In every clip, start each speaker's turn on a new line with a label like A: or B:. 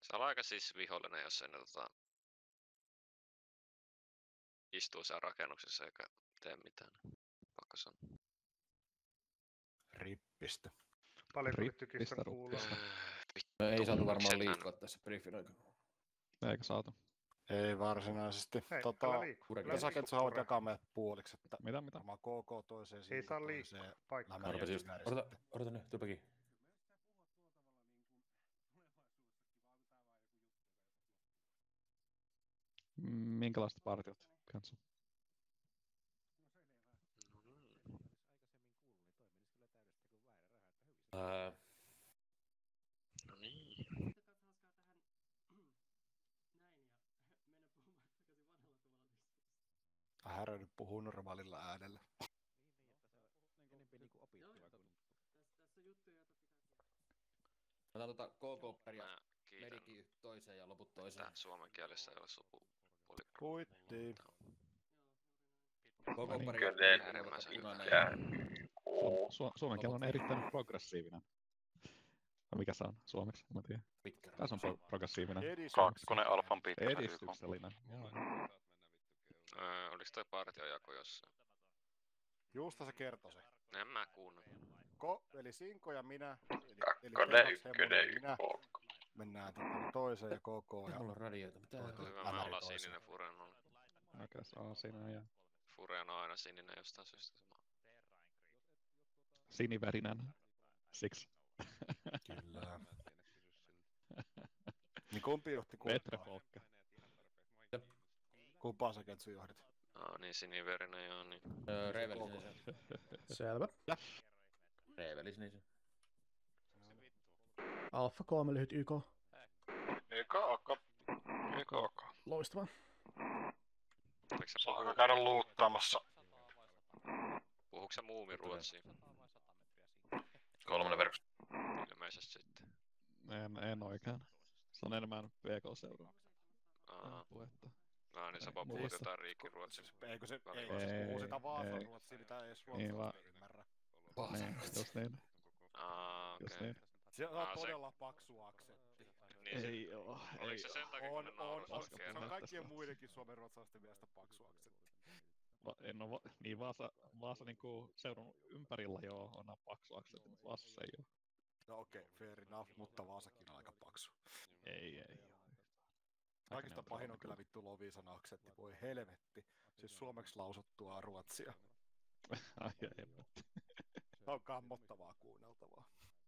A: Se on aika siis vihollinen, jos ei ne istuu siellä rakennuksessa eikä tee mitään. Pakko sanoa.
B: Rippistä.
C: Paljonko nyt tykistä kuuluu?
D: Me ei saatu varmaan liikkua tässä briefin aikana.
E: Eikö saatu?
B: Ei varsinaisesti. Mitä sä Ketsu haluat jakaa meidät puoliksi? Että
E: mitä?
B: Varmaan KK toiseen,
C: ei saa liikkua paikkaan.
D: Odota nyt, tulipakin.
E: Minkälaiset partiot, Ketsu?
A: No niin.
B: Härä nyt puhuu normaalilla äänellä.
D: Otetaan KK-peria medikin toiseen ja loput toiseen.
A: Suomen kielessä ei ole sukupuoli.
B: Kuitti.
D: KK-peria
E: Suomen kieli on erittäin progressiivinen. Mikä se on suomeksi? Mä tiedän. Tässä on progressiivinen.
F: Kakkonen alfan pitkä.
E: Edistyksellinen.
A: Oliko toi partiojako jossain?
B: Juusta se kertoi se.
A: En mä kuunnella.
B: Eli Sinko ja minä.
F: Kakkonen, ykkönen,
B: minä. Mennään toiseen ja KK. Ja
D: mulla on radioita.
A: Hyvä, me ollaan sininen, Furen on.
E: Okei, se on sininen ja...
A: Furen on aina sininen jostain syystä.
E: Sinivärinen. Siksi.
B: Kyllä. Niin kumpi johti kumpaa? Kumpaa sä Ketsu johdit?
A: Niin siniverinen joo niin.
D: Reevelisinen.
G: Selvä.
D: Reevelisinen.
G: Alfa 3 lyhyt YK.
F: YK.
G: Loistavaa.
F: Saanko käydä luuttaamassa?
A: Puhuuko sä muumiruotsia?
F: 3 verkosta.
A: Ilmeisesti sitten.
E: En oikein. Se on enemmän PK-seuraa. Puhetta.
A: No niin, sä vaan puhut jotain riikkiruotsia.
B: Eikö se puhuu sitä Vaasan ruotsia, mitä ei edes ruotsia ymmärrä.
E: Just niin.
A: Okei.
B: Se on todella paksu aksentti.
A: Ei oo. Oliko se sen takia, kun ne naurus
B: se on kaikkien muidenkin suomenruotsalaisten mielestä paksu aksentti.
E: No niin Vaasa niinku seudun ympärillä joo on paksu aksentti, mutta Vaasassa ei oo.
B: No okei, fair enough, mutta Vaasakin on aika paksu.
E: Ei oo.
B: Kaikista pahin on kyllä vittu Loviisan aksentti, voi helvetti. Siis suomeksi lausuttua ruotsia.
E: Ai helvetti.
B: Se on kammottavaa kuunneltavaa.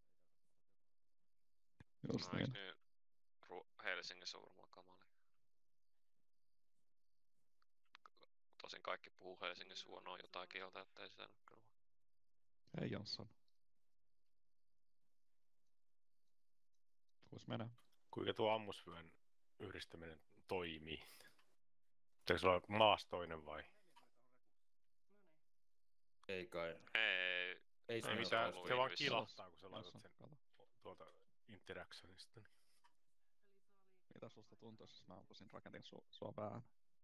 E: Just niin.
A: Helsingin suurmalla kamali. Tosin kaikki puhuu Helsingin suonoon jotain kieltä, ettei sitä nyt kyllä.
E: Hei Jonsson. Kuis menee?
H: Kuinka tuo ammusvyön yhdistäminen toimii? Pitääkö se olla maastoinen vai?
D: Ei kai.
A: Ei
H: mitään, se vaan kilahtaa, kun sä laitat sen tuolta interactionista.
E: Mitä susta tuntuisi, jos mä ampusin raketin sua päähän?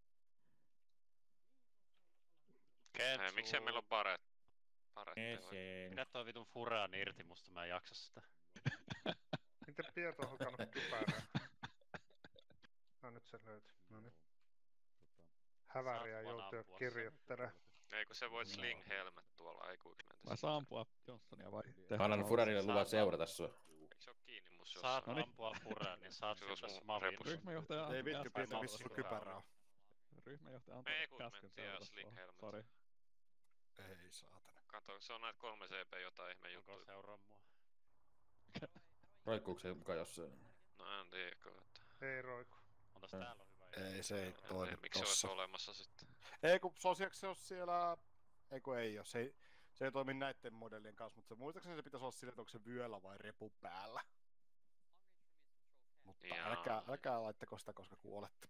A: Hei, miksei meillä on paretteja?
I: Pidä toi vitun furaan irti musta, mä en jaksa sitä.
C: Miten Piet on hokannut kypärää? No nyt se löytyy. No niin. Häväriä joutuu kirjoittelemaan.
A: Eikö se voi sling helmet tuolla, ei kuinka mentä.
E: Mä saan ampua Johnsonia vai?
D: Annan Furanille luvan seurata sua.
A: Eikö se oo kiinni mus
I: jossain? Saat ampua Furan, niin saat siltä smavin.
E: Ryhmäjohtaja...
B: Ei vittu, Pietro, missä sun kypärä on?
E: Ryhmäjohtaja antaa käskyn seurata sua. Sori.
B: Ei saatana.
A: Kato, se on näitä 3 CP jotain ihme juttuja.
I: Onko seuraa mua?
D: Roikkuuko se mukaan jossain?
A: No en tiedä kyllä, että...
C: Ei roiku.
I: Ontas täällä on hyvä.
B: Ei se ei toimi tossa.
A: Miksi se olisi olemassa sitten?
B: Ei kun se on siellä... Ei oo. Se ei toimi näitten modellien kanssa, mutta muistaakseni se pitäisi olla sillä, että onko se vyöllä vai repu päällä. Mutta älkää laittako sitä, koska kuolette.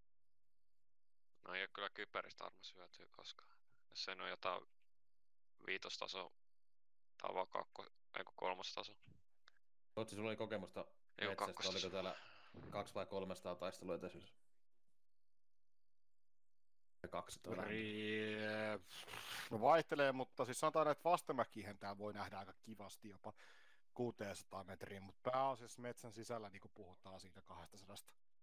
A: No ei oo kyllä kypäristä armas hyötyä koskaan. Jos ei oo jotain 5. tasoa, tai vaan 3. tasoa.
D: Ruotsi, sulla oli kokemusta metsästä, oliko täällä 200 vai 300 taistelua etäisyydessä? 200.
B: No vaihtelee, mutta siis sanotaan, että vastamäkihän tää voi nähdä aika kivasti jopa. 600 metriin, mutta pääasiassa metsän sisällä niin puhutaan siitä 200.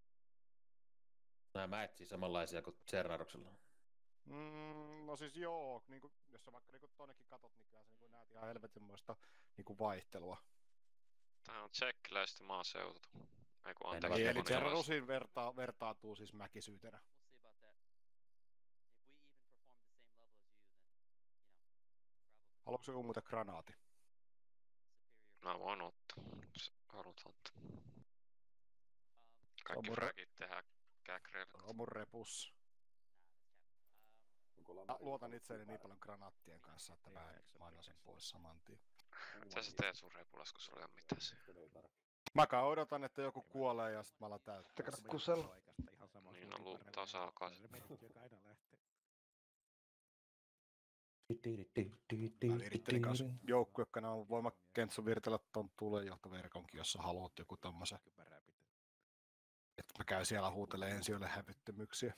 D: Nämä mäet siis samanlaisia kuin Cernaruksella.
B: No siis joo, niin kuin, jos sä vaikka niin tonnekin katot, niin kyllä sä niin näet ihan helvetinmoista niin vaihtelua.
A: Tää on tsekkiläistä maaseutu.
B: Eli Cernarusiin vertautuu siis mäkisyytenä. Haluatko joku muuta granaati?
A: No voin ottaa, jos haluat ottaa. Kaikki fragit tehdään käkreillä.
B: On mun repus. Luotan itseäni niin paljon granaattien kanssa, että mä annan sen pois saman tien.
A: Mitä sä teet sun repulas, kun sulla ei oo mitään siinä?
B: Mäkään odotan, että joku kuolee ja sit mä alan täyttää.
C: Kusella.
A: Niin on luuttaa saakaan.
B: Mä virittelin kans joukkuekkana on voima Kentsu viritellä ton tulenjohtoverkonkin, jos sä haluat joku tommosen. Että mä käyn siellä huutelee ensijoille hävyttömyyksiä.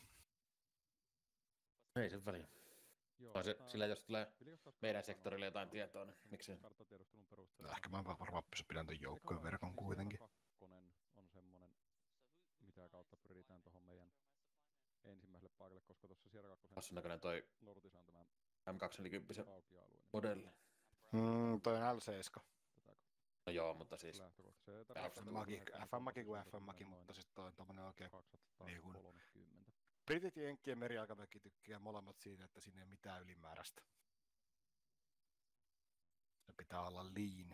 D: Ei sen väliä. Sillä jos tulee meidän sektorille jotain tietoa, niin miksei?
B: Ehkä mä varmaan pidän ton joukkueen verkon kuitenkin.
E: On semmonen, mitä kautta pyritään tohon meidän ensimmäiselle paikalle, koska tossa Sierra 2
D: Hassun näköinen toi
E: Nortisaan tämä
D: M240 modelli.
B: Toi on L7.
D: No joo, mutta siis...
B: FM-maki kuin FM-maki, mutta sit toi on tommonen oikein niin kuin... Britit ja Jenkkien meriaikaväki tykkää molemmat siitä, että siinä ei ole mitään ylimääräistä. Se pitää olla lean.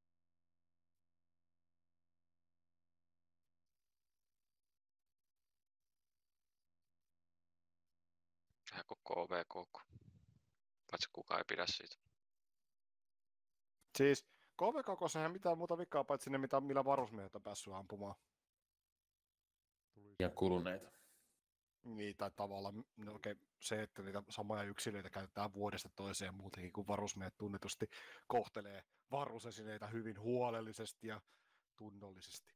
A: Sehän koko KVK, paitsi kukaan ei pidä siitä.
B: Siis KVK:ssa ei mitään muuta vikaa, paitsi ne millä varusmiehet on päässyt ampumaan.
D: Ja kuluneita.
B: Niin, tai tavallaan se, että niitä samoja yksilöitä käytetään vuodesta toiseen muutenkin, kun varusmiehet tunnetusti kohtelee varusesineitä hyvin huolellisesti ja tunnollisesti.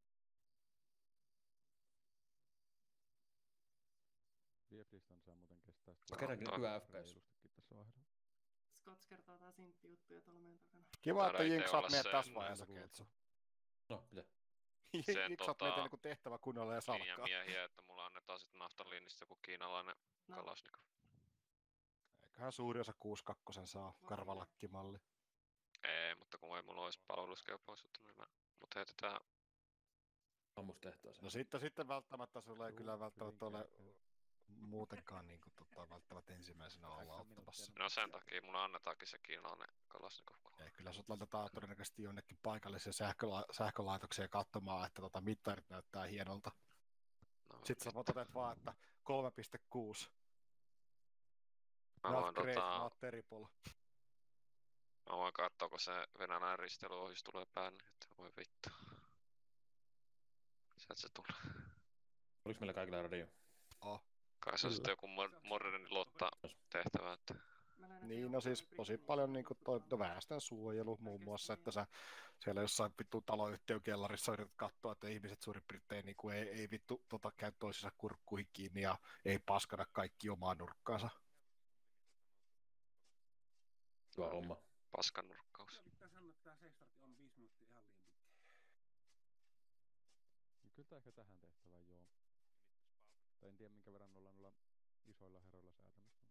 E: Lief-distanssia muuten kestää.
D: Kerrankin hyvä FPS.
J: Scott kertoo tää sintti-juttuja tuolla meidän takana.
B: Kiva, että jinksaat meidät tässä vaiheessa, Ketsu.
D: No, mitä?
B: Jinksaat meitä niinku tehtävä kunnolla ja salkkaa.
A: Linja miehiä, että mulla annetaan sit naftaliinista joku kiinalainen kalasnikko.
B: Eiköhän suuri osa 6.2 saa karvalakkimalli.
A: Ei, mutta kun ei mulla olisi palveluskelpoisuutta, niin mut heitetään
D: ammustehtoiseen.
B: No sitten välttämättä sulla ei kyllä välttämättä ole muutenkaan niinku välttämättä ensimmäisenä olla ottamassa.
A: No sen takia mun annetaankin se kiinalainen kalasnikko.
B: Ei, kyllä sut laitetaan todennäköisesti jonnekin paikalliseen sähkölaitokseen katsomaan, että mittarit näyttää hienolta. No, sitten sä otat vaan, että 3.6. Not great, not terrible.
A: Mä voin katsoa, kun se venäläinen risteilyohjus tulee päälle, että voi vittu. Sieltä se tulee.
D: Oliko meillä kaikilla radio?
A: Kai se on sitten joku moderni lotta tehtävä, että...
B: Niin, no siis tosi paljon niinku väestön suojelu muun muassa, että sä siellä jossain vittu taloyhtiökellarissa yrität katsoa, että ihmiset suurin piirtein niinku ei vittu käy toisensa kurkkuihin kiinni ja ei paskana kaikki omaan nurkkaansa.
D: Hyvä homma.
A: Paskan nurkkaus.
K: Pitää sanoa, että tää Safestart on 5 minuuttia ihan liian pitkä.
E: Kyllä ehkä tähän tehtävään, joo. En tiedä minkä verran ollaan noilla isoilla heroilla säätämistä.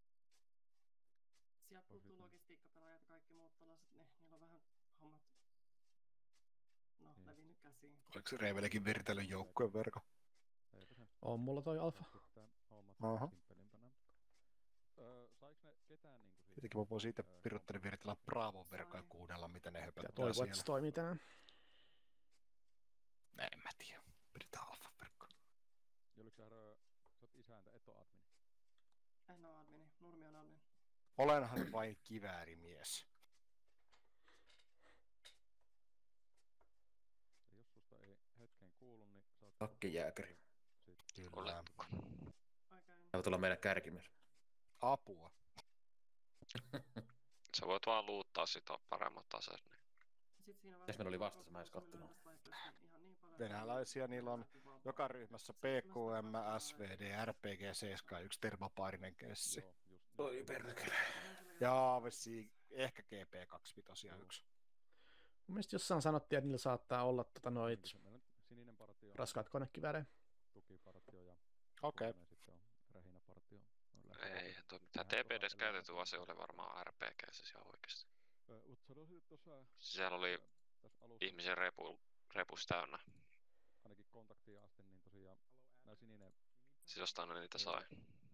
J: Sieltä puuttuu logistiikkapelaajat ja kaikki muut tällaiset, niillä on vähän hommat levinnyt käsiin.
B: Oliko se Reivelikin viritellyt joukkueen verkon?
G: On mulla toi alfa.
B: Aha.
E: Saiks ne ketään niinku siitä?
B: Tietenkin mä voisin itse piruttelin viritellä Bravon verkon ja kuunnella, miten ne höpöttää
G: siellä.
B: Toivon,
G: että se toimii tänään.
B: En mä tiedä. Pidetään alfa verkkoa.
E: Oliko sä oot isäntä, et oo admini?
J: En oo admini, Nurmi on admin.
B: Olenhan vain kiväärimies.
E: Jos susta ei hetken kuulu, niin sä oot...
D: Takkijääkäri.
B: Kyllä.
D: Tää tulla meidän kärkimies.
B: Apua.
A: Sä voit vaan luuttaa sitä paremmat aseet.
D: Mitäs meillä oli vastassa? Mä edes katsomaan.
B: Venäläisiä, niillä on joka ryhmässä PKM, SVD, RPG, CSK, yksi tervapaarinen kessi.
D: Oi perkele.
B: Ja ehkä GP25 ja yksi.
G: Mielestäni jossain sanottiin, että niillä saattaa olla noit raskaat konekiväärejä.
B: Okei.
A: Ei, tämä TPDs käytetty ase oli varmaan RPG siis ihan oikeesti. Siellä oli ihmisen repus täynnä. Siis jostain ne niitä sai.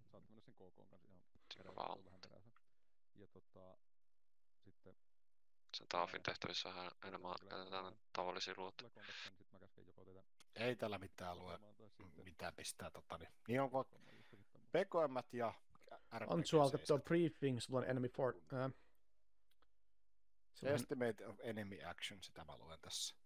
A: Sen Taafin tehtävissä on enemmän käytetään tavallisia luotta.
B: Ei tällä mitään lue, mitään pistää niin on vaan PKM:t ja RPG.
G: On suolta tuo briefings on enemy for...
B: Estimate of enemy action, sitä mä luen tässä.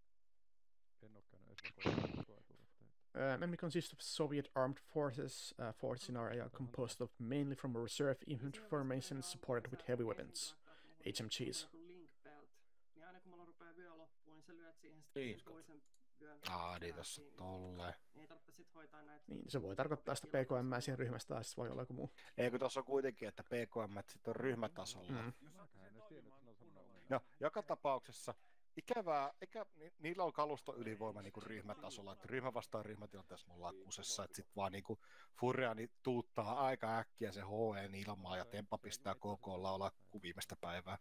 G: Enemy consists of Soviet armed forces. Forces in our area composed of mainly from a reserve infantry formation supported with heavy weapons. HMGs.
J: Niin aina kun mulla rupeaa vyö loppuun, niin sä lyöt siihen sitten toisen vyön.
B: Niin tässä tolleen.
J: Ei tarvitse sit hoitaa näitä.
G: Niin, se voi tarkoittaa sitä PKM siihen ryhmästä, tai voi olla joku muu.
B: Ei, kun tuossa on kuitenkin, että PKM sit on ryhmätasolla. No, joka tapauksessa ikävää, niillä on kalusto ylivoima niinku ryhmätasolla, että ryhmä vastaan ryhmätilanteessa me ollaan kusessa, että sit vaan niinku Furiani tuuttaa aika äkkiä se HE ilmaa ja Temppa pistää KK laulaa kuin viimeistä päivää.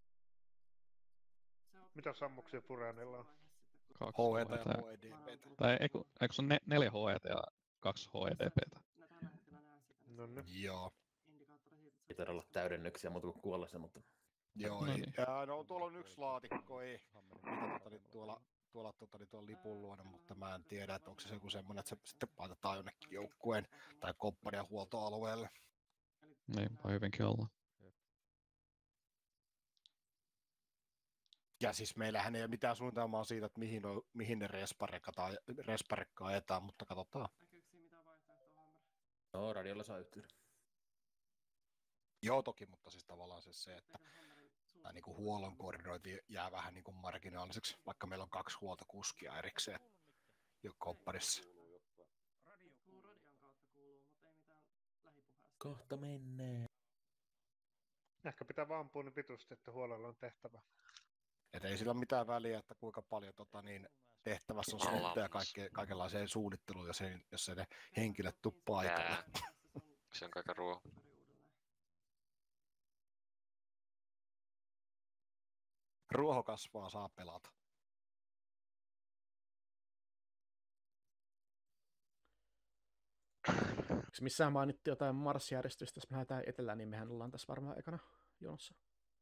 C: Mitä sammuksia Furianilla on?
B: 2 HE ja HEDPtä.
E: Tai eikö se on 4 HEtä ja 2 HEDPtä?
C: No niin.
B: Joo.
D: Pitää olla täydennyksiä muuta kuin kuollessa, mutta...
B: Joo, ei. No tuolla on yksi laatikko, mitä tuolla lipun luona, mutta mä en tiedä, että onko se joku semmoinen, että se sitten paitetaan jonnekin joukkueen tai komppanian huoltoalueelle.
E: Niin, voi hyvinkin olla.
B: Ja siis meillähän ei ole mitään suunnitelmaa siitä, että mihin ne resparekkaa ajetaan, mutta katsotaan.
D: No, radiolla saa yhteyden.
B: Joo, toki, mutta siis tavallaan se että tämä niinku huollon koordinointi jää vähän niinku marginaaliseksi, vaikka meillä on 2 huoltokuskia erikseen jo komppanissa.
D: Kohta menee.
C: Ehkä pitää vaan ampua niin vitusti, että huolella on tehtävä.
B: Et ei sillä ole mitään väliä, että kuinka paljon tehtävässä on slotteja kaikenlaiseen suunnitteluun, jos ei ne henkilöt tule paikalle.
A: Se on kaiken ruoa.
B: Ruoho kasvaa, saa pelata.
G: Onko missään mainittu jotain marssijärjestystä, jos me lähdetään etelään, niin mehän ollaan tässä varmaan ekana jonossa.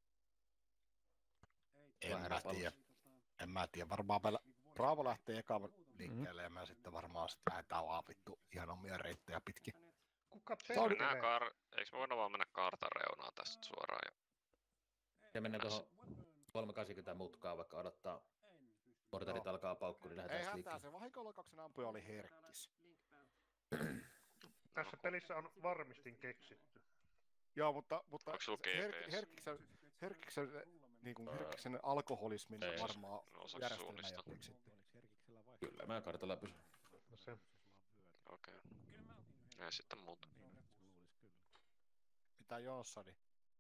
G: En mä tiedä. Varmaan Bravo lähtee eka liikkeelle ja mä sitten varmaan lähdetään vaan vittu ihan omia reittejä pitkin.
C: Kuka
A: Eikö me voida vaan mennä kartan reunaan tästä suoraan?
D: Ja mennään tuohon 380 mutkaa, vaikka odottaa porterit alkaa paukku, niin lähdetään
B: liikkeelle.
D: Ei hätää,
B: se vahinko-loikauksen ampuja oli herkkis.
C: Tässä pelissä on varmistin keksitty.
B: Joo, mutta Herkkiksen alkoholismin on varmaan järjestelmä jo keksitty.
D: Kyllä, mä kartalla pysyn.
A: Okei. Ei sitten muuta.
B: Mitä Jonssoni?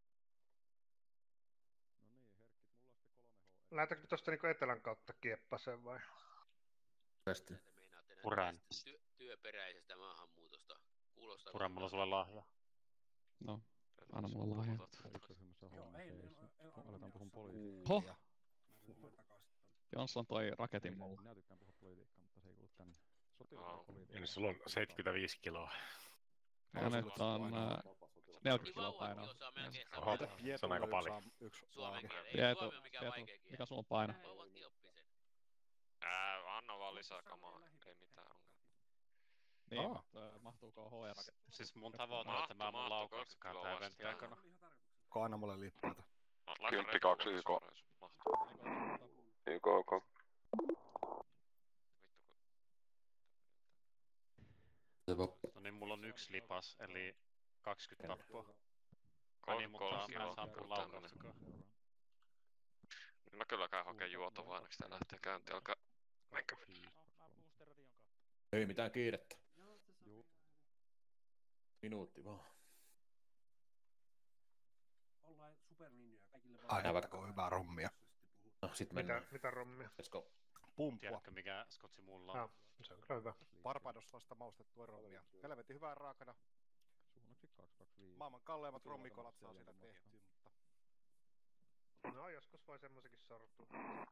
C: Lähdetäänkö tuosta niinku etelän kautta kieppaseen vai?
D: Tästä.
I: Puran.
L: Työperäisestä maahanmuutosta. Kuulostaa...
I: Puran, mulla on sulle lahja.
E: No, anna mulla lahja.
K: Aletaan puhun politiikkaa.
E: Hoh! Jonsson toi raketin mulla.
K: Minä tykkään puhua politiikkaa, mutta se ei kuulu tänne.
H: Eli sulla on 75 kiloa.
E: Ja nyt on 40 kiloa painoa.
H: Oho, se on aika paljon.
E: Pietu, mikä sulla on paino?
A: Anna vaan lisää kamaa, ei mitään ongelmaa.
E: Niin, mahtuuko HE-raketti?
I: Siis mun tavoite on, että mä mun laukauksekaan tää eventti aikana.
B: Anna mulle lippuita.
F: 10-2 YK. YK, ok.
I: No niin, mulla on 1 lipas, eli 20 tappua.
A: Niin,
I: mutta mä saan mun laukauksekaan.
A: Nyt mä kyllä käyn hakemaan juotavaa, ainakin tää lähtee käyntiin. Alkaa... Menkö?
D: Ei mitään kiirettä. Minuutti vaan.
K: Ollaan superninjoja kaikille vaan.
B: Aina vaikka hyvää rommia.
D: No, Sitten mennään.
C: Mitä rommia?
D: Let's go.
B: Pumpua.
I: Tiedätkö mikä skotsi mulla on?
C: Se on kyllä hyvä.
B: Barbados vasta maustettua rommia. Helvetin hyvää raakana.
K: Suunnaksi 225.
B: Maailman kalleimmat rommikolat saa sillä tehtyä, mutta...
C: No, joskus voi semmoisenkin sortua.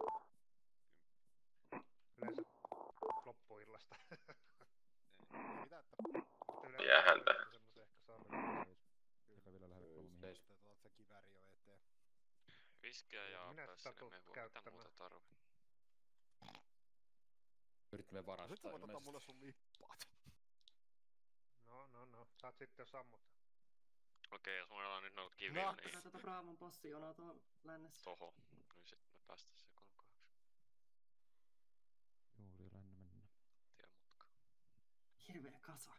C: Yleensä loppuillasta.
B: Ei mitään, että...
F: Jäähäntä.
C: Semmoisen ehkä sortua.
K: Eipä vielä lähde kolmiin.
B: Otat se kivääri jo eteen.
A: Viskiä ja
C: Minä sitä tuun
A: mehua, mitä
C: käyttämään.
A: muuta tarvii.
D: Yritämme varastaa.
B: Nyt sä voit ottaa mulle sun lippaat.
C: No. Saat sitten jo sammuttaa.
A: Okei, jos mulla on nyt noita kiviä, niin...
J: Tätä tätä Braavon passioonaa tuohon lännessä.
A: Toho. Niin sitten me päästään se 38.
K: Juuri lännä mennään.
A: Tiemutka.
J: Hirveä kasa.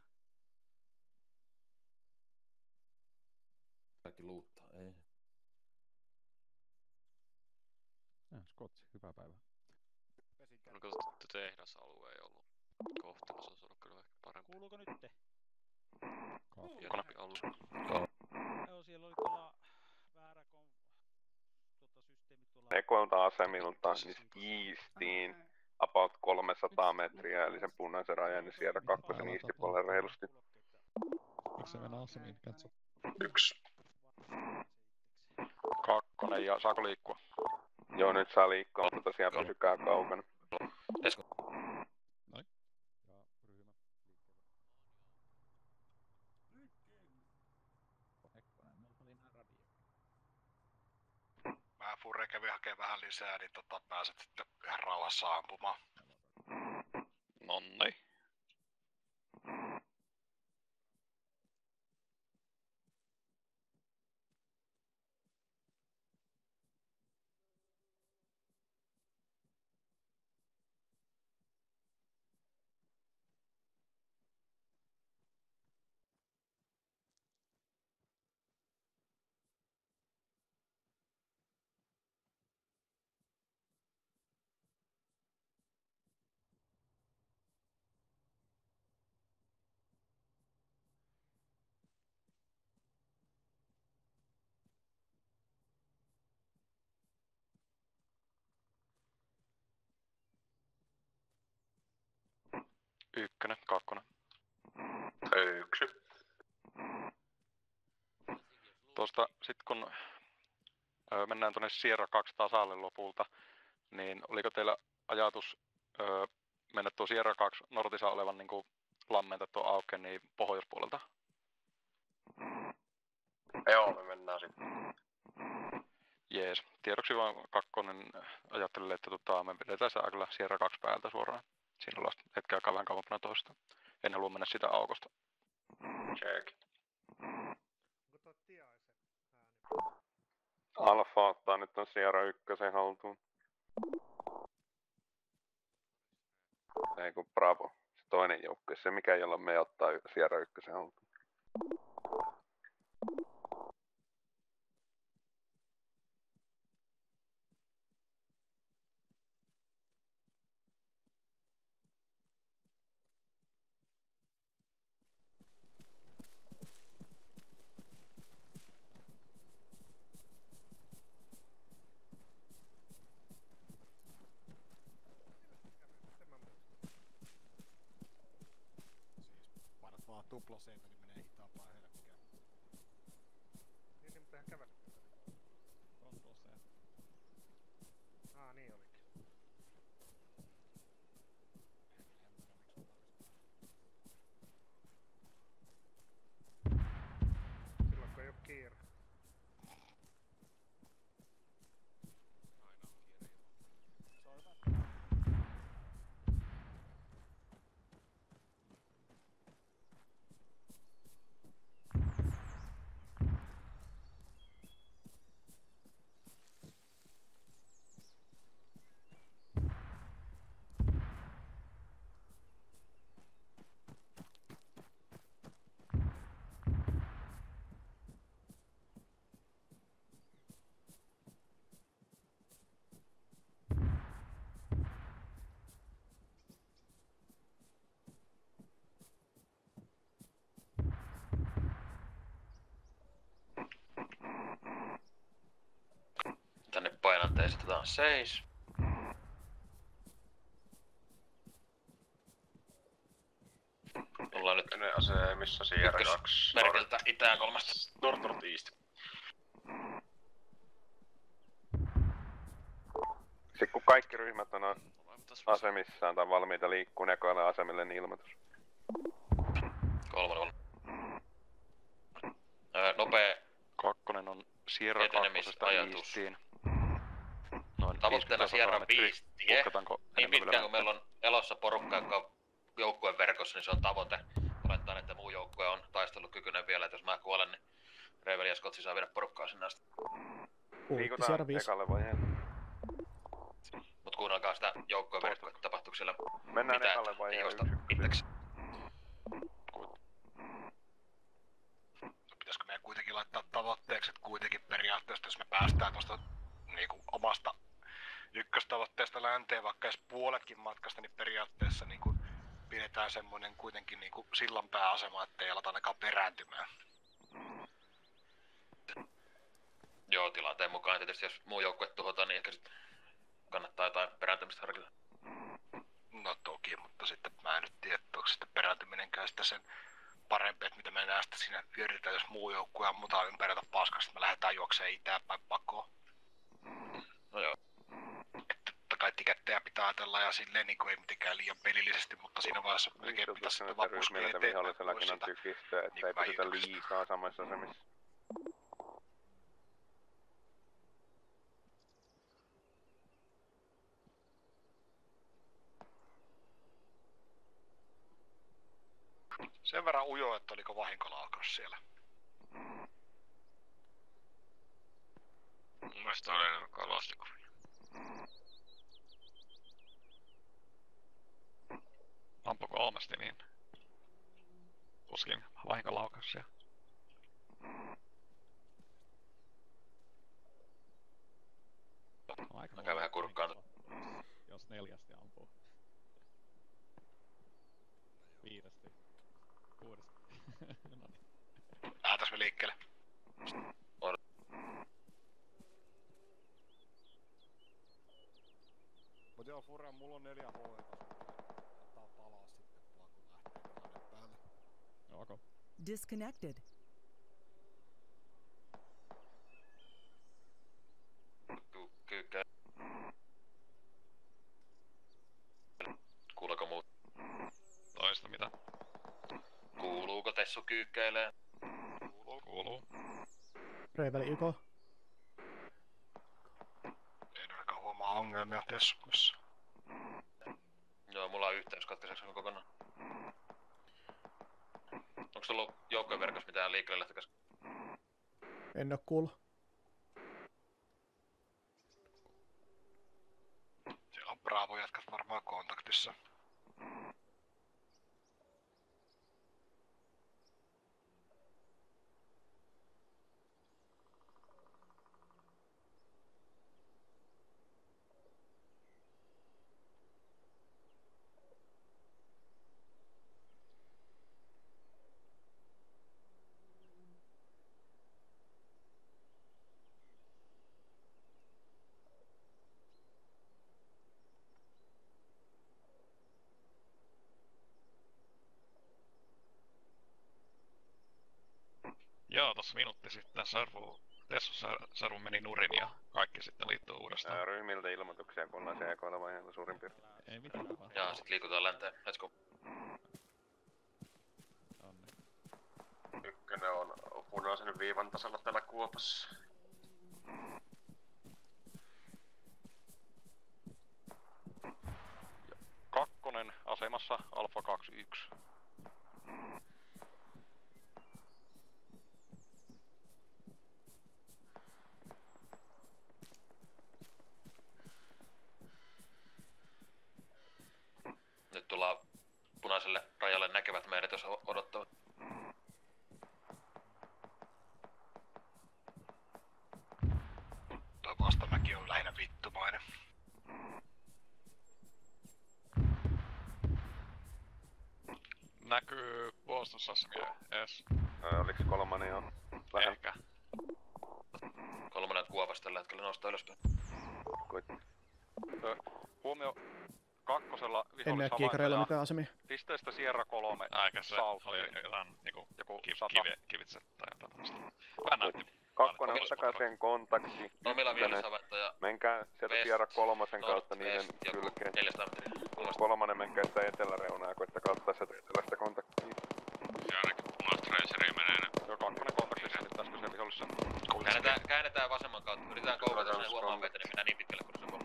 D: Kaikki luuttaa, ei.
K: Skotsi, hyvää päivää.
A: No kun tehdasalue ei ollut kohtelu, se olisi ollut kyllä ehkä parempi.
M: Kuuluuko nytte?
A: Pienempi alus.
M: Joo, siellä oli tuolla väärä systeemi tuolla...
F: Ekoilta asemilta niin eastiin about 300 metriä, eli sen punaisen rajan, niin siellä kakkosen istipuolelle reilusti.
E: Miksi se mennä asemiin? Katso.
F: 1. 2. Ja saako liikkua? Joo, nyt saa liikkua, mutta tosiaan pysykää kaukana.
D: Let's go.
E: Noin.
K: Ja ryhmä liikkeelle.
M: Ekkonen, mulla oli nää radio.
B: Mä Furre kävi hakee vähän lisää, niin pääset sitten ihan rauhassa ampumaan.
F: Nonni. Ykkönen, kakkonen. 1. Tuosta sit kun mennään tuonne Sierra 2 tasalle lopulta, niin oliko teillä ajatus mennä tuo Sierra 2 nortissa olevan niinku lammentettu auke niin pohjoispuolelta? Joo, me mennään sitten. Jees. Tiedoksi vaan kakkonen ajattelin, että me vedetään sitä kyllä Sierra 2 päältä suoraan. Siinä ollaan hetken aikaa vähän kauempana toista. En halua mennä sitä aukosta. Check.
C: Onko tuo tiaisen ääni?
F: Alfa ottaa nyt on Sierra 1 haltuun. Ei kun Bravo. Se toinen joukko, se mikä jolla me ottaa Sierra 1 haltuun.
B: Tuplaseita, niin menee hitaampaa helkkään.
C: Niin, mutta ihan kävellä.
E: Control C.
C: Niin olikin. Silloin kun ei oo kiire.
D: Tänne painan testataan 6.
F: Ykkönen asemissa, Sierra 2.
D: Merkeltä itään 3.
F: North East. Sitten kun kaikki ryhmät on asemissaan tai valmiita liikkuun ekoille asemille, niin ilmoitus.
D: 3. Nopea.
F: 2 on Sierra 2 Eastiin.
D: Tavoitteena Sierra 5 tie. Niin pitkään kun meillä on elossa porukka, joka on joukkueen verkossa, niin se on tavoite. Olettaen, että muu joukkue on taistelukykyinen vielä, että jos mä kuolen, niin Reveli ja Skotsi saa viedä porukkaa sinne asti.
B: Liikutaan ekalle vaiheelle.
D: Mut kuunnelkaa sitä joukkueen verkkoa, että tapahtuuko siellä
F: mennään ekalle vaiheelle
D: itseksi.
B: Pitäisikö meidän kuitenkin laittaa tavoitteeksi, että kuitenkin periaatteessa, jos me päästään tuosta niinku omasta ykköstavoitteesta länteen, vaikka edes puoletkin matkasta, niin periaatteessa niinku pidetään semmoinen kuitenkin niinku sillanpääasema, ettei aleta ainakaan perääntymään.
D: Joo, tilanteen mukaan tietysti jos muu joukkue tuhotaan, niin ehkä sitten kannattaa jotain perääntymistä harkita.
B: No toki, mutta sitten mä en nyt tiedä, onko sitten perääntyminenkään sitten sen parempi, että mitä me enää sitten siinä hyödytään, jos muu joukkue ammutaan ympäriltä paskaksi, että me lähdetään juokseen itään päin pakoon.
D: No joo.
B: Että totta kai tikettejä pitää ajatella ja silleen niin kuin ei mitenkään liian pelillisesti, mutta siinä vaiheessa melkein pitäisi sitten vaan puskea eteenpäin pois sitä
F: tykistä, että ei pysytä liikaa samassa asemissa.
B: Sen verran ujo, että oliko vahinkolaukaus siellä.
A: Mun mielestä oli enemmän kalastikuvia. Ampuko kolmesti niin? Tuskin vahinkolaukauksia.
D: Mä käyn vähän kurkkaan.
K: Jos 4 ampuu. 5. 6. No niin.
B: Lähdätäs me liikkeelle. Mut joo, Furran, mulla on 4 HEta. Ottaa palaa sitten vaan, kun lähtee kahden päälle.
K: Okay.
N: Disconnected.
D: Kyykkä. Kuuluuko muut?
A: Toista mitä?
D: Kuuluuko Tessu kyykkäilee?
A: Kuuluu.
G: Reiveli Iko.
B: En ainakaan huomaa ongelmia Tessukossa.
D: Joo, mulla on yhteys katkaiseks kokonaan. Onks tullut joukkojen verkossa mitään liikkeelle lähtökäs?
G: En oo kuullut.
B: Siellä on Bravo jätkät varmaan kontaktissa.
A: Joo, tossa minuutti sitten Tessu-servu meni nurin ja kaikki sitten liittyy uudestaan.
F: Ryhmiltä ilmoituksia, kun ollaan se ekoilla vaiheella suurin piirtein.
K: Ei mitään vaan.
D: Jaa, sit liikutaan länteen. Let's go.
K: Onni.
F: Ykkönen on punaisen viivan tasalla täällä kuopassa. Kakkonen asemassa Alfa 21.
D: Nyt tullaan punaiselle rajalle näkevät meidät, jos odottavat.
B: Toi vastamäki on lähinnä vittumainen.
A: Näkyy puolustusasemia ees.
F: Oliks kolmannen jo? Vähän.
A: Ehkä.
D: Kolmannen kuopasta tällä hetkellä nostaa ylöspäin.
F: Huomio kakkosella
G: En näe kiikareilla mitään asemia.
F: Pisteestä Sierra 3.
E: Aika se oli jotain niinku kivitset tai jotain tämmöstä. Vähän näytti.
N: Kakkonen, ottakaa sen kontakti.
D: Omilla vihollisavaintoja.
N: Menkää sieltä Sierra 3 kautta niiden kylkeen.
D: 400 metriä.
N: Kolmannen menkää sitä eteläreunaa ja koittakaa ottaa sieltä etelästä kontaktia.
A: Ja ainakin punaista raceria menee ne.
F: Joo, kakkonen kontakti selittäisikö se vihollissa.
D: Käännetään vasemman kautta. Yritetään koukata sinne huomaan meitä, niin mennään niin pitkälle kuin se on.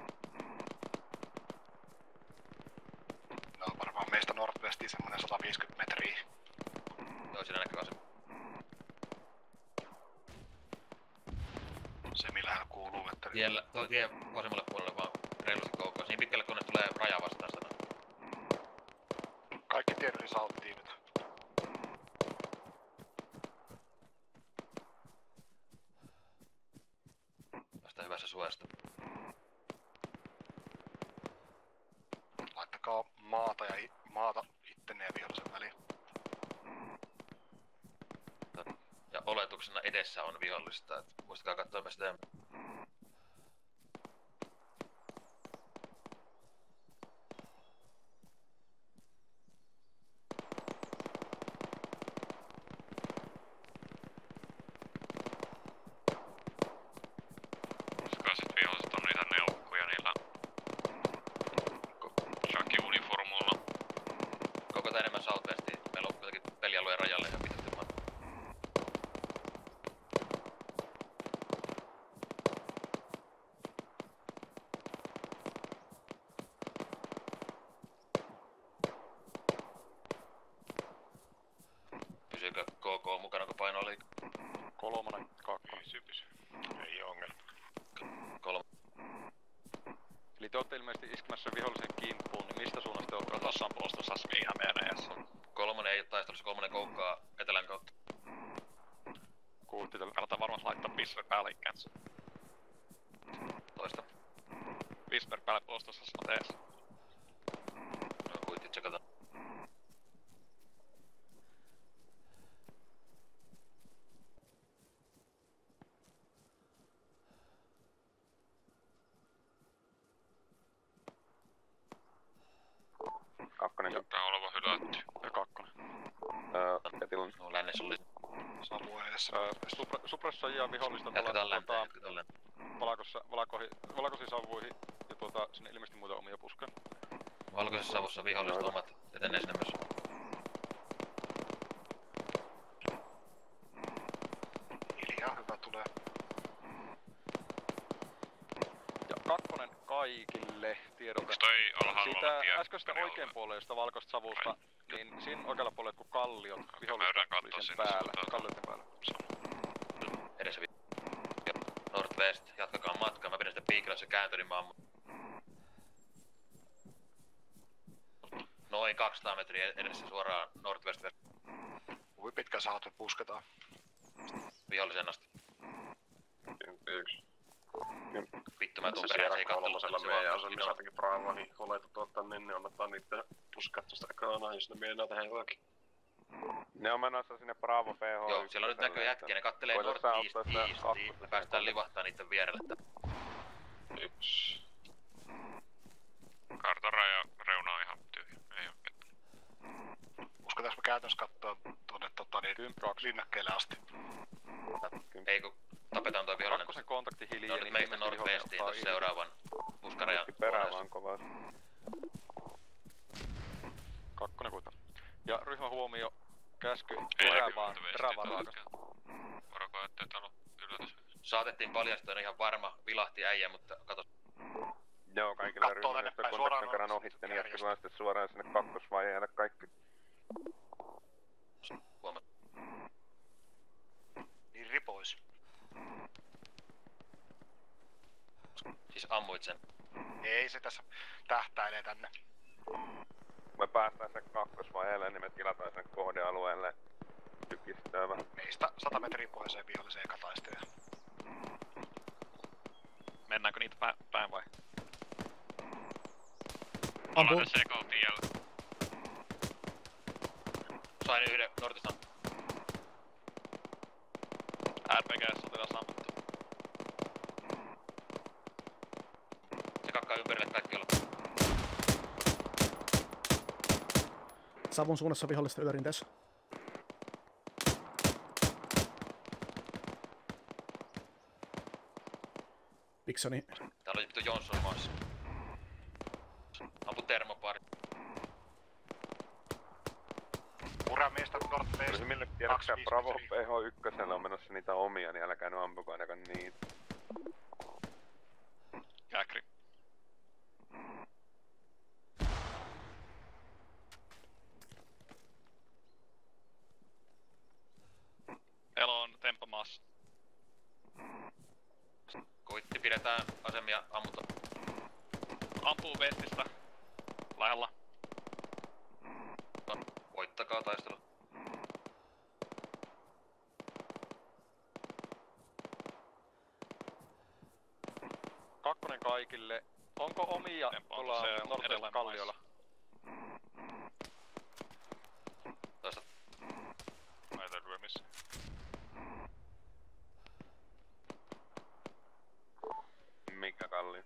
B: No varmaan meistä Northwestiin semmonen 150 metriä.
D: Joo, siinä näkyy asema.
B: Se millähän kuuluu, että...
D: Tie vasemmalle puolelle vaan reilusti koukkaus. Niin pitkälle kun ne tulee raja vastaan sitä.
B: Kaikki tiedot salttiin nyt.
D: Tästä hyvässä suojasta.
B: Laittakaa maata ittenne ja vihollisen väliin.
D: Ja oletuksena edessä on vihollista, et muistakaa katsoa myös sitä.
A: Koska sit viholliset on niitä neukkuja niillä Shaki-uniformuilla.
D: Koko enemmän Southwestiin. Meillä on kuitenkin pelialueen rajalle ihan pitästi maan. Pysyykö KK mukana, kun painoa liikaa?
F: Kolmonen, kakkonen.
H: Pysy. Ei ongelma.
F: Eli te ootte ilmeisesti iskemässä vihollisen kimppuun, niin mistä suunnasta te olette?
E: Tossa on puolustussasmi ihan meidän edessä.
D: Kolmonen ei oo taistelussa, kolmonen koukkaa etelän kautta.
F: Kuultiin tällä.
E: Kannattaa varmaan laittaa Whisper päälle ikäänsä.
D: Toista.
E: Whisper päälle puolustussasmat ees.
D: No kuitti tsekataan.
N: Kakkonen.
A: Tää on oleva hylätty.
F: Ja kakkonen.
N: Ketilon.
D: No lännessä oli.
B: Samu edessä.
F: Suppressoijia vihollista
D: tuolla
F: valkoisiin savuihin ja sinne ilmeisesti muita omia puskeja.
D: Valkoisessa savussa vihollista omat etenee sinne myös.
B: Hiljaa, hyvä tulee.
F: Ja kakkonen kaikille tiedolle.
A: Onks toi alhaalla
F: Siitä
A: tie?
F: äskeistä oikein puolesta valkoista savusta, niin siinä oikealla puolella kun kalliot
A: Käydään
F: vihollista
A: kattoo
F: tuli sen
A: sinne
F: päällä,
A: suuntaan.
F: kallioiden päällä.
D: Edessä Northwest, jatkakaa matkaa. Mä pidän sitä piikilässä kääntöni maan. Noin 200 metriä edessä suoraan Northwest.
B: Kuinka pitkä saat, että pusketaan?
D: Vihollisen asti.
N: 1.
D: Vittu mä tuun perään, se ei kattellut.
H: meidän asemia jotakin Bravoihin oletettu ottaa, niin annetaan niitten puskat tuosta ekanaan, jos ne meinaa tehdä jotakin.
N: Ne on menossa sinne Bravo PH.
D: Joo, siellä on nyt näkyy jätkiä, ne kattelee North Eastiin. Me päästään livahtaa niitten vierelle.
H: 1.
A: Kartan reuna on ihan tyhjä. Ei oo mitään.
B: Uskotaanko me käytännössä katsoa tuonne linnakkeelle asti?
D: Ei kun tapetaan toi vihollinen.
F: Kakkosen kontakti hiljaa,
D: niin meistä Northwestiin tuossa seuraavan puskarajan
N: perään vaan kovaa.
F: Kakkonen kuita. Ja ryhmä huomio, käsky,
A: Ei
F: erävaruakas.
A: Varokaa ettei täällä yllätys.
D: Saatettiin paljastaa, ihan varma, vilahti äijä, mutta kato.
N: Joo, kaikilla ryhmillä kontaktin kerran ohitte, niin jatketaan sitten suoraan sinne kakkosvaiheelle kaikki.
D: Huomat.
B: Niin ripois.
D: Siis ammuit sen.
B: Ei se tässä tähtäilee tänne.
N: Me päästään sen kakkosvaiheelle, niin me tilataan sen kohdealueelle. Tykistää vähän.
B: Meistä 100 metriä pohjoiseen viholliseen ekataisteja.
E: Mennäänkö niitä päin vai?
A: Ollaan tässä ekalla tiellä.
D: Sain yhden Nortista.
E: RPG-sotilas ammuttu.
D: Se kakkaa ympärille kaikki olla.
G: Savun suunnassa vihollista ylärinteessä. Piksoni.
D: Täällä oli vittu Johnson maassa. Ampu termopari.
N: Uramiestä Northwest. Mille tiedätkö Bravo PH1 on menossa niitä omia, niin älkää nyt ampuko ainakaan niitä.
F: Käkri. Elo on temppamaassa.
D: Kuitti, pidetään asemia ammuta.
F: Ampuu vestistä. Lähellä.
D: Voittakaa taistelu.
F: Kakkonen kaikille. Onko omia tuolla Northwest kalliolla?
D: Toista.
F: Mä ei täytyy missä.
N: Mikä kallio?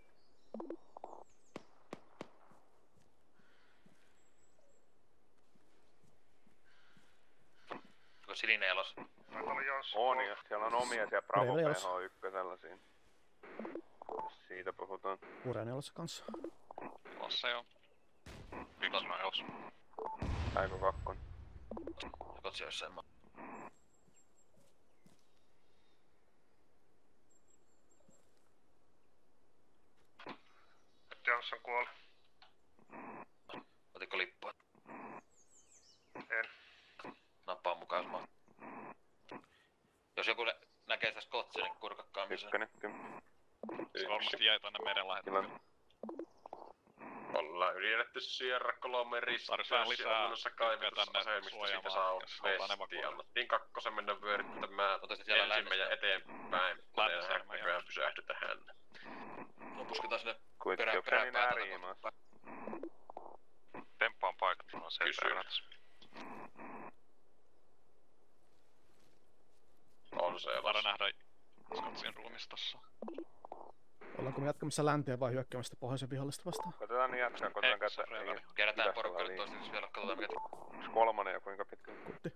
D: Onko sininen elos?
N: On, ja siellä on omia siellä Bravo PH1 sellaisia. Jos siitä puhutaan.
G: Ureeni elossa kanssa.
F: Lossa joo. Ykkönen on elos.
N: Aiko kakkonen?
D: Kotsi jossain maa.
C: Johnson kuoli.
D: Otitko lippua?
C: En.
D: Nappaa mukaan samaa. Jos joku näkee sitä skotsia, niin kurkakkaa missä.
N: Ykkönen, 10.
F: Se varmasti jäi tonne meren lähettämään.
N: Ollaan yritetty Sierra Colome
F: Tarvitaan lisää
N: kaivetusasemista, siitä saa vestia. Annettiin kakkosen mennä vyöryttämään ensimmäinen ja eteenpäin. Näköjään pysähdy tähän.
D: Lopusketaan sinne
N: peräpäätä.
F: Temppa on paikattuna se perässä.
N: On se
F: Varo nähdä Skotsin ruumistossa.
G: Ollaanko me jatkamassa länteen vai hyökkäämästä pohjoisen vihollista vastaan?
N: Koitetaan niin jatkaa, koitetaan käyttää.
D: Kerätään porukkaa nyt toistaiseksi vielä, katsotaan mikä.
N: Onks kolmonen ja kuinka pitkä?
G: Kutti.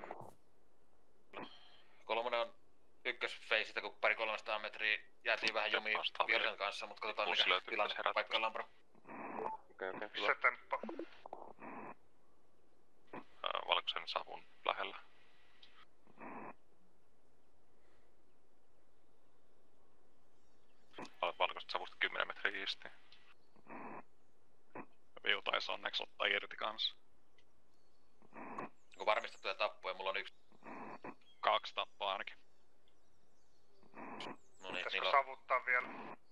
D: Kolmonen on ykkösfeisistä, kun 200-300 metriä jäätiin vähän jumiin vihollisen kanssa, mutta katsotaan mikä tilanne paikkaillaan bro.
N: Okei.
C: Missä temppa?
F: Valkoisen savun lähellä. Olet valkoisesta savusta 10 metriä isti. Viu taisi onneksi ottaa irti kanssa.
D: Onko varmistettuja tappoja? Mulla on 1.
F: 2 tappaa ainakin.
D: No niin,
C: pitäisikö savuttaa vielä?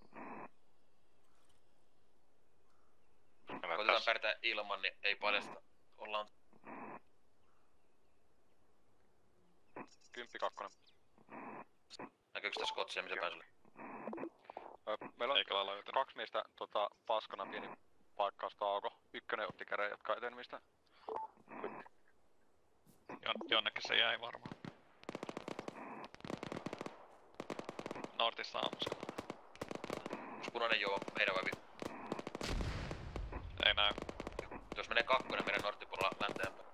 D: Koitetaan pärjätä ilman, niin ei paljasta. Ollaan...
F: 10-2.
D: Näkyykö sitä skotsia, missä päin se oli?
F: Meillä on 2 miestä paskana pieni paikkaustauko. 1 otti käden jatkaa etenemistä. Jonnekin se jäi varmaan. Nortista aamussa.
D: Onks punainen joo meidän vai
F: Ei näy.
D: Jos menee 2, meidän norttipuolella länteenpäin.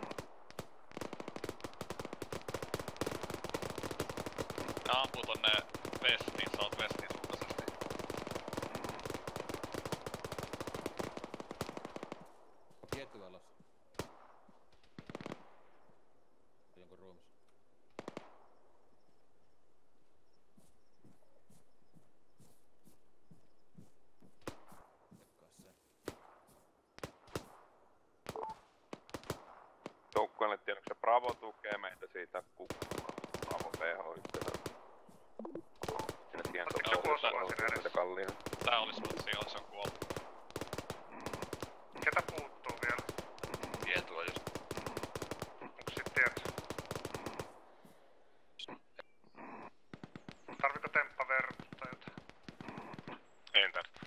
F: Ne ampuu tonne westiin, southwestiin suuntaisesti.
O: Tietty alas. Jonkun ruumissa.
N: Joukkueelle tiedätkö se Bravo tukee meitä siitä Bravo PH1. Sinne tien kallioon.
F: Tää olis mutsi, jos on kuollut.
C: Ketä puuttuu vielä?
D: Tietua just.
C: Onko sit tiedät? Tarviko temppa verrata jotain?
F: En tarvitse.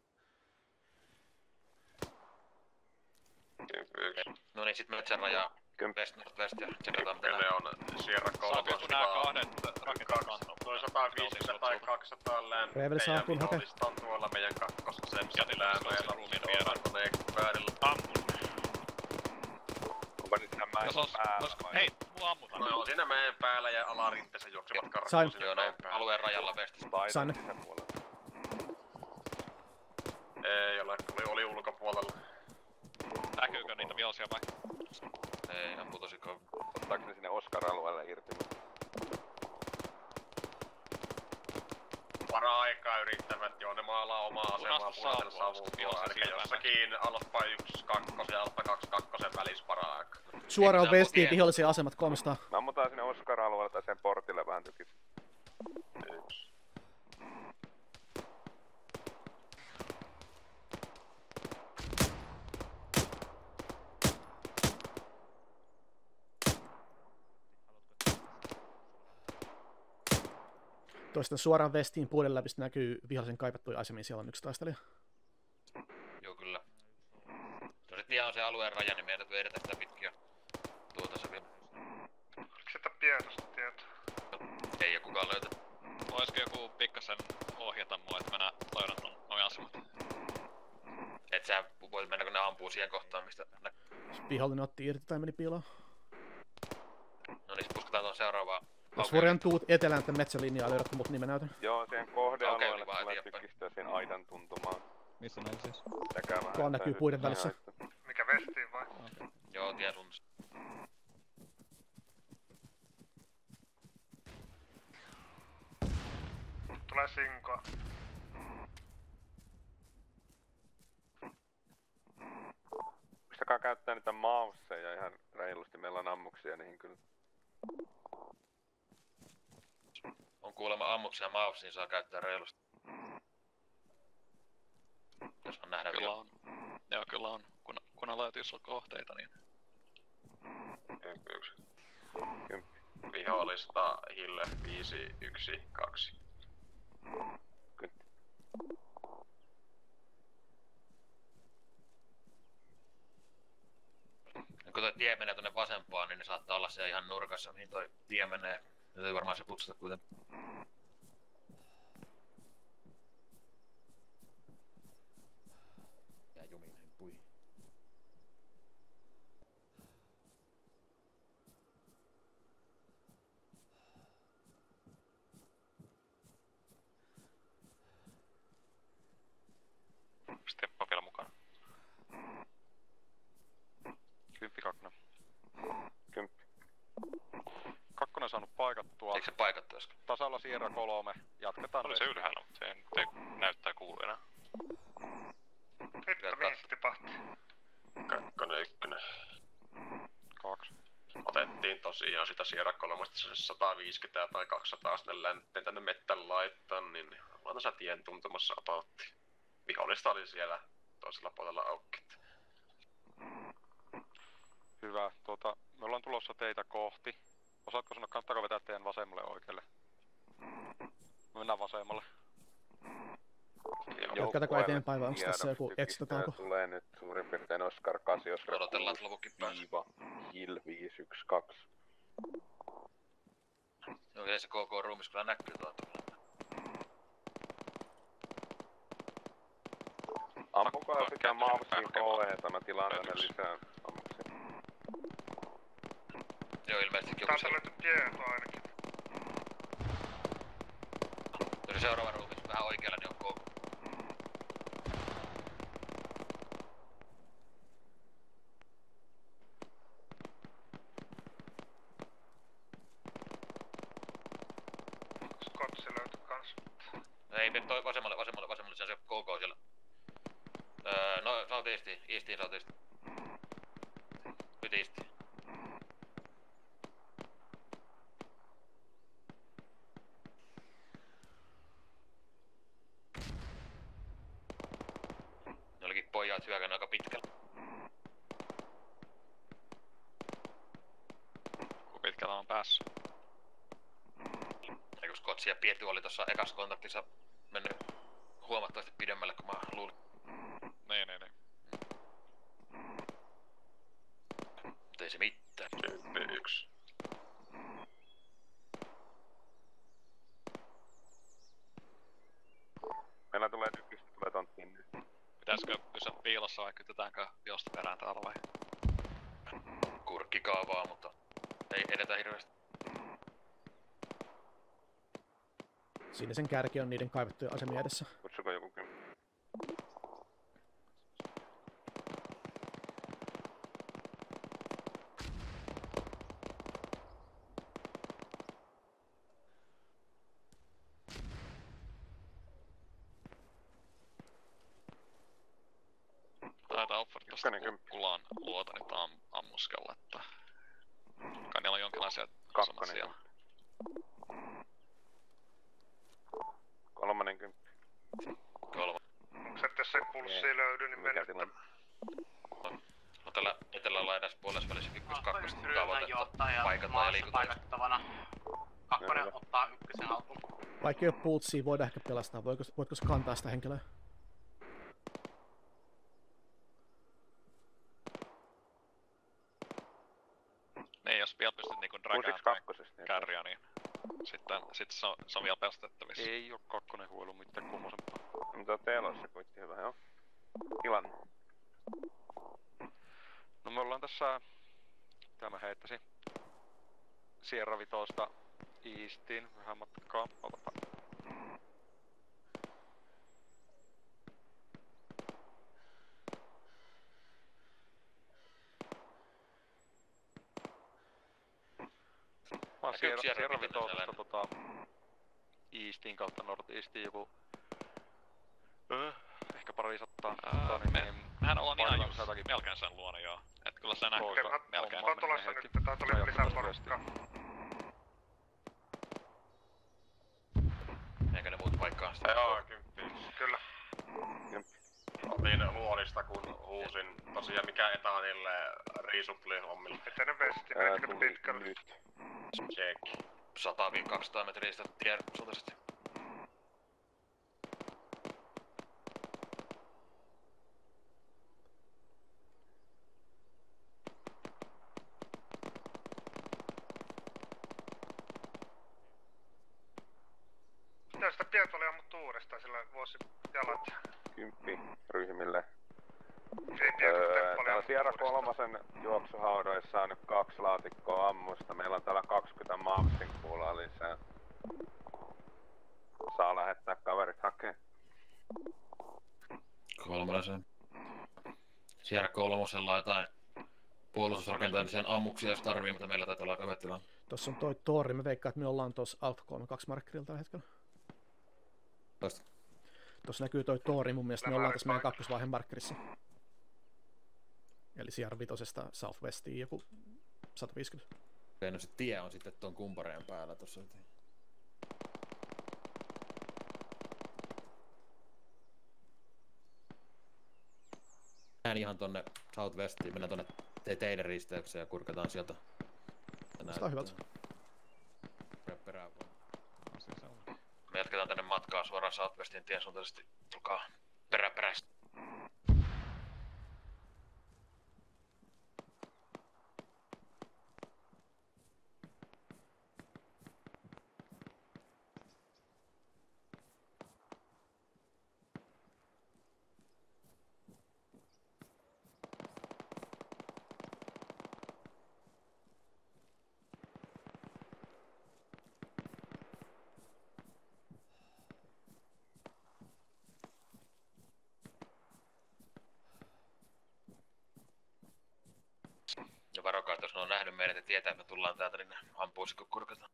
D: No niin, sit metsän rajaa West, northwest ja tsekataan mitä
N: ne on Sierra 3.
F: Saako nää kahdet rakentaa kanssa?
N: Noin 150 tai 200 lämpöä.
G: Revel saa kun hakee.
N: On tuolla meidän kakkosessa lämmöillä. Onko ne väärillä?
F: Ammun. Onko nyt tämän mäen päällä? Hei, mua ammutaan.
N: No on siinä mäen päällä ja alarinteessä juoksevat karkuun
G: Sain.
N: siinä mäen päällä.
D: alueen rajalla Westissä.
G: Sain.
N: Ei ole, oli ulkopuolella.
F: Näkyykö niitä vihollisia vai?
D: Ei, ihan putosiko.
F: Ottaako ne sinne Oscar-alueelle irti?
N: Para-aikaa yrittävät, joo, ne maalaa omaa asemaa punaisella savulla. Eli jossakin alppa 1, 2 ja alppa 2, 2 välissä para-aikaa.
G: Suoraan Westiin vihollisia asemat 300.
F: Mä ammutaan sinne Oscar-alueelle tai sen portille vähän tykis.
G: Toista suoraan Westiin puolen läpi näkyy vihollisen kaivattuja asemia, siellä on yksi taistelija.
D: Joo, kyllä. Jos et ihan se alueen raja, niin meidän täytyy edetä sitä pitkiä. Tuota se vielä.
C: Oliko sitä pietosta tietoa?
D: Ei oo kukaan löytä.
F: Oisko joku pikkasen ohjata mua, että mä laidan ton noin asemat?
D: Et sä voit mennä, kun ne ampuu siihen kohtaan, mistä
G: Vihollinen otti irti tai meni piiloon.
D: No niin, pusketaan tuon seuraavaan.
G: Jos Vorian tuut etelään tämän metsälinjaa, löydätkö mut nimenäytön?
F: Joo, siihen kohdealueelle tulee tykistöä siihen aidan tuntumaan.
K: Missä näin siis?
G: Tuolla näkyy puiden välissä.
C: Mikä Westiin vai?
K: Okay.
D: Joo, tie suunnassa.
C: Tulee sinkoa.
F: Muistakaa käyttää niitä mouseja ihan reilusti, meillä on ammuksia niihin kyllä.
D: On kuulemma ammuksia mouse, niin saa käyttää reilusti. Jos on nähdä
F: kyllä
D: vielä.
F: On. Joo, kyllä on. Kun löytyy sulla kohteita, niin...
N: Yksi. Vihollista Hille 5, 1, 2.
D: Kun toi tie menee tonne vasempaan, niin ne saattaa olla siellä ihan nurkassa, mihin toi tie menee. Täytyy varmaan se putsata kuitenkin.
O: Ja juminen pui.
F: Steppa vielä mukana. 10-2. 10. Kakkonen saanut paikattua.
D: Eikö se paikattu äsken?
F: Tasalla Sierra 3. Jatketaan.
N: Oli se ylhäällä, mutta se ei näyttää kuulu enää.
C: Hitto, mihin se tipahti?
N: 2, 1.
F: 2.
N: Otettiin tosiaan sitä Sierra 3 150 tai 200 sinne länteen tänne mettän laittaa, niin ollaan tässä tien tuntumassa apautti. Vihollista oli siellä toisella puolella auki.
F: Hyvä. Me ollaan tulossa teitä kohti. Osaatko sanoa, kannattaako vetää teidän vasemmalle oikealle? Me mennään vasemmalle.
G: Jatketaanko eteenpäin vai onko tässä joku extra-tauko?
F: Tulee nyt suurin piirtein Oscar 8, Oscar
D: odotellaan, että lopukki pääsee.
F: Hill 512.
D: Joo, ei se KK-ruumis kyllä näkyy tuolta.
F: Ampukaa sitä mausia HE, mä tilaan tänne lisää ammuksia.
D: Joo, ilmeisesti joku
C: Täältä löytyy tietoa ainakin.
D: Tuo seuraava ruumis vähän oikealla, niin on KK.
C: Skotsi löytyi kans.
D: Ei, toi vasemmalle, se on se KK siellä. No, southeastiin, southeastiin. Nyt eastiin. Ne olikin pojat hyökännyt aika pitkällä.
F: Kuinka pitkällä on päässyt?
D: Eikö Skotsi ja Piety oli tossa ekassa kontaktissa mennyt huomattavasti pidemmälle kuin mä luulin.
F: Niin.
D: Mutta ei se mitään. sitten.
N: 1.
F: Meillä tulee tykistä, tulee tonttiin nyt.
A: Pitäisikö pysyä piilossa vai kytetäänkö josta perään täällä vai?
D: Kurkkikaavaa, mutta ei edetä hirveästi.
G: Siinä sen kärki on niiden kaivettujen asemien edessä.
F: Kutsuko joku kyllä?
A: Taitaa Alfred tosta kukkulaan luota nyt ammuskella, että kai niillä on jonkinlaisia asemia.
F: 30.
C: Onko se, että jos ei pulssia löydy, niin mennään.
D: No tällä etelälaidassa puolessa välissä ykkös-kakkosta tavoitetta paikataan ja liikutaan.
P: Kakkonen ottaa ykkösen haltuun.
G: Vaikka ei oo pulssia, voidaan ehkä pelastaa. Voitko se kantaa sitä henkilöä?
A: Niin, jos vielä pystyt niinku dragaamaan kärriä, niin sitten se on vielä pelastettavissa.
F: Ei oo kakkonen huilu mitään kummosempaa. Mutta teillä on se kuitti hyvä, joo. Tilanne. No me ollaan tässä, mitä mä heittäisin, Sierra Vitosta Eastiin vähän matkaa. Otapa. Mä oon Sierra Vitosta Eastiin kautta Northeastiin joku ehkä parisattaa.
A: Mehän ollaan ihan just melkein sen luona joo. Et kyllä se näkyy melkein.
C: Mä oon tulossa nyt, tää tuli lisää porukkaa.
D: Eikä ne muut paikkaa sitä?
N: Joo, 10.
C: Kyllä.
N: Niin luolista kun huusin tosiaan mikä etaa niille riisupli-hommille.
C: Etenen vesti, menikö pitkälle?
N: Check.
D: 100-200 metriä sitä tien suuntaisesti.
C: Mitä sitä pientä oli ammuttu uudestaan, sillä vuosi jalat.
F: 10 ryhmille.
C: Täällä
F: Sierra 3 juoksuhaudoissa on nyt 2 laatikkoa ammusta. Meillä on täällä 20 mauksin kuulaa lisää. Saa lähettää kaverit hakee.
D: 3. Sierra 3 jotain puolustusrakentamisen ammuksia jos tarvii, mutta meillä taitaa olla aika hyvä tilanne.
G: Tossa on toi torri, mä veikkaan, että me ollaan tossa Alpha 32 markkerilla tällä hetkellä. Tossa näkyy toi torri, mun mielestä me ollaan tässä meidän kakkosvaiheen markkerissa. Eli Sierra 5:sta Southwestiin joku 150.
O: Okei, no se tie on sitten tuon kumpareen päällä tossa. Mennään ihan tonne Southwestiin, mennään tonne teidän risteykseen ja kurkataan sieltä.
G: Sitä on hyvältä.
O: Perään vaan.
D: Me jatketaan tänne matkaa suoraan Southwestin tien suuntaisesti. Tulkaa perästä. Ja varokaa, että jos ne on nähnyt meidät ja tietää, että me tullaan täältä, niin ne ampuisi, kun kurkataan.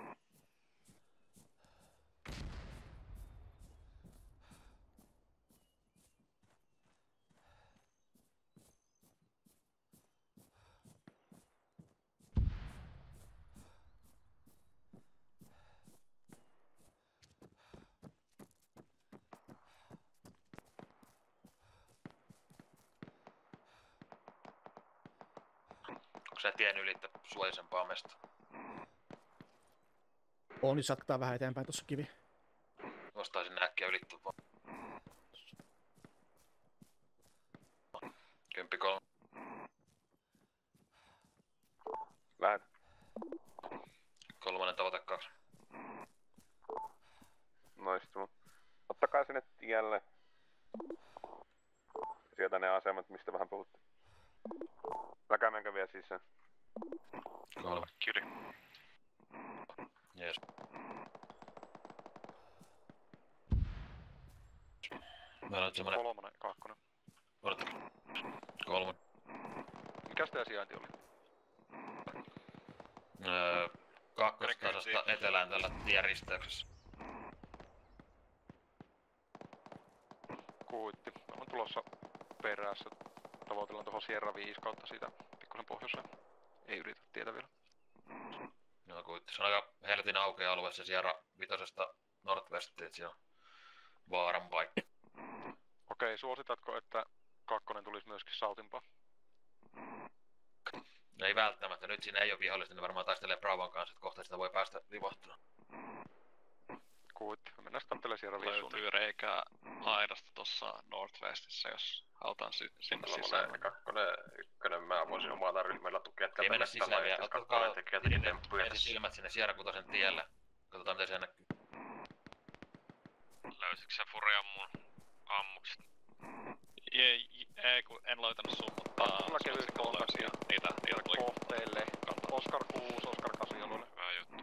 D: Onko sä tiennyt ylittää suojaisempaa mesta?
G: On, niin jatketaan vähän eteenpäin tossa kivi.
D: Nostaisin äkkiä ylittyä vaan. 10-3.
F: sinne tielle. Sieltä ne asemat, mistä vähän puhuttiin. Älkää menkö vielä sisään.
D: 3.
F: Kyli.
D: Jees. Meillä on semmonen...
F: 3, 2.
D: Odottakaa. 3.
F: Mikäs tää sijainti oli?
D: Kakkostasasta etelään tällä tieristeyksessä.
F: Kuitti. On tulossa perässä. Tavoitellaan tuohon Sierra 5 kautta siitä pikkusen pohjoiseen. Ei ylitä tietä vielä.
D: Joo, kuitti. Se on aika helvetin aukea alue se Sierra 5:sta Northwestiin, et siinä on vaaran paikka.
F: Okei, suositatko, että 2 tulisi myöskin saltimpaa?
D: Ei välttämättä. Nyt siinä ei ole vihollista, niin varmaan taistelee Bravon kanssa, että kohta sitä voi päästä livahtua.
F: Kuitti. Mennään sitten kattelemaan Sierra 5 suuntaan.
Q: Löytyy reikää aidasta tossa Northwestissä, jos halutaan sinne sisään.
N: 2, 1, mä voisin omalla ryhmällä tukea
D: Ei mennä sisään vielä. Ottakaa ensin silmät sinne Sierra 6 tielle. Katsotaan mitä siellä näkyy.
Q: Löysitkö sä Furian mun ammukset? Ei, kun en löytänyt sun, mutta
F: mulla kevyt
Q: löysiä niitä tuli
F: kohteelle. Oscar 6, Oscar 8 alueelle.
Q: Hyvä juttu.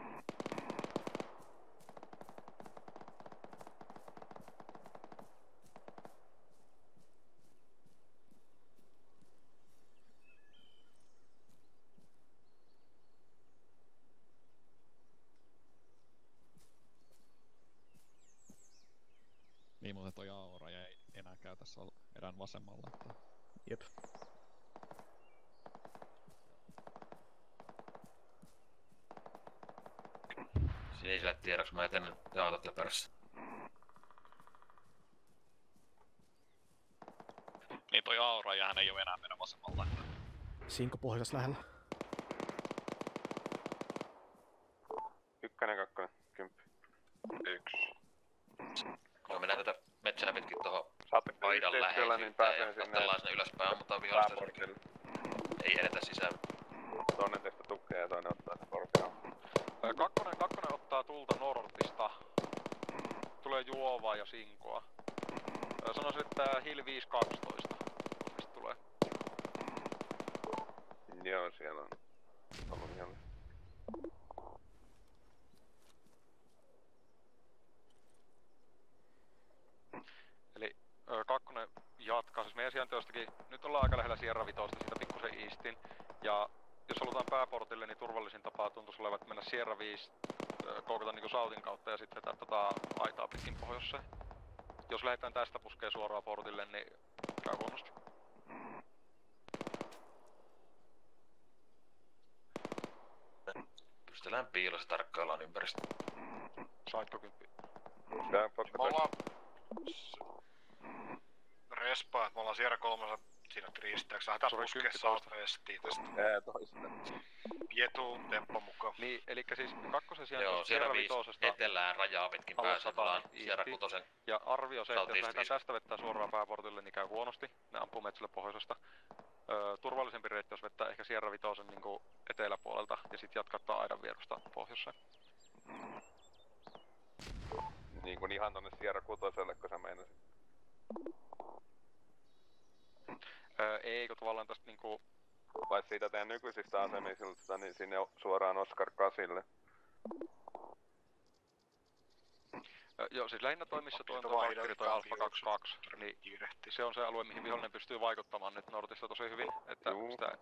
K: Niin muuten toi aura ei enää käy tässä erään vasemmalla. Että...
G: Jep.
D: Siniselle tiedoksi mä etenen te autatte perässä.
Q: Niin toi aura jäähän ei oo enää meidän vasemmalla.
G: Sinko pohjoisessa lähellä.
F: 1, 2, 10.
N: 1.
D: Joo, mennään tätä metsää pitkin tohon
F: Saatteko
D: aidan
F: yhteistyöllä, niin pääsee sinne
D: kattellaan sinne ylöspäin, ammutaan vihollista. Ei edetä sisään.
F: Toinen teistä tukee ja toinen ottaa se korkeaa. 2 ottaa tulta Nortista. Tulee juovaa ja sinkoa. Sanoisin, että Hill 512. Mistä tulee? Joo, siellä on ollut ihan. Eli 2 jatkaa. Siis meidän sijainti jostakin, nyt ollaan aika lähellä Sierra 5, siitä pikkusen eastin. Ja jos halutaan pääportille, niin turvallisin tapa tuntuisi olevan mennä Sierra 5, koukata niinku Southin kautta ja sitten vetää aitaa pitkin pohjoiseen. Jos lähdetään tästä puskee suoraan portille, niin käy huonosti.
D: Pystytään piilossa tarkkaillaan ympäristö.
F: Saitko kymppi?
C: Me ollaan respaa, että me ollaan Sierra 3 siinä risteyksessä. Lähdetään puskee Southwestiin tästä.
F: Toista.
C: Vietuu tempo mukaan.
F: Niin, elikkä siis 2 sijainti
D: joo, Sierra 5 etelään rajaa pitkin pääsee, ollaan Sierra 6.
F: Ja arvio se, että jos lähdetään tästä vettää suoraan pääportille, niin käy huonosti. Ne ampuu metsälle pohjoisesta. Turvallisempi reitti, jos vettää ehkä Sierra 5 niinku eteläpuolelta ja sit jatkaa aidan vierusta pohjoiseen. Niin kuin ihan tonne Sierra 6:lle, kun sä meinasit. Ei, kun tavallaan tästä niinku... Vai siitä teidän nykyisistä asemisilta, niin sinne suoraan Oscar 8:lle. Joo, siis lähinnä toimissa tuo Valkyri toi Alpha 22, niin se on se alue, mihin vihollinen pystyy vaikuttamaan nyt Nortista tosi hyvin, että sitä...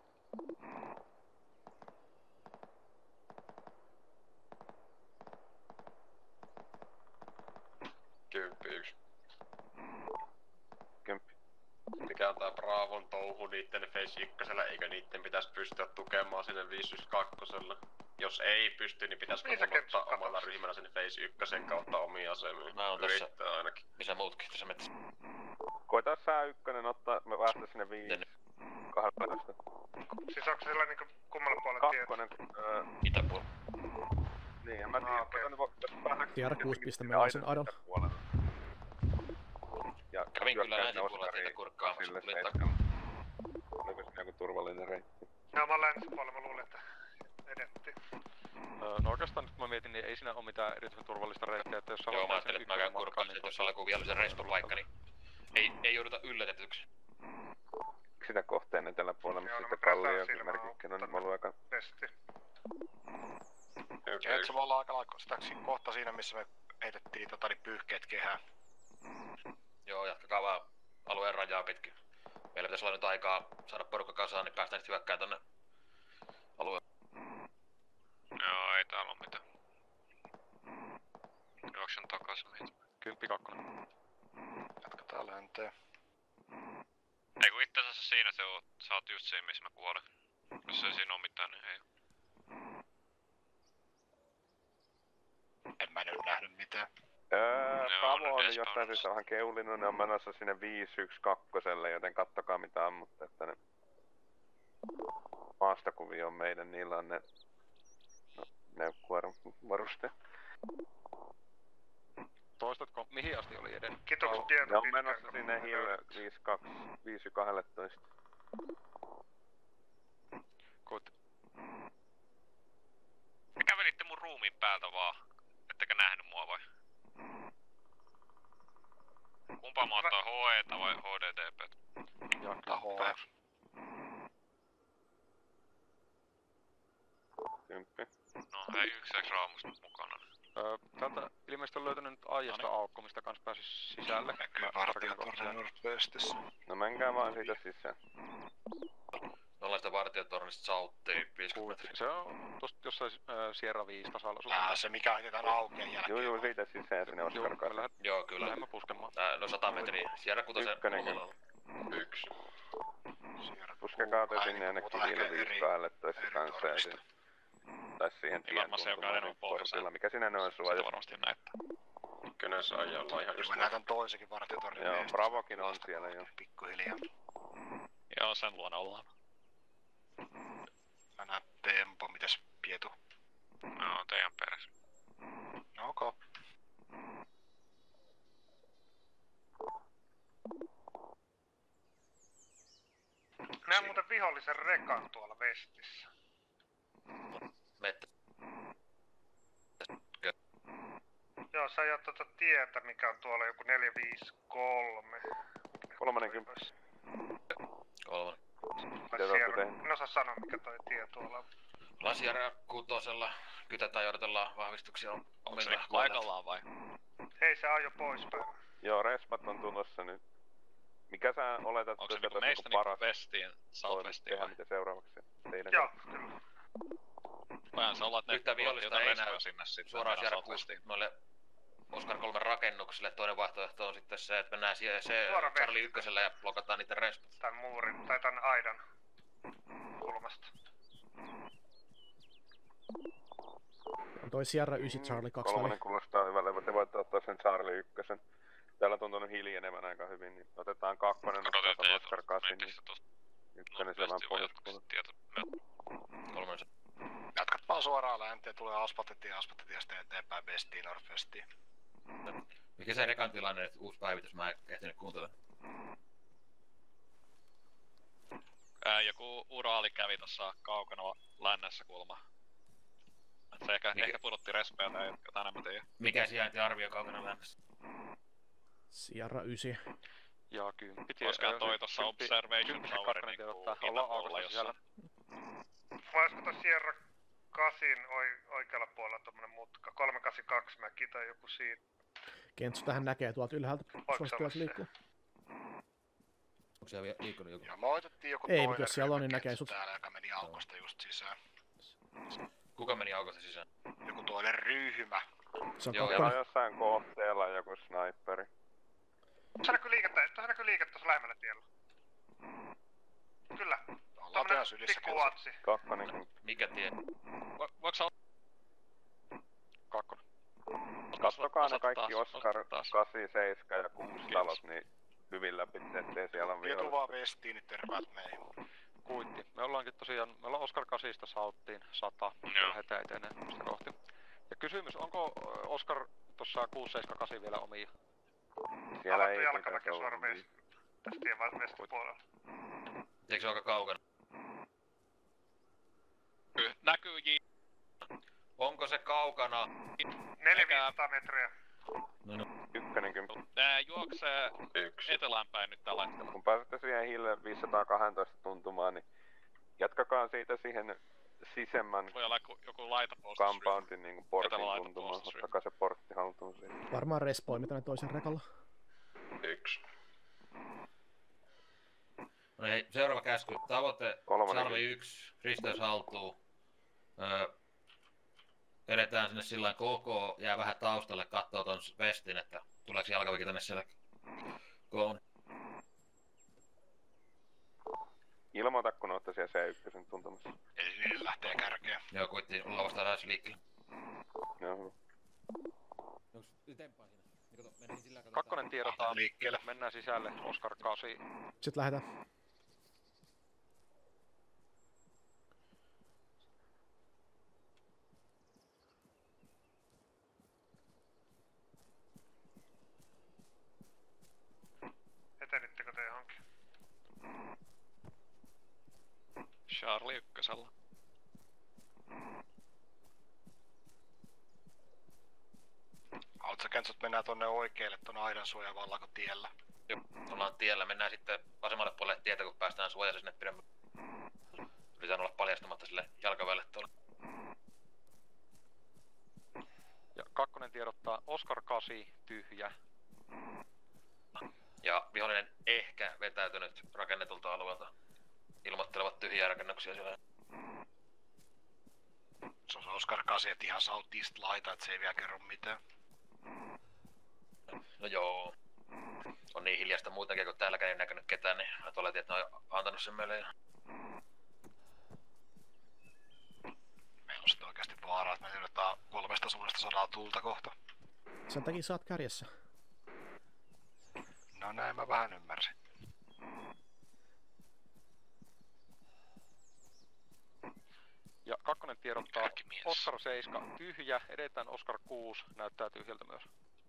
N: Mikä on tää Bravon touhu niitten Phase 1, eikö niitten pitäis pystyä tukemaan sinne 512. Jos ei pysty, niin pitäis ottaa omalla ryhmällä sinne Phase 1 kautta omia asemia.
D: Mä oon tässä
N: ainakin.
D: Missä muutkin tässä metsässä?
F: Koitaan sää 1 ottaa, me päästä sinne 5. 12.
C: Siis onko sillä niinku kummalla puolella
F: tietää?
D: Itäpuolella.
F: Niin, en mä tiedä.
G: Sierra 6 piste meillä on sen aidan.
F: Ja
D: kävin kyllä länsipuolella teitä kurkkaamassa, tuli takaa.
F: Oliko se joku turvallinen reitti?
C: Joo, mä oon länsipuolella, mä luulin, että edettiin.
F: No oikeastaan nyt kun mä mietin, niin ei siinä oo mitään erityisen turvallista reittiä, että jos sä
D: Joo, mä ajattelin, että mä käyn kurkkaamassa, että jos on joku vihollisen respawn-paikka, niin ei jouduta yllätetyksi.
R: Sitä kohteen eteläpuolella, missä sitten kallio merkikkänä, niin mä oon aika...
B: Et se voi olla aika lailla sitä kohta siinä, missä me heitettiin pyyhkeet kehään.
D: Joo, jatkakaa vaan alueen rajaa pitkin. Meillä pitäisi olla nyt aikaa saada porukka kasaan, niin päästään sitten hyökkään tonne alueen.
A: Joo, ei täällä oo mitään. Juoksen takas meitä.
F: 10-2.
B: Jatketaan länteen.
A: Ei kun itse asiassa siinä sä oot just siinä, missä mä kuolin. Jos ei siinä oo mitään, niin ei oo.
B: En mä nyt nähnyt mitään.
R: Pavo on jostain syystä vähän keulinut, ne on menossa sinne 512, joten kattokaa mitä ammutte, että ne maastokuvio on meidän, niillä on ne neukkuvarusteet.
F: Toistatko, mihin asti oli edennyt?
C: Kiitokset tieto.
R: Ne on menossa sinne Hill 512.
F: Good.
A: Te kävelitte mun ruumiin päältä vaan. Ettekä nähnyt mua vai? Kumpaa mä ottaa HE:tä vai HDDP:tä?
B: Ottaa HE.
R: 10.
A: No hei, yksi raamusta mukana.
F: Täältä ilmeisesti on löytänyt nyt aiesta aukko, mistä kans pääsis sisälle.
B: Näkyy vartijatornin Northwestissä.
R: No menkää vaan siitä sisään.
D: Ollaan sitä vartijatornista sauttiin 50 metriä.
F: Se on tosta jossain Sierra 5 tasalla.
B: Se mikä heitetään aukeen jälkeen.
R: Joo, siitä sisään sinne Oskar kanssa.
D: Joo, kyllä.
F: Lähdemme puskemaan.
D: No 100 metriä. Sierra 6 kulmalla.
N: 1.
R: Puskekaa te sinne jonnekin Hill 512 kanssa ja sinne. Tai siihen tien tuntumaan mikä sinä noin suoja.
A: Sitä varmasti näyttää.
N: Ykkönen saa olla ihan just.
B: Mä näytän toisenkin vartijatornin.
R: Joo, Bravokin on siellä jo.
B: Pikkuhiljaa.
A: Joo, sen luona ollaan.
B: Mä näen tempo, mitäs Pietu?
A: No, teidän perässä.
B: Ok.
C: Näen muuten vihollisen rekan tuolla vestissä.
D: Mettä.
C: Joo, sä ajat tietä, mikä on tuolla joku 453.
R: 30.
D: 3.
R: Mitä te ootte tehnyt?
C: En osaa sanoa, mikä toi tie tuolla on.
D: Ollaan Sierra 6, kytetään ja odotellaan vahvistuksia omilla
A: paikallaan vai?
C: Hei, se ajo poispäin.
R: Joo, respat on tulossa nyt. Mikä sä oletat,
A: onko se
R: että
A: niinku meistä
R: paras
A: vestiin, southwestiin vai?
R: Mitä seuraavaksi? Teidän
C: joo, kyllä.
A: Voihan se olla, että
D: yhtä vihollista ei näy
A: sinne sitten
D: suoraan Sierra 6 noille Oscar 3 rakennuksille. Toinen vaihtoehto on sitten se, että mennään se Charlie 1 ja blokataan niitä respat.
C: Tän muurin, tai tän aidan kulmasta.
G: On toi Sierra 9 Charlie 2
R: väli. 3 kuulostaa hyvälle, te voitte ottaa sen Charlie 1. Täällä on tuntunut hiljenevän aika hyvin, niin otetaan 2, otetaan Oscar 8, niin 1 se vaan pois.
D: 3.
B: Jatkat vaan suoraan länteen, tulee asfalttitiestä eteenpäin Westiin, Northwestiin.
D: Mikä se rekan tilanne nyt uusi päivitys, mä en ehtinyt kuuntelemaan.
A: Joku uraali kävi tossa kaukana lännessä kulma. Se ehkä pudotti respeä tai jotain, en mä tiedä.
D: Mikä sijaintiarvio kaukana lännessä?
G: Sierra 9.
F: Ja 10.
A: Olisikohan toi tossa Observation Tower niinku
F: ollaan aukossa sisällä.
C: Olisiko toi Sierra 8 oikealla puolella tommonen mutka? 382 mäki tai joku siinä.
G: Kentsu tähän näkee tuolta ylhäältä. Suosittaa se liikkuu.
D: Onko siellä liikkunut joku?
B: Ja me otettiin joku
G: ei, mutta jos siellä on, niin näkee sut.
B: Täällä, joka meni aukosta just sisään.
D: Kuka meni aukosta sisään?
B: Joku toinen ryhmä.
G: Se on
R: joo, on jossain kohteella joku sniperi.
C: Tuossa näkyy liikettä tuossa lähemmällä tiellä. Kyllä. Tommonen pikku uatsi.
R: 2.
D: Mikä tie?
A: Voiko sä
F: 2.
R: Kattokaa ne kaikki Oscar 8, 7 ja 6 talot, niin hyvin läpi, ettei siellä on vielä.
B: Vietu vaan Westiin, niin terveet meihin.
F: Kuitti. Me ollaankin tosiaan, me ollaan Oscar 8 sauttiin 100. Lähdetään eteneen sitä kohti. Ja kysymys, onko Oscar tossa 6, 7, 8 vielä omia?
R: Siellä ei
C: jalkaväki suora tästä tien vaan vestipuolella.
D: Eikö se ole aika kaukana?
Q: Näkyy J.
D: Onko se kaukana?
C: 400 metriä.
O: No.
R: 10.
Q: Juoksee etelään päin nyt tällä hetkellä.
R: Kun pääsette siihen hille 512 tuntumaan, niin jatkakaa siitä siihen sisemmän
Q: voi olla joku
R: compoundin niin portin tuntumaan. Ottakaa se portti haltuun siitä.
G: Varmaan respawni tänne toisen rekalla.
N: 1.
O: No hei, seuraava käsky. Tavoite salvi 1, risteys haltuu. Edetään sinne sillain koko, jää vähän taustalle, kattoo ton vestin, että tuleeko jalkaväki tänne siellä koon.
R: Ilmoita, kun ootte siellä C1 tuntumassa.
P: Eli niille lähtee kärkeä.
O: Joo, kuittiin lavasta lähes liikkeelle.
R: Joo.
F: Kakkonen tiedotaan liikkeelle. Mennään sisälle, Oscar 8.
G: Sitten lähdetään.
C: Etenittekö te johonkin?
Q: Charlie ykkösellä.
P: Haluatko Kentsut mennään tonne oikealle tonne aidan suojavallako tiellä?
D: Joo, ollaan tiellä. Mennään sitten vasemmalle puolelle tietä, kun päästään suojassa sinne pidemmän. Yritän olla paljastamatta sille jalkaväelle tuolla.
F: Ja kakkonen tiedottaa Oscar 8, tyhjä.
D: Ja vihollinen ehkä vetäytynyt rakennetulta alueelta. Ilmoittelevat tyhjiä rakennuksia siellä.
P: Se on Oscar 8, et ihan southeast laita, et se ei vielä kerro mitään.
D: No joo. On niin hiljasta muutenkin, kun täälläkään ei näkynyt ketään, niin oletin, että ne on antanut sen meille.
P: Meillä on sitten oikeasti vaaraa, että me yritetään 300 sodaa tulta kohta.
G: Sen takia sä oot kärjessä.
P: No näin mä vähän ymmärsin.
F: Ja kakkonen tiedottaa Oscar 7, tyhjä. Edetään Oscar 6, näyttää tyhjältä myös.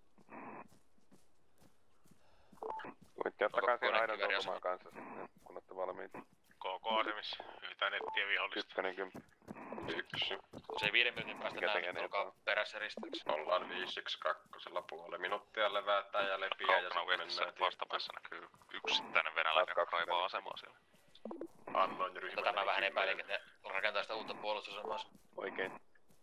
R: Voitte ottakaa siinä aidan tuntumaan kanssa sitten, kun olette valmiita.
H: KK-asemissa. Yritän etsiä vihollista.
R: 10.
N: 1.
D: Se ei 5 minuutin päästä näy, olkaa perässä risteyksessä.
N: Ollaan 512 puoli minuuttia levätään ja lepiä ja sitten mennään.
H: Vastapäässä näkyy yksittäinen venäläinen, joka kaivaa asemaa siellä.
N: Annoin ryhmälle.
D: Tätä mä vähän epäilin, että ne rakentaa sitä uutta puolustusasemaa.
R: Oikein.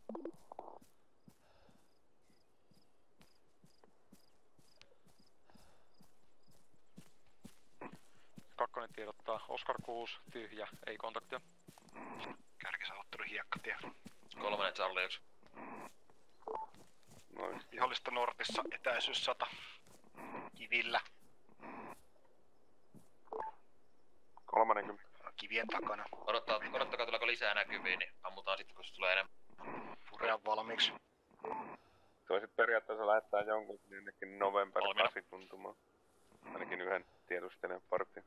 F: Kakkonen tiedottaa Oscar 6, tyhjä, ei kontaktia.
P: Kärkisauttelu hiekkatie.
D: 3 Charlie 1.
P: Vihollista Nortissa, etäisyys 100. Kivillä.
R: 30.
P: Kivien takana.
D: Odottakaa tuleeko lisää näkyviin, niin ammutaan sitten kun se tulee enemmän.
P: Furea valmiiksi.
R: Toisit periaatteessa lähettää jonkun jonnekin November 8 tuntumaan. Ainakin yhden tiedustelijan partin.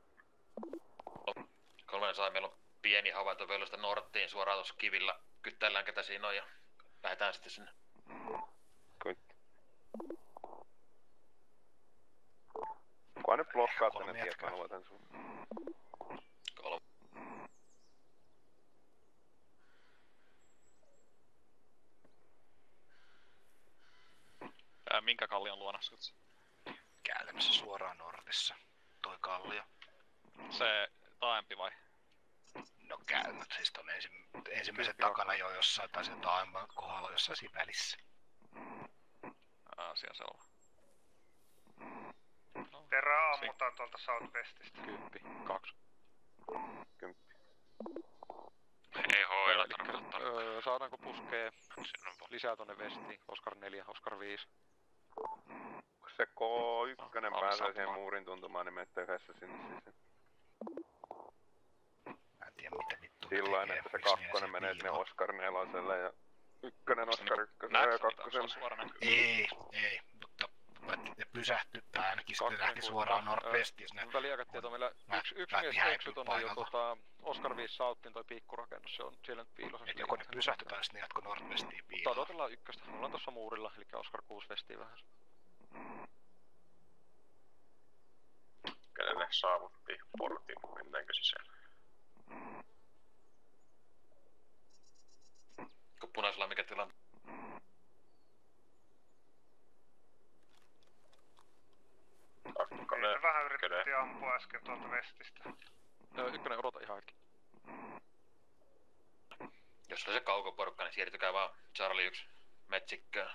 D: 3 sai, meillä on pieni havainto Völlöstä Norttiin suoraan tuossa kivillä. Kyttäillään ketä siinä on ja lähdetään sitten sinne.
R: Kunhan nyt blokkaat tänne tietoa, mä laitan sun.
D: 3.
Q: Minkä kallion luona sut?
P: Käytännössä suoraan Nortissa. Toi kallio.
Q: Se taaempi vai?
P: No käynyt, siis ton ensimmäisen takana jo jossain, tai sen taaemman kohdalla jossain siinä välissä.
Q: Asia selvä.
C: No, Terra ammutaan tuolta Southwestistä.
F: 10, 2.
R: 10.
Q: Ei hoida tarkoittaa.
F: Saadaanko puskee lisää tonne vestiin? Oscar 4, Oscar 5.
R: Kun se K1 pääsee siihen muurin tuntumaan, niin menette yhdessä sinne sisään.
P: Mä en tiedä mitä vittua.
R: Sillain, että se 2 menee sinne Oscar 4 ja 1 Oscar 1 ja 2.
P: Ei, mutta ne pysähtyy tai ainakin sitten lähti suoraan Northwestiin.
F: Mutta liiakatieto meillä yksi mies eksy tonne jo Oscar 5 Southin toi pikkurakennus, se on siellä nyt piilossa.
P: Et joko ne pysähtyy tai sitten ne jatko Northwestiin piiloon.
F: Odotellaan 1, me ollaan tossa muurilla, eli Oscar 6 vestiin vähän.
N: Kenelle saavutti portin, mennäänkö sisälle?
D: Punaisella mikä tilanne?
C: Niitä vähän yritettiin ampua äsken tuolta vestistä.
F: Ykkönen, odota ihan hetki.
D: Jos oli se kaukoporukka, niin siirtykää vaan Charlie 1 metsikköön.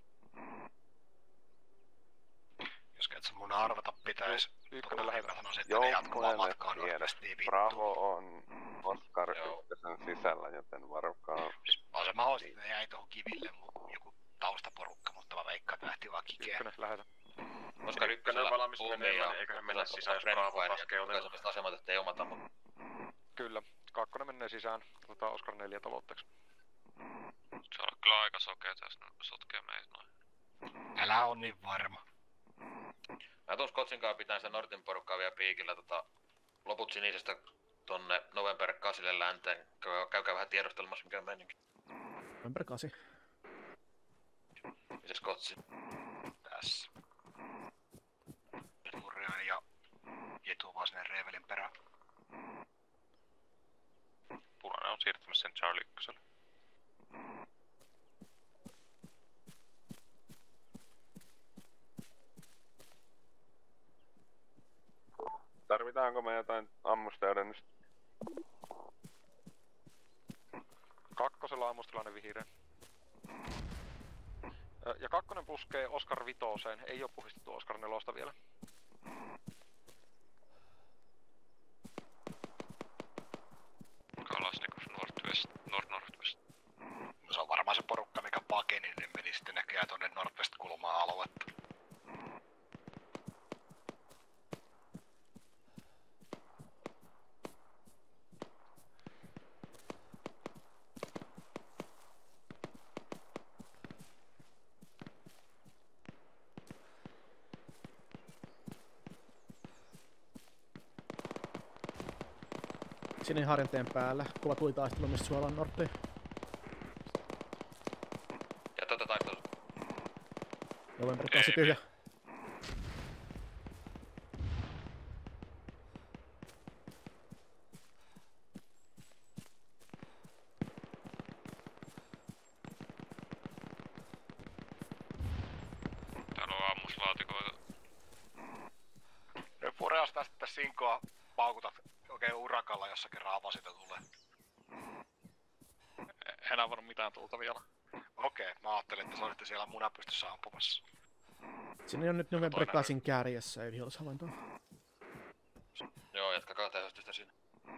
P: Jos et mun arvata pitäis.
F: Ykkönen lähellä.
P: Mä sanoisin, että ne jatkuvaa matkaa Nordwestiin vittu.
R: Bravo on Oscar ykkösen sisällä, joten varukaa.
P: Siis on se mahdollista, että ne jäi tohon kiville joku taustaporukka, mutta mä veikkaan, että lähti vaan kikeä.
F: Ykkönen lähellä.
D: Oscar ykkönen on valmis
N: menemään, niin eiköhän mennä sisään, jos Bravo laskeutuu.
D: Semmoista asemat, ettei omat ammu.
F: Kyllä. Kakkonen menee sisään. Otetaan Oscar 4 tavoitteeksi.
Q: Se on kyllä aika sokea, jos ne sotkee meitä noin.
P: Älä on niin varma.
D: Mä tuun Scotsinkaan pitää sitä Nortin porukkaa vielä piikillä. Loput sinisestä tonne November 8 länteen. Käykää vähän tiedostelemassa mikä on meininki.
G: November 8.
D: Mites Scotsi?
P: Tässä. Murjaan ja Jetu vaan sinne Revelin perään.
F: Punainen on siirtymässä sen Charlie 1.
R: Tarvitaanko me jotain ammustäydennystä?
F: Kakkosella ammustelainen vihreä. Ja kakkonen puskee Oscar 5, ei oo puhistettu Oscar 4 vielä.
Q: Kalasnikov Northwest.
P: No se on varmaan se porukka mikä pakeni, niin meni sitten näköjään tonne Northwest-kulmaan aluetta.
G: Sinne harjanteen päällä. Kova tulitaistelu, mistä suollaan Norttiin.
D: Ja taistelu.
G: November 8 tyhjä.
Q: Täällä on ammuslaatikoita.
P: Fureas tästä sinkoa paukutat oikein urakalla, jossa kerran avasita tulee.
F: En avannut mitään tulta vielä.
P: Okei, mä ajattelin, että sä olitte siellä munapystyssä ampumassa.
G: Sinne on nyt November 8 kärjessä, ei vihollishavaintoa.
D: Joo, jatkakaa tehostusta siinä.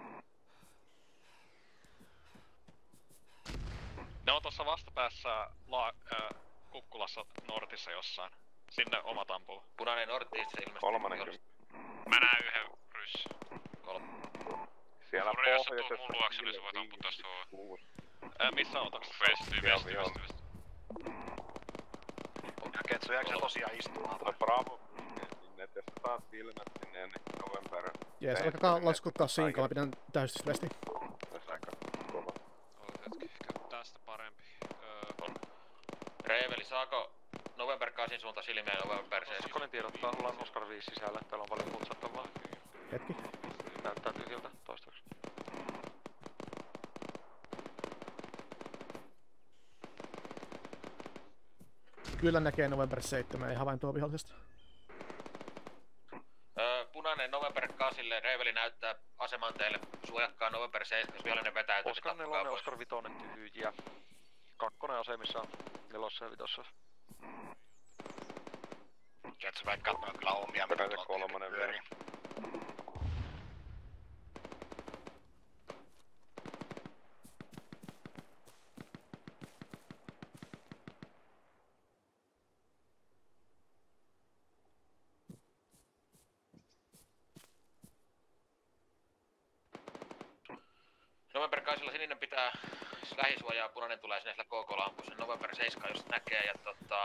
F: Ne on tossa vastapäässä kukkulassa Nortissa jossain. Sinne omat ampuu.
D: Punainen Nortti itse ilmeisesti.
R: 30.
Q: Mä näen yhden ryssä.
R: Siellä
Q: pohjoisessa.
R: pohjoisessa.
Q: Tuu mun luokse, niin sä voit ampua tästä vaan.
F: Missä otoks?
Q: Vesti.
P: Ja Ketsu, jääkö sä tosiaan istumaan?
R: Bravo puskee sinne, et jos sä saat silmät sinne ennen November.
G: Jees, alkakaa laskuttaa sinkoa, mä pidän täystystä vesti.
R: Tässä aika kova.
Q: Käy tästä parempi.
D: Reeveli, saako November 8 suunta silmiä November 7?
F: Sakkonen tiedottaa, ollaan Oscar 5 sisällä, täällä on paljon putsattavaa.
G: Hetki.
F: Näyttää tyhjältä toistaiseksi.
G: Kyllä näkee November 7, ei havaintoa vihollisesta.
D: Punainen November 8, Reeveli näyttää aseman teille. Suojakkaa November 7, jos vihollinen vetäytyy.
F: Oscar 4, Oscar 5 tyhjiä. Kakkonen asemissa 4 ja 5.
P: Ketsu veikkaa, että ne on kyllä omia, mitä tuolta pyörii.
D: November 8 sininen pitää lähisuojaa, punainen tulee sinne sillä KK-lampuun, sen November 7 jos näkee ja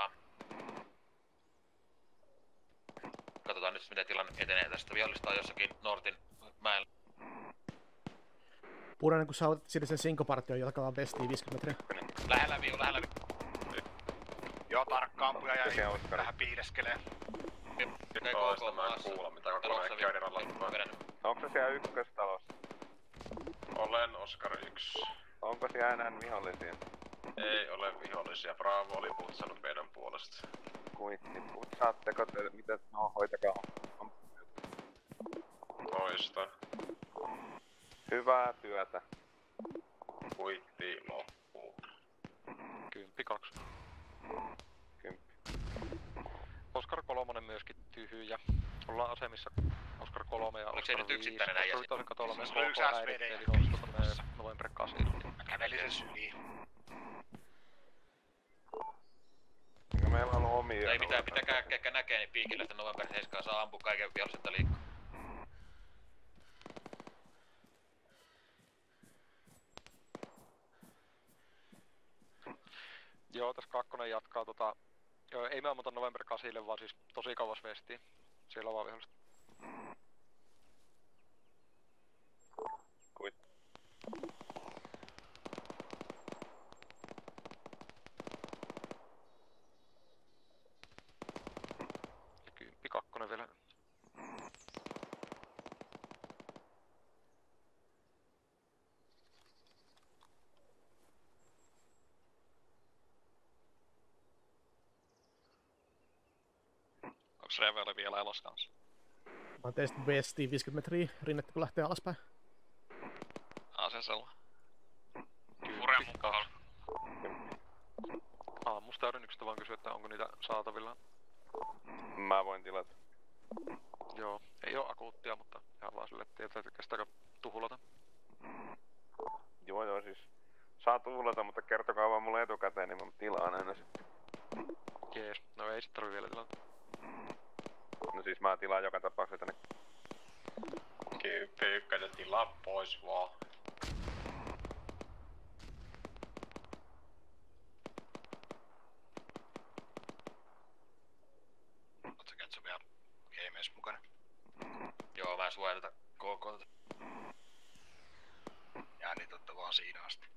D: katsotaan nyt miten tilanne etenee tästä. Vihollista on jossakin Nortin mäellä.
G: Punainen kun saavutat siitä sen sinkopartion, jalkaa vestiin 50 metriä.
D: Lähellä viu.
P: Joo, tarkka ampuja jäi vähän piileskelee.
N: Toista mä en kuulla mitä koko ajan käydellä.
R: Onko se siellä ykköstalossa?
N: Olen Oscar 1.
R: Onko siellä enää vihollisia?
N: Ei ole vihollisia. Bravo oli putsannut meidän puolesta.
R: Kuitti, putsaatteko te? Mitä? No, hoitakaa.
N: Toista.
R: Hyvää työtä.
N: Kuitti loppuu.
F: 10-2.
R: 10.
F: Oskar 3 myöskin tyhjä. Ollaan asemissa Oskar 3 ja Oskar 5.
D: Oliko se nyt yksittäinen äijä
F: Oskar 5 katolla myös
P: Se oli yksi
F: KK
P: SVD
F: häiritsee vihollista tonne November 8.
P: Mä kävelin sen syliin.
R: Eikö meillä on omia?
D: Ei mitään, pitäkää kekkä näkee, niin piikillä sitä November 7 saa ampua kaiken viholliselta liikkuu.
F: Joo, tässä 2 jatkaa Joo, ei me ammuta November 8, vaan siis tosi kauas vestiin. Siellä on vaan vihollista.
R: Kuit.
F: Ja 10-2 vielä.
Q: Onks Reveli vielä elossa kanssa?
G: Mä oon teistä vestiin 50 metriä, rinnettä kun lähtee alaspäin.
Q: Asesella. Furen mukaan.
F: Aamustäydennyksestä vaan kysyä, että onko niitä saatavilla.
R: Mä voin tilata.
F: Joo, ei oo akuuttia, mutta ihan vaan sille tietää, että kestääkö tuhlata.
R: Joo, siis. Saa tuhlata, mutta kertokaa vaan mulle etukäteen, niin mä tilaan aina sitten.
F: Jees, no ei sit tarvi vielä tilata.
R: No siis mä tilaan joka tapauksessa tänne.
N: Pyykkäitä tilaa pois vaan.
P: Oot sä Ketsu vielä gameissa mukana?
D: Joo, mä suojan tätä KK:ta.
P: Jää niin totta vaan siinä asti.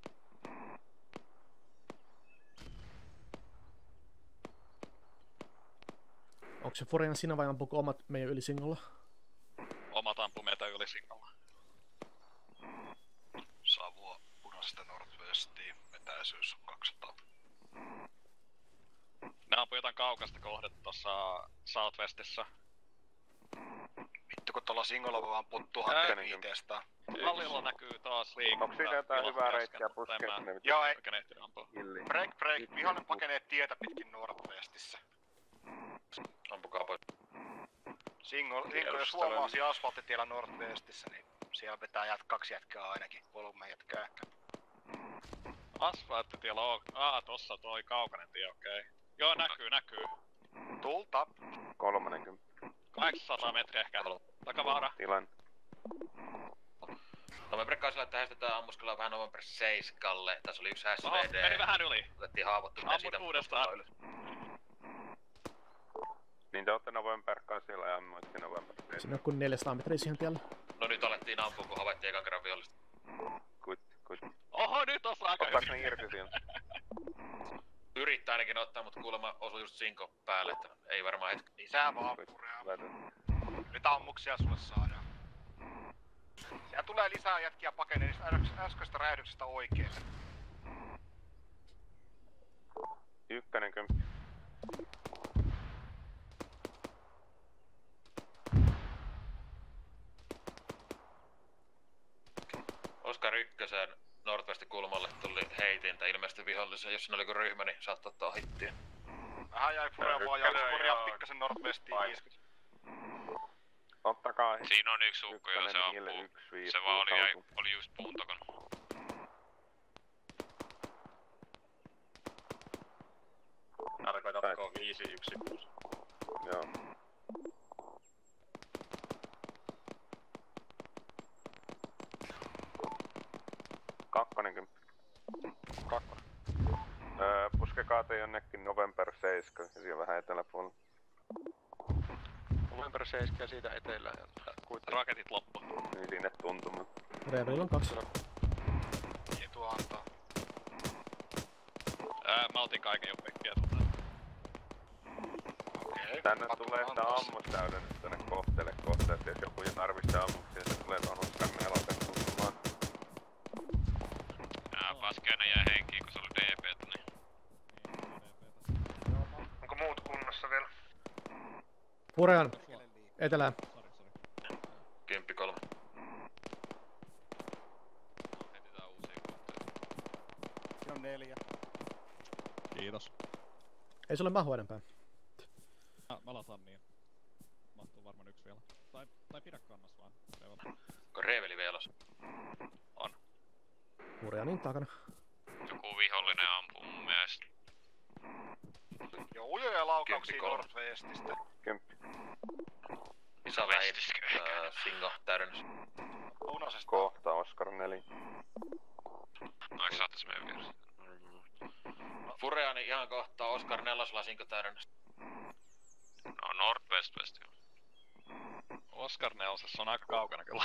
G: Onko se Forian sinä vai ampuuko omat meidän ylisingolla?
Q: Omat ampuu meitä ylisingolla.
P: Savua punaisesta Northwestiin, etäisyys 200.
Q: Ne ampuu jotain kaukasta kohdetta tossa Southwestissa.
P: Vittu kun tuolla singolla voi ampua 1500.
Q: Hallilla näkyy taas liikunta.
R: Onko siinä jotain hyvää reittiä puskea?
P: Joo, ei.
R: Hilli.
P: Break. Vihollinen pakenee tietä pitkin Northwestissä.
D: Ampukaa pois.
P: Singo, jos huomaa siellä asfalttitiellä Northwestissä, niin siellä vetää 2 jätkää ainakin. 3 jätkää ehkä.
Q: Asfalttitiellä on. Tossa toi kaukainen tie, okei. Joo, näkyy.
P: Tulta.
R: 30.
Q: 800 metriä ehkä. Takavaara.
R: Tilan.
D: November 8 tähdistetään ammuskellaan vähän November 7:lle. Tässä oli yksi SVD.
Q: Oho, meni vähän yli.
D: Otettiin haavoittuminen siitä.
Q: Ammut uudestaan.
R: Niin te ootte November 8 ja ammuitte November 7.
G: Siinä on kuin 400 metriä siihen tiellä.
D: No nyt alettiin ampua, kun havaittiin ekan kerran vihollista.
R: Kuit.
Q: Oho, nyt on aika
R: ottaaks ne irti siellä?
D: Yrittää ainakin ottaa, mutta kuulemma osui just sinko päälle, että ei varmaan hetki.
P: Lisää vaan purea. Nyt ammuksia sulle saadaan. Siellä tulee lisää jätkiä pakeneen niistä äskeistä räjähdyksestä oikein.
R: 10.
D: Oskar 1 Northwestin kulmalle tuli heitintä ilmeisesti vihollisen. Jos siinä oli joku ryhmä, niin saattaa ottaa hittiä.
P: Vähän jäi furea vaan ja korjaa pikkasen Northwestiin 50.
R: Ottakaa.
I: Siinä on yksi ukko, joo, se ampuu. Se vaan oli just puun takana.
N: Alkoi tapkoa 5-1.
R: Joo. Kakkonen. Puskekaa te jonnekin November 7 ja siellä vähän eteläpuolella.
F: November 7 ja siitä etelään.
Q: Raketit loppu.
R: Niin sinne tuntumaan.
G: Reverillä on 2.
P: Etu antaa.
Q: Mä otin kaiken jo pekkiä tuolta.
P: Okei.
R: Tänne tulee sitä ammustäydennys tänne kohteelle kohta, että jos joku tarvitsee ammuksia, se tulee tuon Oskar 4 tuntumaan.
I: Paskeena jää henkiin, kun se oli DP.
G: Purean etelään.
D: 10-3.
A: Etsitään uusia kohteita.
B: Siinä on 4.
K: Kiitos.
G: Ei sulle mahu enempää.
K: Mä lataan niin. Mahtuu varmaan yksi vielä. Tai pidä kannas vaan.
D: Onko Reeveli veelos?
A: On.
G: Pureanin takana.
A: Joku vihollinen ampuu mun mielestä.
P: Joo, ujoja laukauksia Northwestistä.
R: 10.
D: Isa vähit, Singo täydennys.
P: Punaisesta.
R: Kohta Oscar 4.
A: Noin saattais meidän vieressä.
D: Fureani ihan kohta Oscar 4 Singo täydennys.
A: No Northwest joo.
Q: Oscar 4 on aika kaukana kyllä.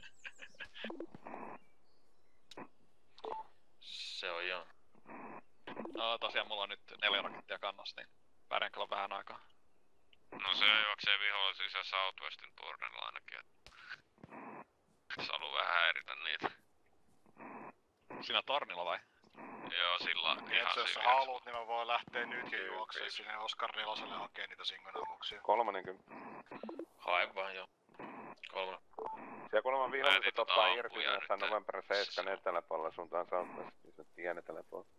D: Se on joo.
Q: No tosiaan mulla on nyt 4 rakettia kannassa, niin pärjään kyllä vähän aikaa.
A: No se juoksee vihollisia siellä Southwestin tornilla ainakin, et... Se haluaa vähän häiritä niitä.
Q: Siinä tornilla vai?
A: Joo, sillä
P: ihan jos sä haluut, niin mä voin lähteä nyt jo juokseen sinne Oscar 4 hakee niitä singonamuksia.
R: 30.
D: Hae vaan joo. 3.
R: Siellä kuulemma viholliset ottaa irti jossain November 7 eteläpuolella suuntaan Southwest, niin se tien eteläpuolella.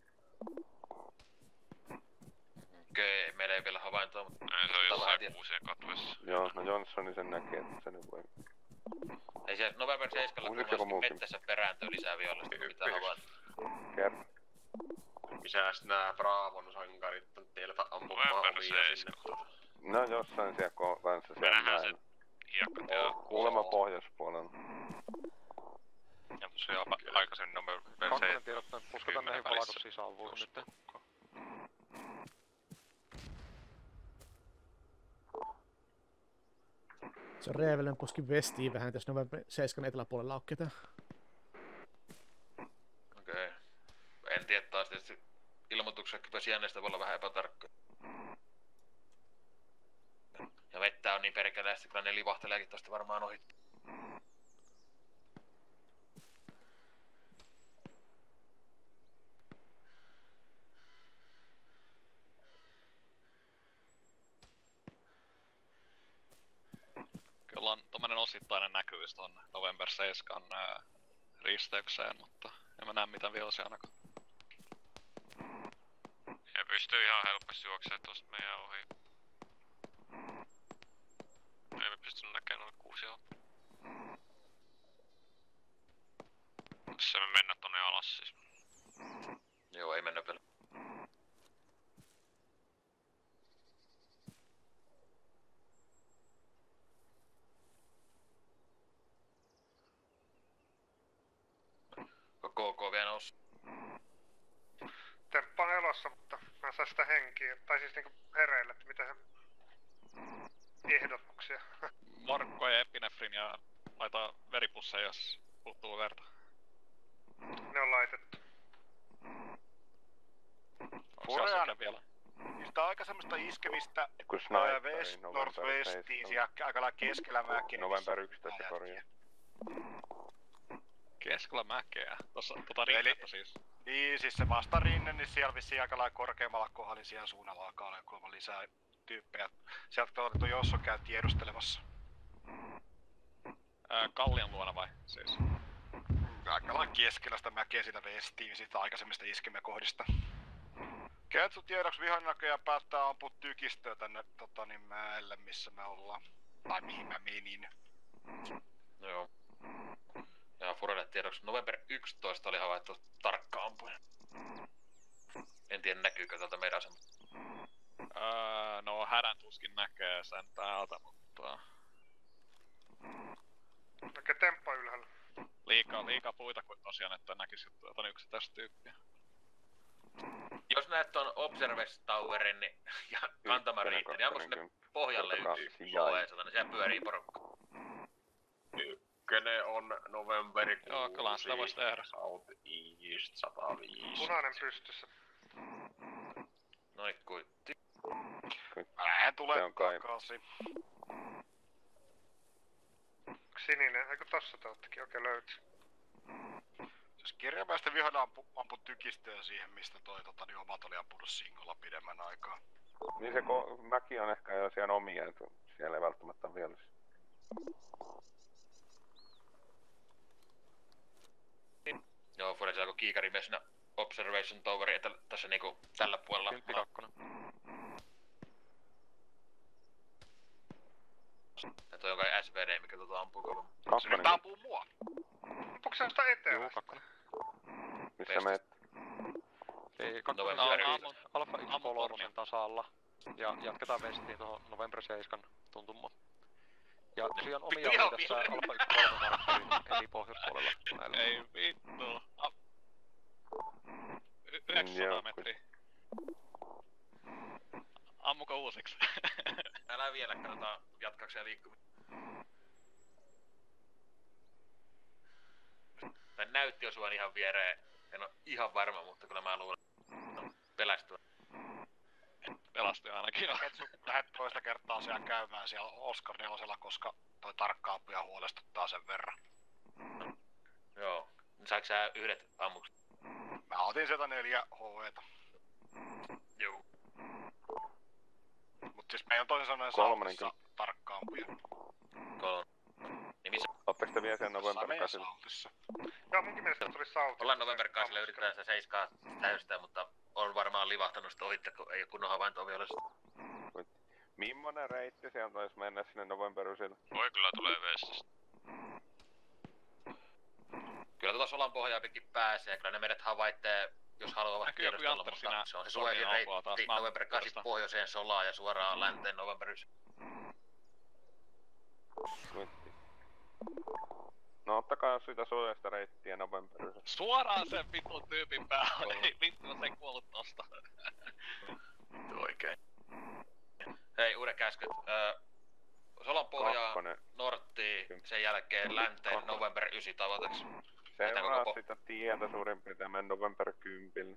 D: Okei, meillä ei vielä havaintoa, mutta...
A: Ei, se on jossain kuusien katveessa.
R: Joo, no Johnsoni sen näkee, että se nyt voi...
D: Ei se November 7 kuuloskin mettässä perääntyy lisää vihollista, kun pitää havaintoa.
R: Kerro.
N: Missäs nää Bravon sankarit on teiltä ampumaan omia sinne?
R: No jossain siellä kanssa siellä näin. Kuulemma pohjoispuolella.
F: Ja tosiaan aikaisemmin November 7. Kakkonen tiedottaa, uskotaan näihin valakoksiin saavuun nyt.
G: Se on Reevelen kuski vestiin vähän tässä November 7 eteläpuolella auketaan.
D: Okei. En tiedä taas tietysti ilmoitukset jännestä voi olla vähän epätarkkoja. Ja vettä on niin perkeleesti, kyllä ne livahteleekin tosta varmaan ohi.
Q: Kyllä on tommonen osittainen näkyvyys ton November 7 risteykseen, mutta en mä näe mitään vihollisia ainakaan.
A: Ja pystyy ihan helposti juoksemaan tosta meidän ohi. Ei me pysty näkemään noille kuusia. Tässä me mennä tonne alas siis.
D: Joo, ei mennä vielä. KK vielä noussut.
C: Temppa on elossa, mutta mä saan sitä henkiä. Tai siis niinku hereille, että mitä se... ehdotuksia.
Q: Morkko ja epinefrin ja laita veripusseja, jos puuttuu verta.
C: Ne on laitettu.
P: Furean vielä. Niistä on aika semmoista iskemistä West Northwestiin siellä aika lailla keskellä mäkeä.
R: November 11 korjaa.
Q: Keskellä mäkeä. Tossa rinnettä siis.
P: Niin, siis se vastarinne, niin siellä vissiin aika lailla korkeammalla kohdalla, niin siellä suunnalla alkaa olla kuulemma lisää tyyppejä. Sieltä tuo Josso käy tiedustelemassa.
Q: Kallion luona vai siis?
P: Aika lailla keskellä sitä mäkeä siitä vestiin, siitä aikaisemmista iskemäkohdista. Ketsu tiedoksi vihollinen näköjään päättää ampua tykistöä tänne mäelle, missä me ollaan. Tai mihin mä menin.
D: Joo. Ja Furelle tiedoksi November 11 oli havaittu tarkka ampuja. En tiedä näkyykö tältä meidän asemalta.
Q: No hädän tuskin näkee sen täältä, mutta...
C: Näkee temppa ylhäällä.
Q: Liikaa puita kuin tosiaan, että näkis jotain yksittäistä tyyppiä.
D: Jos näet ton Observation Towerin niin, ja kantamariitti, niin ammu sinne pohjalle yksi loeesota, niin siellä pyörii porukka.
N: Ykkönen on Novemberi 6.
Q: Joo, kyllä sitä vois tehdä.
N: South East 105.
C: Punainen pystyssä.
D: Noin kuitti.
P: Lähen tulee takaisin.
C: Sininen, eikö tossa te oottekin? Okei, löytyy.
P: Jos kirjapäistä vihollinen ampu tykistöä siihen, mistä toi niin omat oli ampunut singolla pidemmän aikaa.
R: Niin se mäki on ehkä jo siellä omia, Siellä ei välttämättä ole vihollisia.
D: Joo, Foresi alkoi kiikari myös siinä Observation Toweri tässä niinku tällä puolella.
F: 10-2.
D: Ja toi on kai SVD, mikä ampuu kovin.
P: Se nyt ampuu mua.
C: Ampuuko se sitä etelä?
F: Joo, 2.
R: Missä meet?
F: Eli 2 Alfa 1-3 tasalla. Ja jatketaan vestiin tuohon November 7 tuntumaan. Ja tosiaan omia oli tässä Alfa 1-3 markkeri heti pohjoispuolella.
Q: Ei vittu. 900 metriä. Ammuko uusiksi?
D: Älä vielä, katsotaan jatkaakseen liikkumista. Tai näytti osuvan ihan viereen. En oo ihan varma, mutta kyllä mä luulen pelästyä.
Q: Pelastui ainakin jo.
P: Ketsu, lähet toista kertaa siellä käymään siellä Oscar 4, koska toi tarkka-ampuja huolestuttaa sen verran.
D: Joo. Saatko sä yhdet ammukset?
P: Mä otin sieltä 4 HE:tä.
D: Joo.
P: Mut siis meillä on toisin sanoen sautissa tarkka-ampuja.
D: 3. Niin missä?
R: Ootteko te vielä sen November 8?
C: Joo, munkin mielestä tuli sautissa.
D: Ollaan November 8, yritetään sitä 7 täystää, mutta on varmaan livahtanut sitä ohitte, kun ei oo kunnon havaintoa vielä.
R: Mimmonen reitti sieltä olisi mennä sinne November 9?
D: Voi kyllä tulee vessasta. Kyllä tuota Solan pohjaa pitkin pääsee, kyllä ne meidät havaittee, jos haluavat tiedostella, mutta se on se suorin reitti November 8 pohjoiseen Solaan ja suoraan länteen November 9.
R: No ottakaa sitä suojasta reittiä November 9.
Q: Suoraan sen vitun tyypin päälle, ei vittu se ei kuollut tosta.
D: Oikein. Hei, uudet käskyt. Solan pohjaa norttiin, sen jälkeen länteen November 9 tavoiteksi.
R: Seuraa sitä tietä suurin piirtein mennä November 10.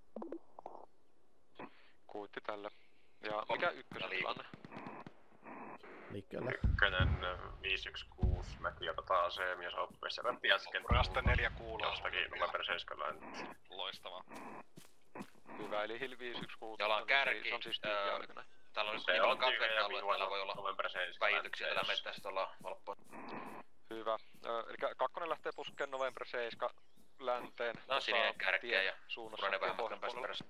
F: Kuitti tällä. Ja mikä ykkösen tilanne?
G: Liikkeellä.
N: Ykkönen 516, mäkin otetaan asemia, se on reservantti äsken.
P: Raste 4 kuuluu.
N: Jostakin November 7 länti.
Q: Loistavaa.
F: Hyvä, eli Hill 516.
D: Jolla on kärki.
F: Se on siis tyhjä aikana.
D: Täällä on niin paljon katveita, täällä voi olla väityksiä tällä mettästä olla valppoa.
F: Hyvä. Eli 2 lähtee puskeen November 7 länteen.
D: No sininen kärkeä ja
F: punainen
D: vähän matkan päästä perässä.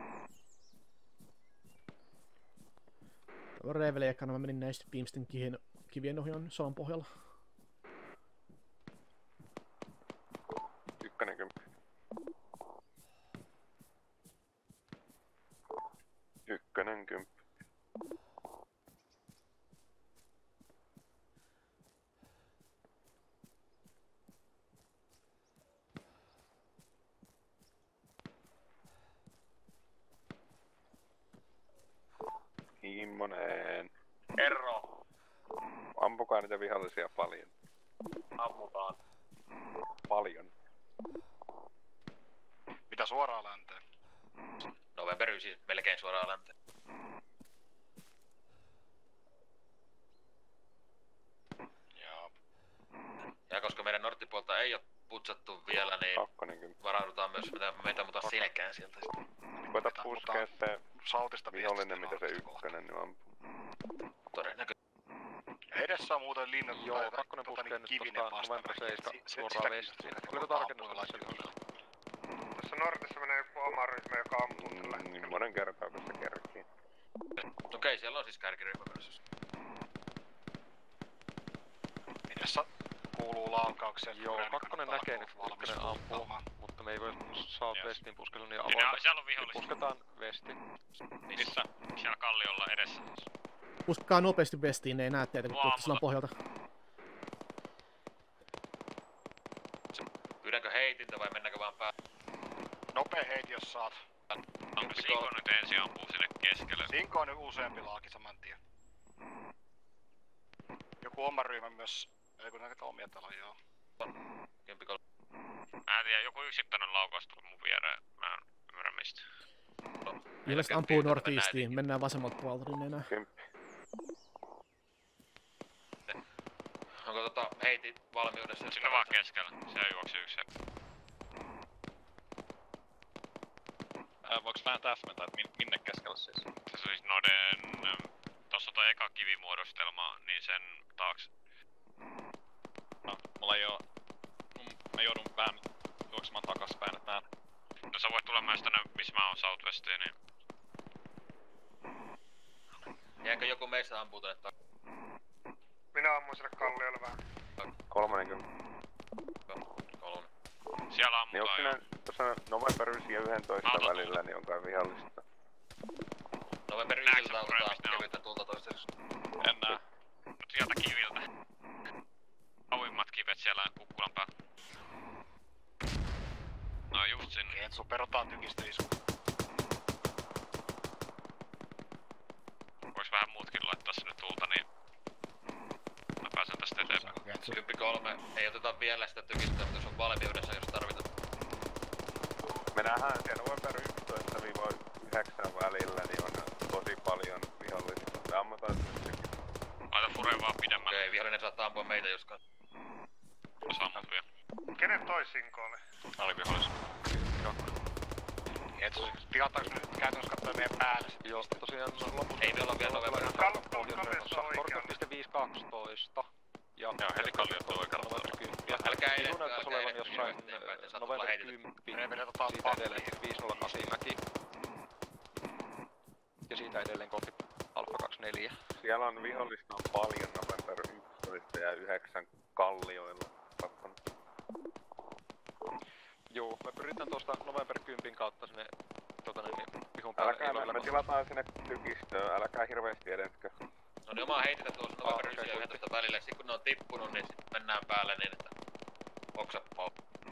G: Reveli ekana mä menin näistä Beamstin kivien ohi on Solan pohjalla.
R: 1-10. 1-10. Immonen.
N: Erro.
R: Ampukaa niitä vihollisia paljon.
N: Ammutaan.
R: Paljon.
P: Mitä suoraan länteen?
D: November 9 melkein suoraan länteen.
P: Joo.
D: Ja koska meidän norttipuolta ei oo putsattu vielä, niin varaudutaan myös meitä muuta selkään sieltä.
R: Koita puskea se
P: Sautista
R: vihollinen, mitä se ykkönen nyt ampuu.
D: Todennäköisesti.
P: Edessä on muuten linnut.
F: Joo, 2 puskee nyt tosta November 7 suoraan vestiin. Oliko tarkennus siellä?
C: Tässä Nortissa menee joku oma ryhmä, joka ampuu tällä hetkellä.
R: Monen kertaa, kun se kerkii.
D: Okei, siellä on siis kärkiryhmä myös.
P: Edessä kuuluu laukauksia.
F: Joo, 2 näkee nyt, ykkönen ampuu, mutta me ei voi Southwestiin puskella niin avointa.
I: Niin, siellä on vihollisia.
F: Pusketaan vestiin.
I: Missä? Siellä kalliolla edessä.
G: Puskaa nopeasti vestiin, ne ei näe teitä, kun tuutte silloin pohjalta.
D: Pyydänkö heitintä vai mennäänkö vaan päälle?
P: Nopea heiti, jos saat.
I: Onko Sinko nyt ensin ampuu sinne keskelle?
P: Sinko on nyt useampi laaki saman tien. Joku oma ryhmä myös. Ei kun näitä omia täällä on, joo.
I: Mä en tiedä, joku yksittäinen laukaus tuli mun viereen. Mä en ymmärrä mistä.
G: Ilmeisesti ampuu northeastiin, mennään vasemmalta puolta rinneenä.
D: Onko heiti valmiudessa?
I: Sinne vaan keskellä, siellä juoksi yksi.
Q: Voinko vähän täsmentää, että minne keskellä siis?
I: Se olisi noiden
A: tuossa toi eka kivimuodostelma, niin sen taakse.
F: No, mulla ei oo... Mä joudun vähän juoksemaan takaspäin, että näen.
A: No sä voit tulla myös tänne, missä mä oon Southwestiin, niin...
D: Jääkö joku meistä ampuu tänne takaa?
C: Minä ammun sinne kalliolle vähän.
R: 30.
D: Kolme.
A: Siellä
R: Niin onks
A: ammutaan
R: siinä tuossa November 9 ja 11 välillä, niin on kai vihollista?
D: November 9 autetaan kevyttä tulta toistaiseksi.
A: En näe. Sieltä kiviltä. Kauimmat kivet siellä kukkulan päällä. No just sinne.
P: Kentsu, perutaan tykistä isku.
A: Voiks vähän muutkin laittaa sinne tulta, niin... Mä pääsen tästä eteenpäin.
D: 10-3. Ei oteta vielä sitä tykistä, mutta se on valmiudessa, jos tarvitaan.
R: Me nähdään siellä November 11-9 välillä, niin on tosi paljon vihollista. Me ammutaan sitten.
A: Laita fureen vaan pidemmälle.
D: Okei, vihollinen saattaa ampua meitä joskaan.
A: Sammut vielä.
C: Kenen toi sinko oli?
F: Oli vihollis.
P: Kentsu, tilataanko nyt käytännössä katsoa meidän päälle?
F: Joo, tosiaan lopussa...
D: Ei meillä on vielä November.
F: Korkeus.512. Ja
R: helikalliot on oikealla
F: November 10.
D: Älkää
F: Sinun näyttäis olevan jossain November 10. Siitä edelleen 508 mäki. Ja siitä edelleen kohti Alfa 24.
R: Siellä on vihollista on paljon November 11 ja 9 kallioilla.
F: Joo, me pyritään tuosta November 10 kautta sinne vihun päälle.
R: Älkää, me tilataan sinne tykistöön, älkää hirveesti edetkö.
D: No niin, omaa heitetä tuossa November 9 ja 11 välillä. Sitten kun ne on tippunut, niin sit mennään päälle niin, että oksa pau.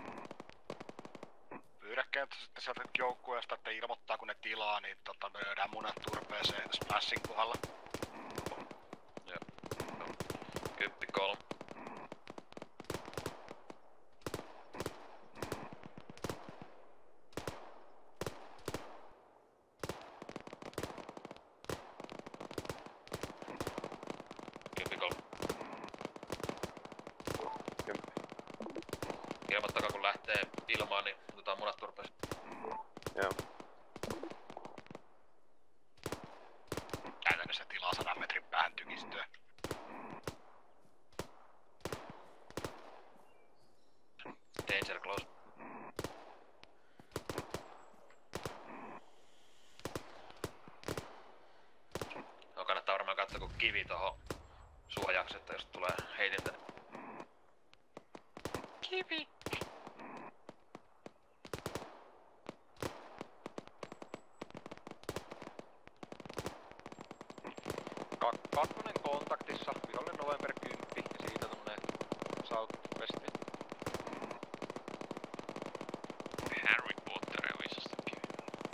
P: Pyydä Kentsu sitten sieltä joukkueesta, että ilmoittaa kun ne tilaa, niin me löydään munat turpeeseen splashin kohdalla.
D: Joo. 10-3. Ilmoittakaa kun lähtee ilmaan, niin otetaan munat turpeeseen.
R: Joo.
P: Käytännössä tilaa 100 metrin päähän tykistöä.
D: Danger close. No kannattaa varmaan katsoa kun kivi tohon suojaksi, että jos tulee heitintä. Kivi!
F: Kakkonen kontaktissa, vihollinen November 10 ja siitä tommonen Southwest.
A: Harry Potter ja viisasta kivi.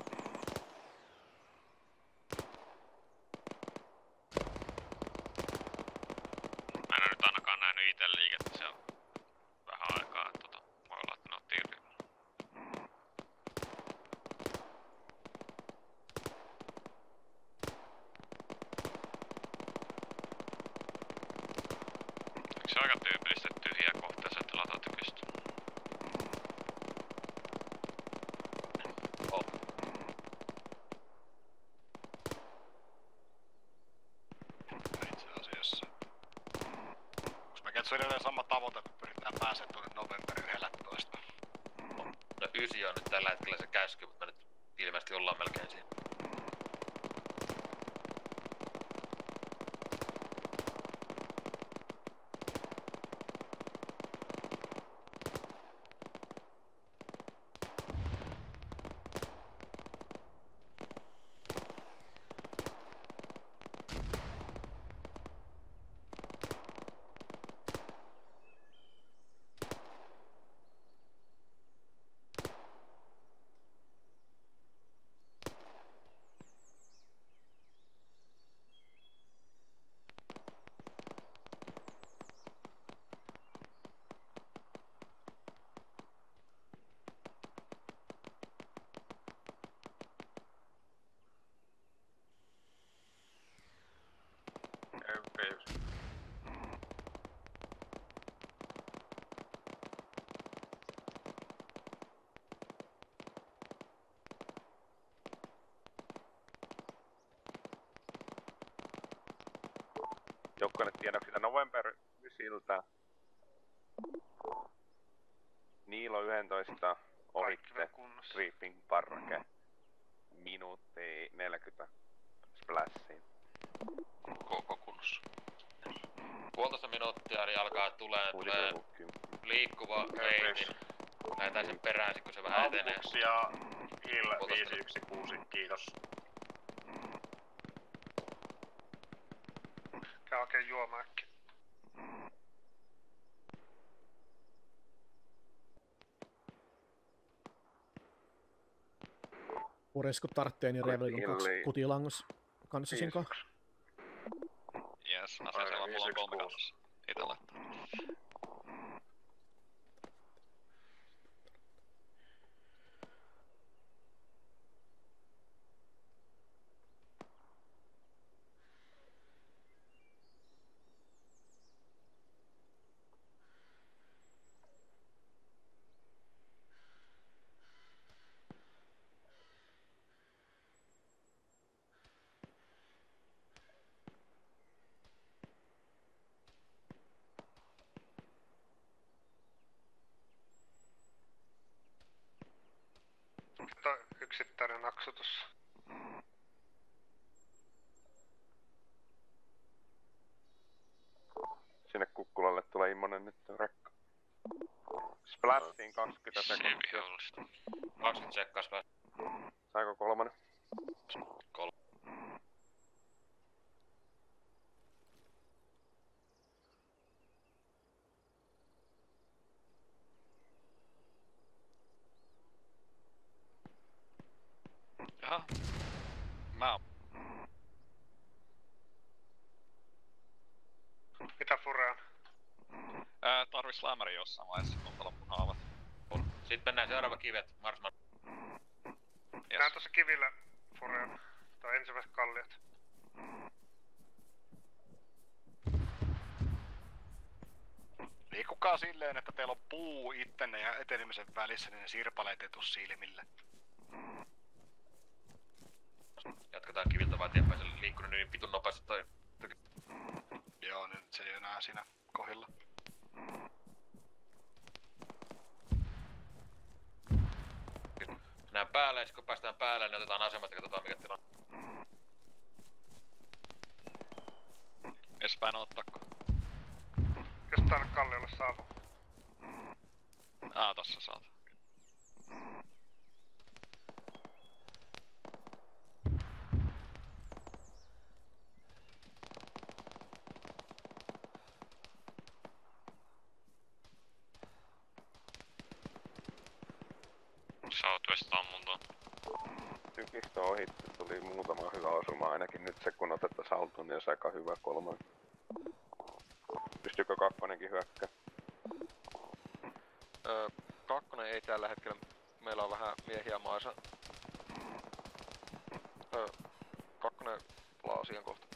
A: Mä en oo nyt ainakaan nähnyt ite liikettä siellä vähän aikaa, voi olla, että ne otti irti. Eikö se aika tyypillistä, että tyhjiä kohteeseen tilataan tykistä?
P: Itse asiassa. Koska Kentsu edelleen sama tavoite, että pyritään pääsemään tuonne November 11.
D: No 9 on nyt tällä hetkellä se käsky, mutta me nyt ilmeisesti ollaan melkein siinä.
R: Kukkonen-tiedoksia November 9. Niilo 11 ohitte Creeping Parrake. Minuutti 40 splashiin.
D: Koko kunnossa. Puolitoista minuuttia niin alkaa tulee liikkuva reitin. Lähetään sen perään kun se vähän etenee.
N: Ja Hill 516, kiitos.
C: Käy oikein juomaan äkkiä.
G: Pureis kun tarttee, niin Revelin on 2 kutilangos kanssa sinko.
Q: Jes, aseella mulla on 3 kanssa. Ite laittaa.
C: Yksittäinen naksutus.
R: Sinne Kukkulalle tulee immonen nyt rekka. Splashiin 20 sekuntia.
D: 20 sekkas.
R: Saiko kolmannen?
D: 3.
Q: Jaha. Mä oon.
C: Mitä Furea?
Q: Tarvis lämäri jossain vaiheessa, kun loppuun haavat.
D: Sitten mennään seuraava kivet, Marsman.
C: Näen tossa kivillä Furea. Tai ensimmäiset kalliot.
P: Liikkukaa silleen, että teillä on puu ittenne ja etenemisen välissä, niin ne sirpaleet ei tuu silmille.
D: Jatketaan kiviltä vaan eteenpäin, se oli liikkunut niin vitun nopeasti toi.
P: Joo, nyt se ei enää siinä kohdilla.
D: Mennään päälle, ja kun päästään päälle, niin otetaan asemat ja katsotaan mikä tilanne.
Q: Espäin ottaako?
C: Jos tänne kalliolle saapuu.
Q: Tossa saat.
A: Southwest ammuntaan.
R: Tykistö ohitte, tuli muutama hyvä osuma ainakin nyt se kun otettais haltuun, niin olisi aika hyvä kolmannen. Pystyykö kakkonenkin hyökkää?
F: Kakkonen ei tällä hetkellä. Meillä on vähän miehiä maassa. Kakkonen palaa asian kohta.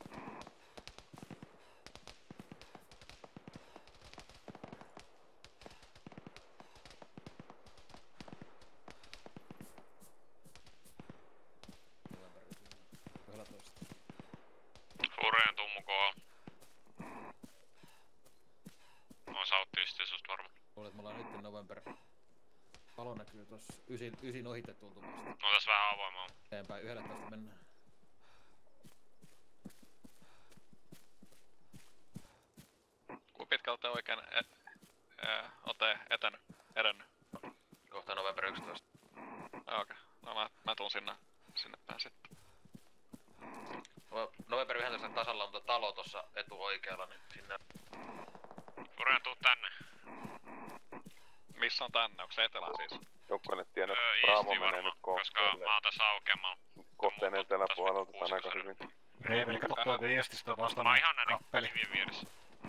A: Fureen tummu kohdalla. On sauttiystiä susta varma.
O: Kuulet, me ollaan nyt November. Valo näkyy tossa 9 ohitte tuntumasta.
A: On tässä vähän avoimaa.
O: Eteenpäin 11 mennään.
Q: Kuinka pitkältä oikein ote edennyt?
D: Kohta November 11.
Q: Okei. No mä tuun sinne päin sitten.
D: November 11 tasalla on talo tossa etuoikealla, niin sinne.
A: Fureen, tuu tänne.
Q: Missä on tänne? Onko se etelään siis?
R: Jokainen tiedä, Bravo menee nyt
A: koska mä oon tässä aukeamalla.
R: kohteen eteläpuolelta tän aika hyvin.
B: Reeveli, kato tuo viestistä vastaan.
A: Mä oon ihan näiden
B: kappeli.
A: kivien vieressä.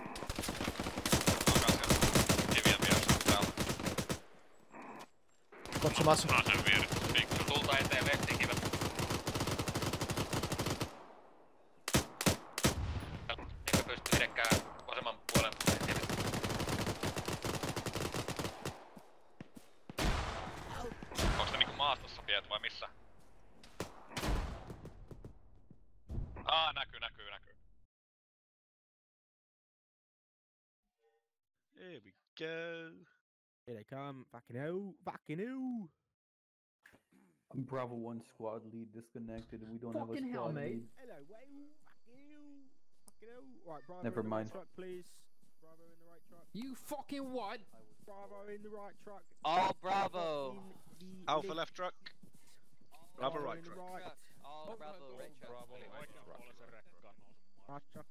Q: Kivien vieressä täällä.
G: Kopsumassa.
A: Mä oon sen vieressä.
D: Tulta eteen vestiin kivet. Eikö pysty edekään vasemman puolen kivet.
Q: Onks te niinku maastossa piet vai missä? Näkyy.
S: Here we go.
T: Here they come. Fucking hell. Fucking hell.
U: I'm Bravo 1 squad lead disconnected and we don't have a
T: Fucking hell,
U: squad
T: mate.
U: lead.
T: Hello, whale. Fucking hell. Fucking hell. Right, Bravo
U: Never
T: in the
U: mind.
T: right truck, please. Bravo in the right truck.
V: You fucking what?
T: Bravo in the right truck.
V: Oh, Bravo.
S: Alpha left truck. Bravo right truck.
V: Oh, Bravo right truck.
I: Bravo puolisen rekkaan nousemaan.
T: Right truck.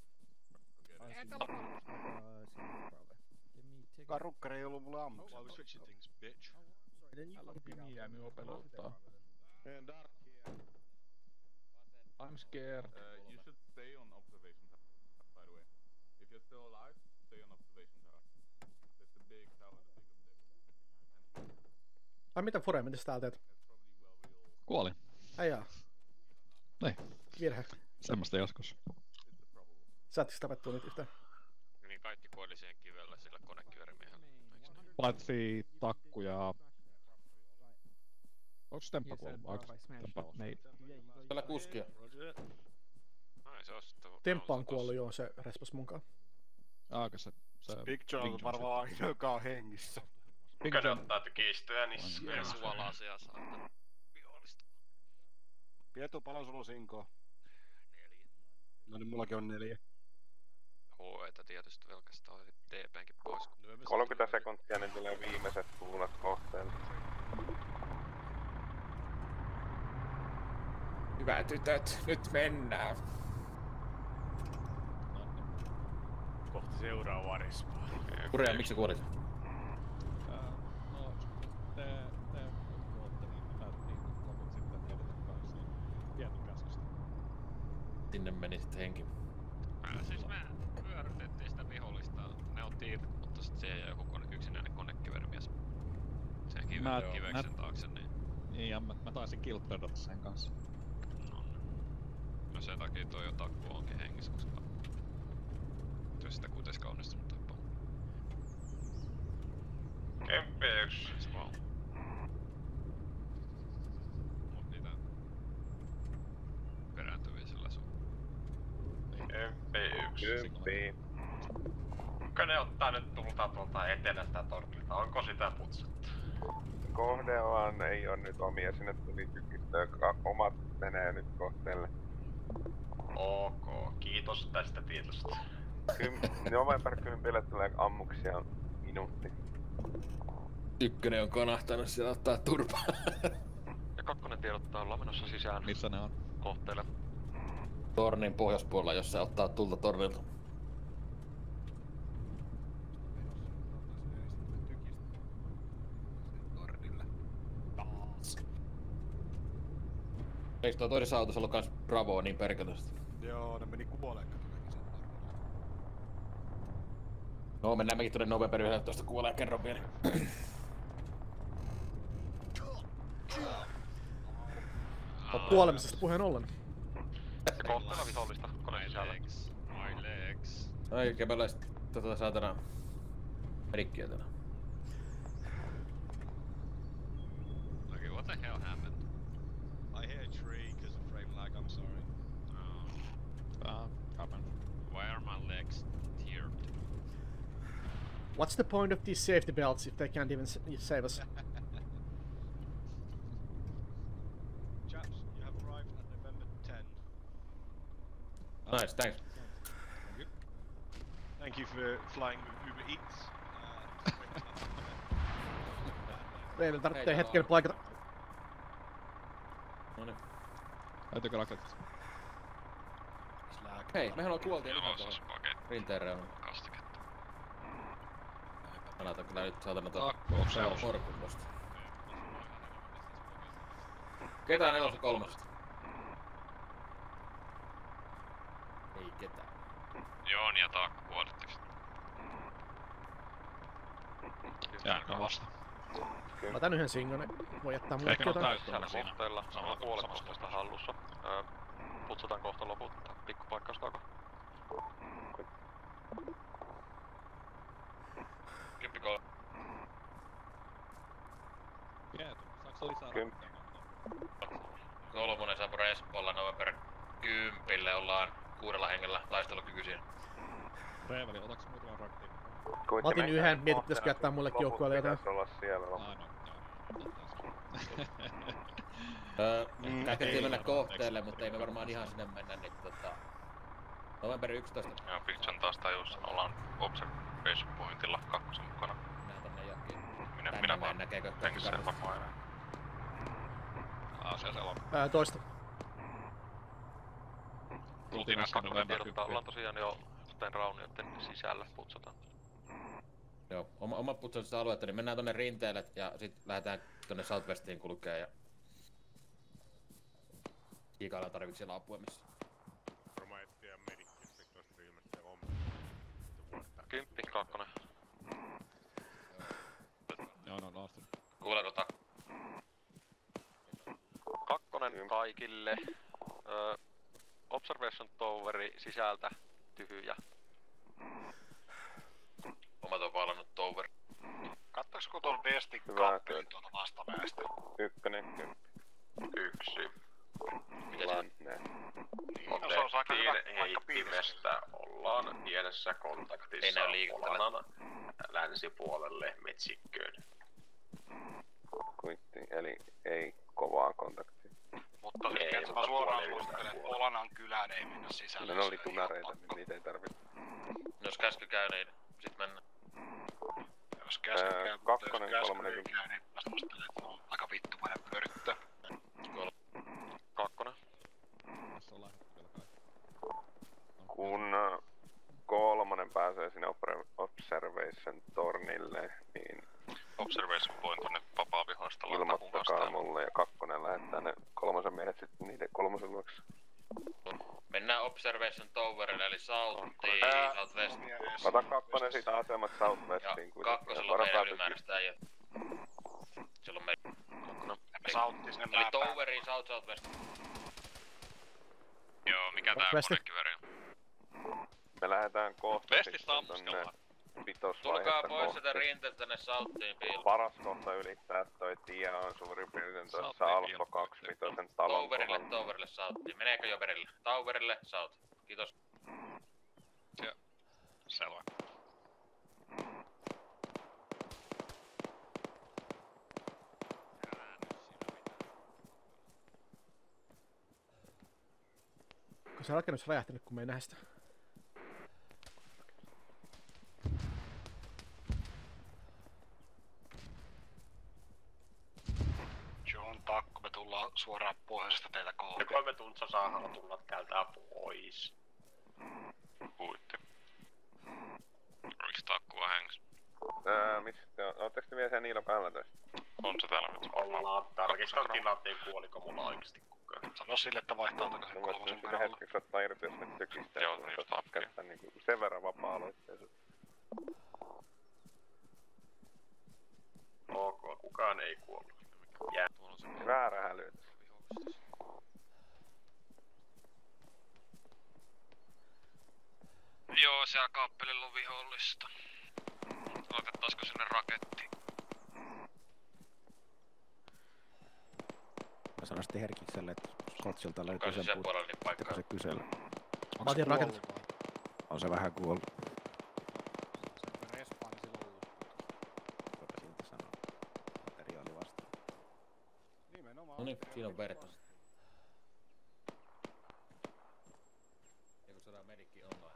B: Karukka ei ollut mulle ammuksi.
S: Why we switching things, bitch?
E: I'm scared.
W: You should stay on observation tower, by the way. If you're still alive, stay on observation tower. That's the big tower, the big objective.
G: Ai mitä Fore, mitäs täällä teet?
E: Kuolin.
G: Ai jaa.
E: Niin.
G: Virhe.
E: Semmosta joskus.
G: Sä ettekö tapettua nyt yhtään?
A: Niin kaikki kuoli siihen kivellä sillä konekyörämiehellä.
E: Paitsi Takku ja... Onks Temppa kuollut? Temppa on.
O: Kyllä kuskia.
A: Ai se on sitten...
G: Temppa on kuollut, joo, se respas munkaan.
E: Aika se...
B: Big John on varmaan aina, joka on hengissä.
N: Kuka ottaa tykistöä niissä?
A: Ja suolaisia saatana vihollista.
B: Pietu, paljon sulla on sinkoa? 4. No niin, mullakin on 4.
A: HE:tä tietysti velkästä on TP:nkin pois.
R: 30 sekuntia, niin tulee viimeiset kuulat kohteelle.
V: Hyvä tytöt, nyt mennään.
H: Kohti seuraavaa respaa.
O: Kurea, miksi sä kuolit?
E: No, te kuotte niin loput sitten tiedetään kanssa tietyn käskystä.
O: Sinne meni sit henki.
A: Siis me vyörytettiin sitä vihollista. Ne otti irti, mutta sit siihen jäi joku yksinäinen konekivermies. Se kiveksen taakse, niin...
E: Niin, ja mä taisin killpredata sen kanssa.
A: No sen takia toi jo Takku onkin hengissä, koska... Jos sitä kuitenkaan onnistunut tappaa.
N: MP1.
A: Wow. Mut niitä... Perääntyviä sillä sun.
N: MP1. Kuka ne ottaa nyt tulta tuolta etelästä tornilta? Onko sitä putsattu?
R: Kohde vaan ei oo nyt omia, sinne tuli tykistöä, omat menee nyt kohteelle.
N: Ok, kiitos tästä tiedosta.
R: November 10 tulee ammuksia minuutti.
O: Ykkönen on kanahtanut siellä ottaa turpaa.
F: Ja kakkonen tiedottaa, ollaan menossa sisään.
E: Missä ne on?
F: Kohteelle.
O: Tornin pohjoispuolella, jos se ottaa tulta tornilta. Eikö tuo toisessa autossa ollut kans Bravoa niin perkeleesti?
B: Joo, ne meni kuoleen katoinkin sen tornilla.
O: No, mennään mekin tuonne November 11 kuoleen kerran vielä.
G: Kuolemisesta puheen ollen.
F: Ja kohteella vihollista koneen sisällä.
A: My legs.
O: Ai kemäläistä saatana merikkiä tänä.
A: Okay, what the hell happened?
S: I hit a tree because of frame lag, I'm sorry.
E: Happened.
A: Why are my legs teared?
G: What's the point of these safety belts if they can't even save us?
S: Chaps, you have arrived at November 10.
O: Nice, thanks.
S: Thank you for flying with Uber Eats.
G: Meidän tarvitsee hetken paikata.
O: Noniin.
E: Löytyykö raketit?
O: Hei, mehän on kuoltiin ihan tuohon rinteen reunaan.
A: Kastiketta.
O: Mä näytän kyllä nyt saatana tuon horkun tosta. Ketään 4.3? Ei ketään.
A: Joon ja Taakku kuolitteko?
E: Jääkö vasta?
G: Mä otan yhden singonen. Voi jättää mulle
F: Ehkä on
G: jotain.
F: täyssällä kohteella. Samalla puolet kohteesta hallussa. Putsataan kohta loput. Pikkupaikkaus takaa.
D: Kyppikolla.
E: Pietu, saaks lisää rakkeita?
D: Kolmonen saapu Respolla November 10. Ollaan 6 hengellä taistelukykyisiä.
E: Reeveli, otaks muutaman rakkeita?
G: Mä otin yhden, mietit pitäisikö jättää mullekin joukkueelle jotain.
R: Pitäis olla siellä
O: Käytettiin mennä kohteelle, mutta ei me varmaan ihan sinne mennä, niin November 11.
Q: Joo, Pitchan taas tajus, ollaan observation pointilla kakkosen mukana.
O: Mennään tonne johonkin.
Q: Minä vaan
O: näkeekö
Q: enkä sen varmaan enää. Siellä on.
G: Toista.
Q: Tultiin äsken Novemberilta, ollaan tosiaan jo raunioiden sisällä, putsataan.
O: Joo, oma putsatusta aluetta, niin mennään tonne rinteelle ja sit lähdetään tonne Southwestiin kulkea ja kiikaillaan tarviks siellä apua missä.
H: Varmaan etsiä medikkiä, sitten olisi ilmeisesti homma.
Q: 10, 2.
K: Joo, no laastunut.
D: Kuuleeko tak?
Q: 2 kaikille. Observation toweri sisältä tyhjä.
D: Omat on valannut tower.
P: Kattoisiko tuon Westin kappelin tuolta vastaväestä?
R: 1, 10.
N: 1.
R: Lanne.
P: No se on aika hyvä paikka
N: Heittimestä ollaan pienessä kontaktissa Olanan länsipuolelle metsikköön.
R: Kuitti, eli ei kovaa kontaktia.
P: Mutta jos mä suoraan suosittelen, että Olanan kylään ei mennä sisälle.
R: Ne oli tunareita, niin niitä ei tarvitse.
D: Jos käsky käy, niin sit mennään.
P: Jos käsky käy,
R: mutta
P: jos käsky ei käy, niin mä suosittelen, että on aika vittumainen pyörittö.
Q: 2.
R: Kun 3 pääsee sinne observation tornille, niin
Q: Observation point tonne vapaa vihoista
R: ilmoittakaa mulle ja 2 lähettää ne 3 miehet sitten niiden 3 luokse.
D: Mennään Observation Towerille eli Southiin, Southwest.
R: Ota 2 siitä asemat Southwestiin.
D: Ja 2 on meidän ylimääräistä äijät. Silloin meidän. Eli Toweriin Southwest.
Q: Joo, mikä tää konekiveri on?
R: Me lähdetään kohta
Q: Vestistä ammuskellaan.
D: Tulkaa pois sitä rinteeltä tänne Southiin piiloon.
R: Paras kohta ylittää toi tie on suurin piirtein tuossa Alfa 25 talon kohdalla.
D: Towerille Southiin. Meneekö jo perille? Towerille South. Kiitos.
Q: Selvä.
G: Onko se rakennus räjähtänyt, kun me ei näe sitä?
P: John Takko, me tullaan suoraan pohjoisesta teitä kohti.
N: Ja 3 tuntia saadaan tulla täältä pois.
Q: Puitti. Oliko Takkua hengissä?
R: Mistä on? Ootteko te vielä siellä Niilo 12?
Q: On se täällä nyt.
N: Ollaan tarkistan tilanteen, kuoliko mulla oikeesti kukaan.
P: Sano sille, että vaihtaa takaisin 3
R: perällä. Hetkeksi ottaa irti, jos ne tykistää.
Q: Joo, niin just
R: apkia. Niin sen verran vapaa-aloitteessa.
N: Ok, kukaan ei kuollut.
R: Väärä hälytys.
Q: Joo, siellä kappelilla on vihollista. Laitettaisiko sinne raketti?
B: Mä sanoin sitten Herkikselle, että Kotsilta löytyy sen
D: puolella
B: se kysellä.
G: Mä otin raketti.
B: On se vähän kuollut. Materiaali vastaan.
O: No niin, siinä on verta. Ja kun saadaan medikki online.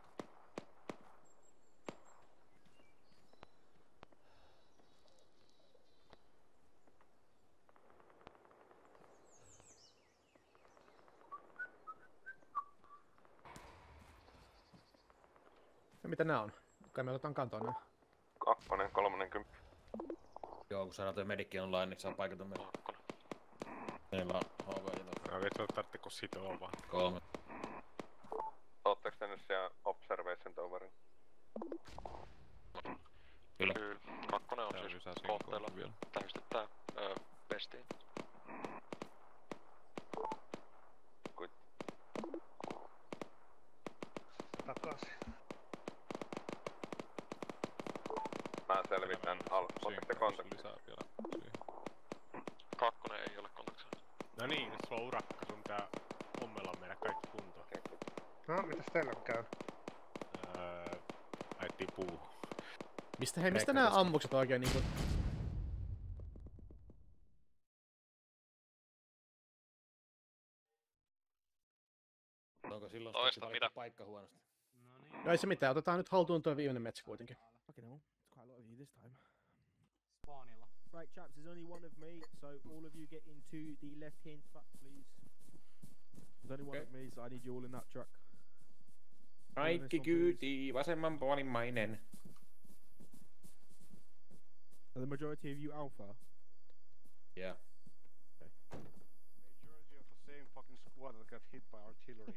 G: Ja mitä nää on? Kai me otetaan kantoon nää.
R: 2, 30.
O: Joo, kun saadaan toi medikki online, niin saa paikata meille. Meillä on HV ja
H: Mä vittu, tarttiko sitoa vaan.
O: 3.
R: Ootteko te nyt siellä Observation Towerin?
O: Kyllä.
Q: 2 on siis kohteella vielä. Tähdistetään pestiin.
C: Takaisin.
R: Mä selvitän. Ootteko te kontaktissa?
Q: 2 ei ole kontaktissa.
H: No niin, nyt sulla on urakka, sun pitää ommella meidän kaikki kuntoon.
C: No, mitäs teillä käy?
H: Ajettiin puuhun.
G: Mistä nää ammukset oikein niinku...
J: Onko silloin
Q: Toista mitä?
J: paikka huonosti?
G: No ei se mitään, otetaan nyt haltuun tuo viimeinen metsä kuitenkin.
T: Fucking hell, it's quite a lot of you this time. Spawnilla. Right, chaps, there's only one of me, so all of you get into the left-hand truck, please. There's only one of me, so I need you all in that truck.
J: Kaikki kyytii, vasemmanpuolimmainen.
T: Are the majority of you alpha?
J: Yeah.
T: Okay.
B: Majority of the same fucking squad that got hit by artillery.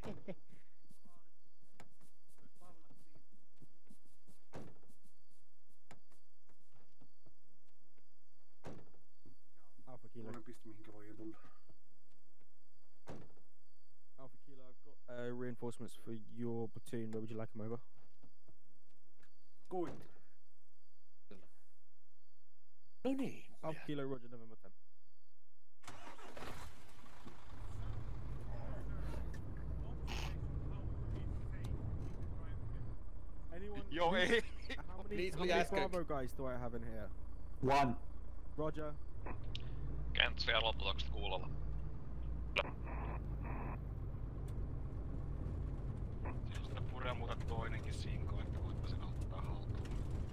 T: Alpha Kilo.
B: Piste mihinkä voi tulla.
T: Alpha Kilo, I've got reinforcements for your platoon. Where would you like them over?
B: Good.
J: No niin.
T: Alpha Kilo, Roger, November 10. Anyone?
B: Yo, hey.
T: How many Bravo guys do I have in here?
U: One.
T: Roger.
Q: Kentsi ja lopputokset kuulolla.
P: Sitten puree muuta toinenkin sinko, että voitte sen ottaa haltuun.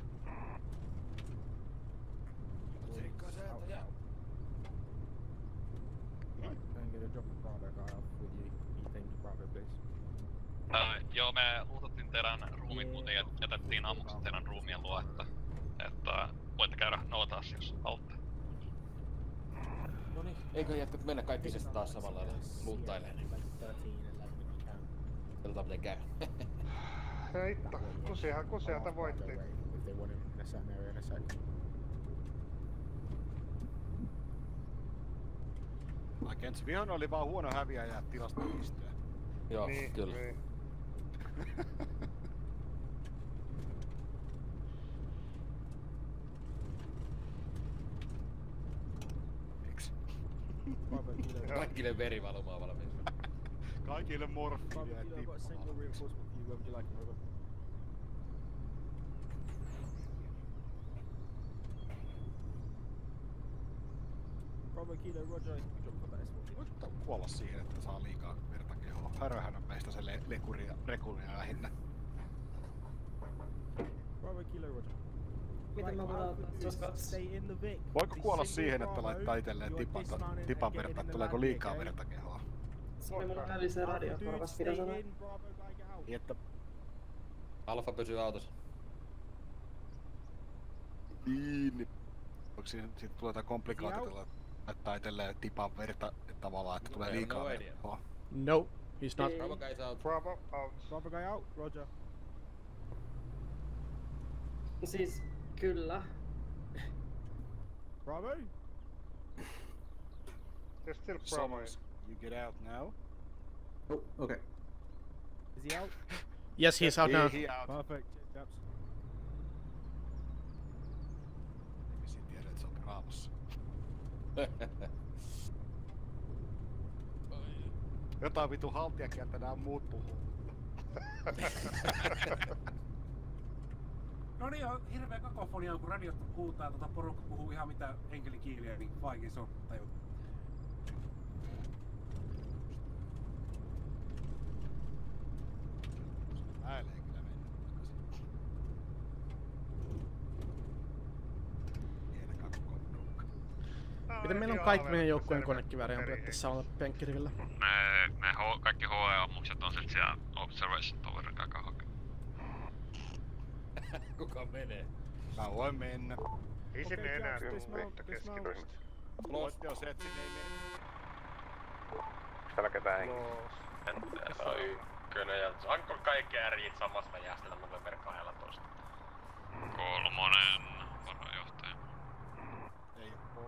T: I'm gonna drop a Bravo guy off with you. He aimed Bravo, please.
Q: Joo, me luutattiin teidän ruumit, mutta jätettiin ammukset teidän ruumien luo, että voitte käydä noutaas, jos haluatte.
J: Noniin, eikö jätkät mennä kaikki se taas samalla lailla luuttailemaan? Katsotaan miten käy.
C: Heitto, kusiahan voitti.
T: If they want him in a certain area in a sec.
B: Kentsi vihollinen oli vaan huono häviäjä tilastopisteä.
J: Joo,
C: niin,
J: kyllä.
C: Niin.
B: Miksi?
J: Kaikille veri valumaan valmiin.
B: Kaikille morfiinia ja
T: I've got a single reinforcement for you. Where would you like them over? Bravo Kilo, Roger. Drop for that S14.
B: Voitko kuolla siihen, että saa liikaa vertakehoa? Häröhän on meistä se rekuria lähinnä.
T: Bravo Kilo, Roger.
L: Miten mä voin auttaa?
B: Voiko kuolla siihen, että laittaa itselleen tipan verta, että tuleeko liikaa vertakehoa?
L: Sori, mulla kävi se radiokorvas, mitä sanoin?
B: Että...
J: Alfa pysyy autossa.
B: Niin. Onko siitä tulee jotain komplikaatiota, laittaa itselleen tipan verta tavallaan, että tulee liikaa vertakehoa?
G: No, he's not.
J: Bravo guys out.
C: Bravo out.
T: Bravo guy out, Roger.
L: Siis, kyllä.
T: Bravo?
C: There's still Bravo.
B: You get out now.
U: Oh, okay.
T: Is he out?
G: Yes, he's out now.
B: He out.
T: Perfect. Chaps.
B: Misin tiedä, että se on Bravossa. Jotain vitu haltijakieltä nää muut puhuu.
M: No niin, on hirveä kakofonia, kun radiosta huutaa, porukka puhuu ihan mitä henkelikieliä, niin vaikea se on tajuta.
B: Äälee kyllä mennä takaisin. Pienä kakkoporukka.
G: Miten meillä on kaikki meidän joukkueen konekiväärejä on periaatteessa samalla penkkirivillä?
A: Kaikki HE-ammukset on sit siellä Observation Towerin takahakka.
J: Kuka menee?
B: Mä voin mennä.
C: Ei sinne enää tuu keskiryhmät.
B: Luotti on se, et sinne ei mene.
R: Onks täällä ketään henkiä?
N: Ykkönen ja onko kaikki ääriit samasta jäästä November 12?
A: 3. varajohtaja.
B: Ei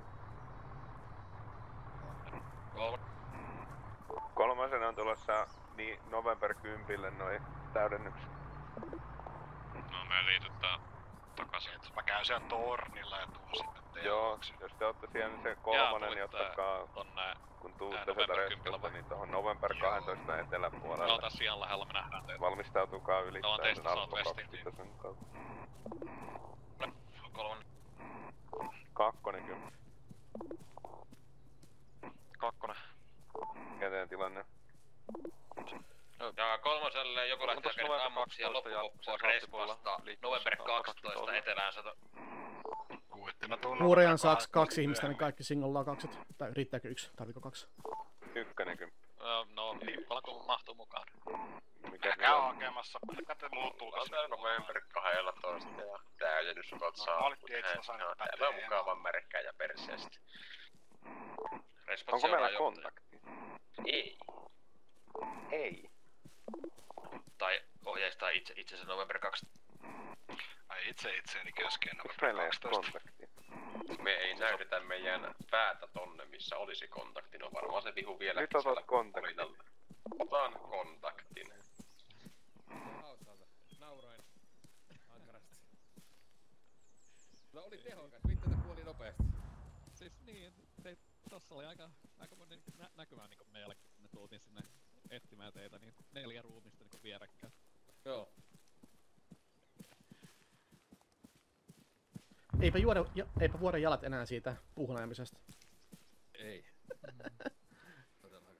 J: oo.
R: 3. on tulossa niin November 10 noi täydennykset.
A: No me liitytään takaisin.
P: Mä käyn siellä tornilla ja tuun sitten teille.
R: Joo, jos te ootte siellä niin se 3, niin ottakaa kun tuutte sieltä respusta, niin tohon November 12 eteläpuolelle.
Q: Me oltais siihen lähellä, me nähdään teitä.
R: Valmistautukaa ylittää
Q: teistä
R: sen
Q: saat
R: Alfa
Q: vestiin.
R: 12 kautta.
D: loppupuolella Respasta November 12 etelään 100.
G: Muurajan saaks 2 ihmistä, niin kaikki single lagaukset. Tai riittääkö 1? Tarviko 2?
R: Ykkönenkö?
Q: No niin paljon kuin mahtuu mukaan.
P: Mikä käy hakemassa? Mikä te muuttuu tässä?
N: November 12 ja täydennysrukot saa. Täällä on mukavan märkää ja perseestä.
R: Onko meillä kontakti?
N: Ei.
R: Ei.
D: Tai ohjeistaa itsensä November 2.
P: Ai itseeni köskeen
R: November 12.
N: Me ei näytetä meidän päätä tonne, missä olisi kontakti. No varmaan se vihu vielä.
R: Nyt otat kontaktin.
N: Otan kontaktin.
J: Hauskalta. Nauroin. Ankarasti. No oli tehokas. Vittu, että kuoli nopeasti.
K: Siis niin, tossa oli aika monen näkymää niinku meillekin, kun me tultiin sinne etsimään teitä, niin 4 ruumista niinku vierekkäin.
J: Joo.
G: Eipä vuoda jalat enää siitä puuhunajamisesta.
J: Ei. Todellakin.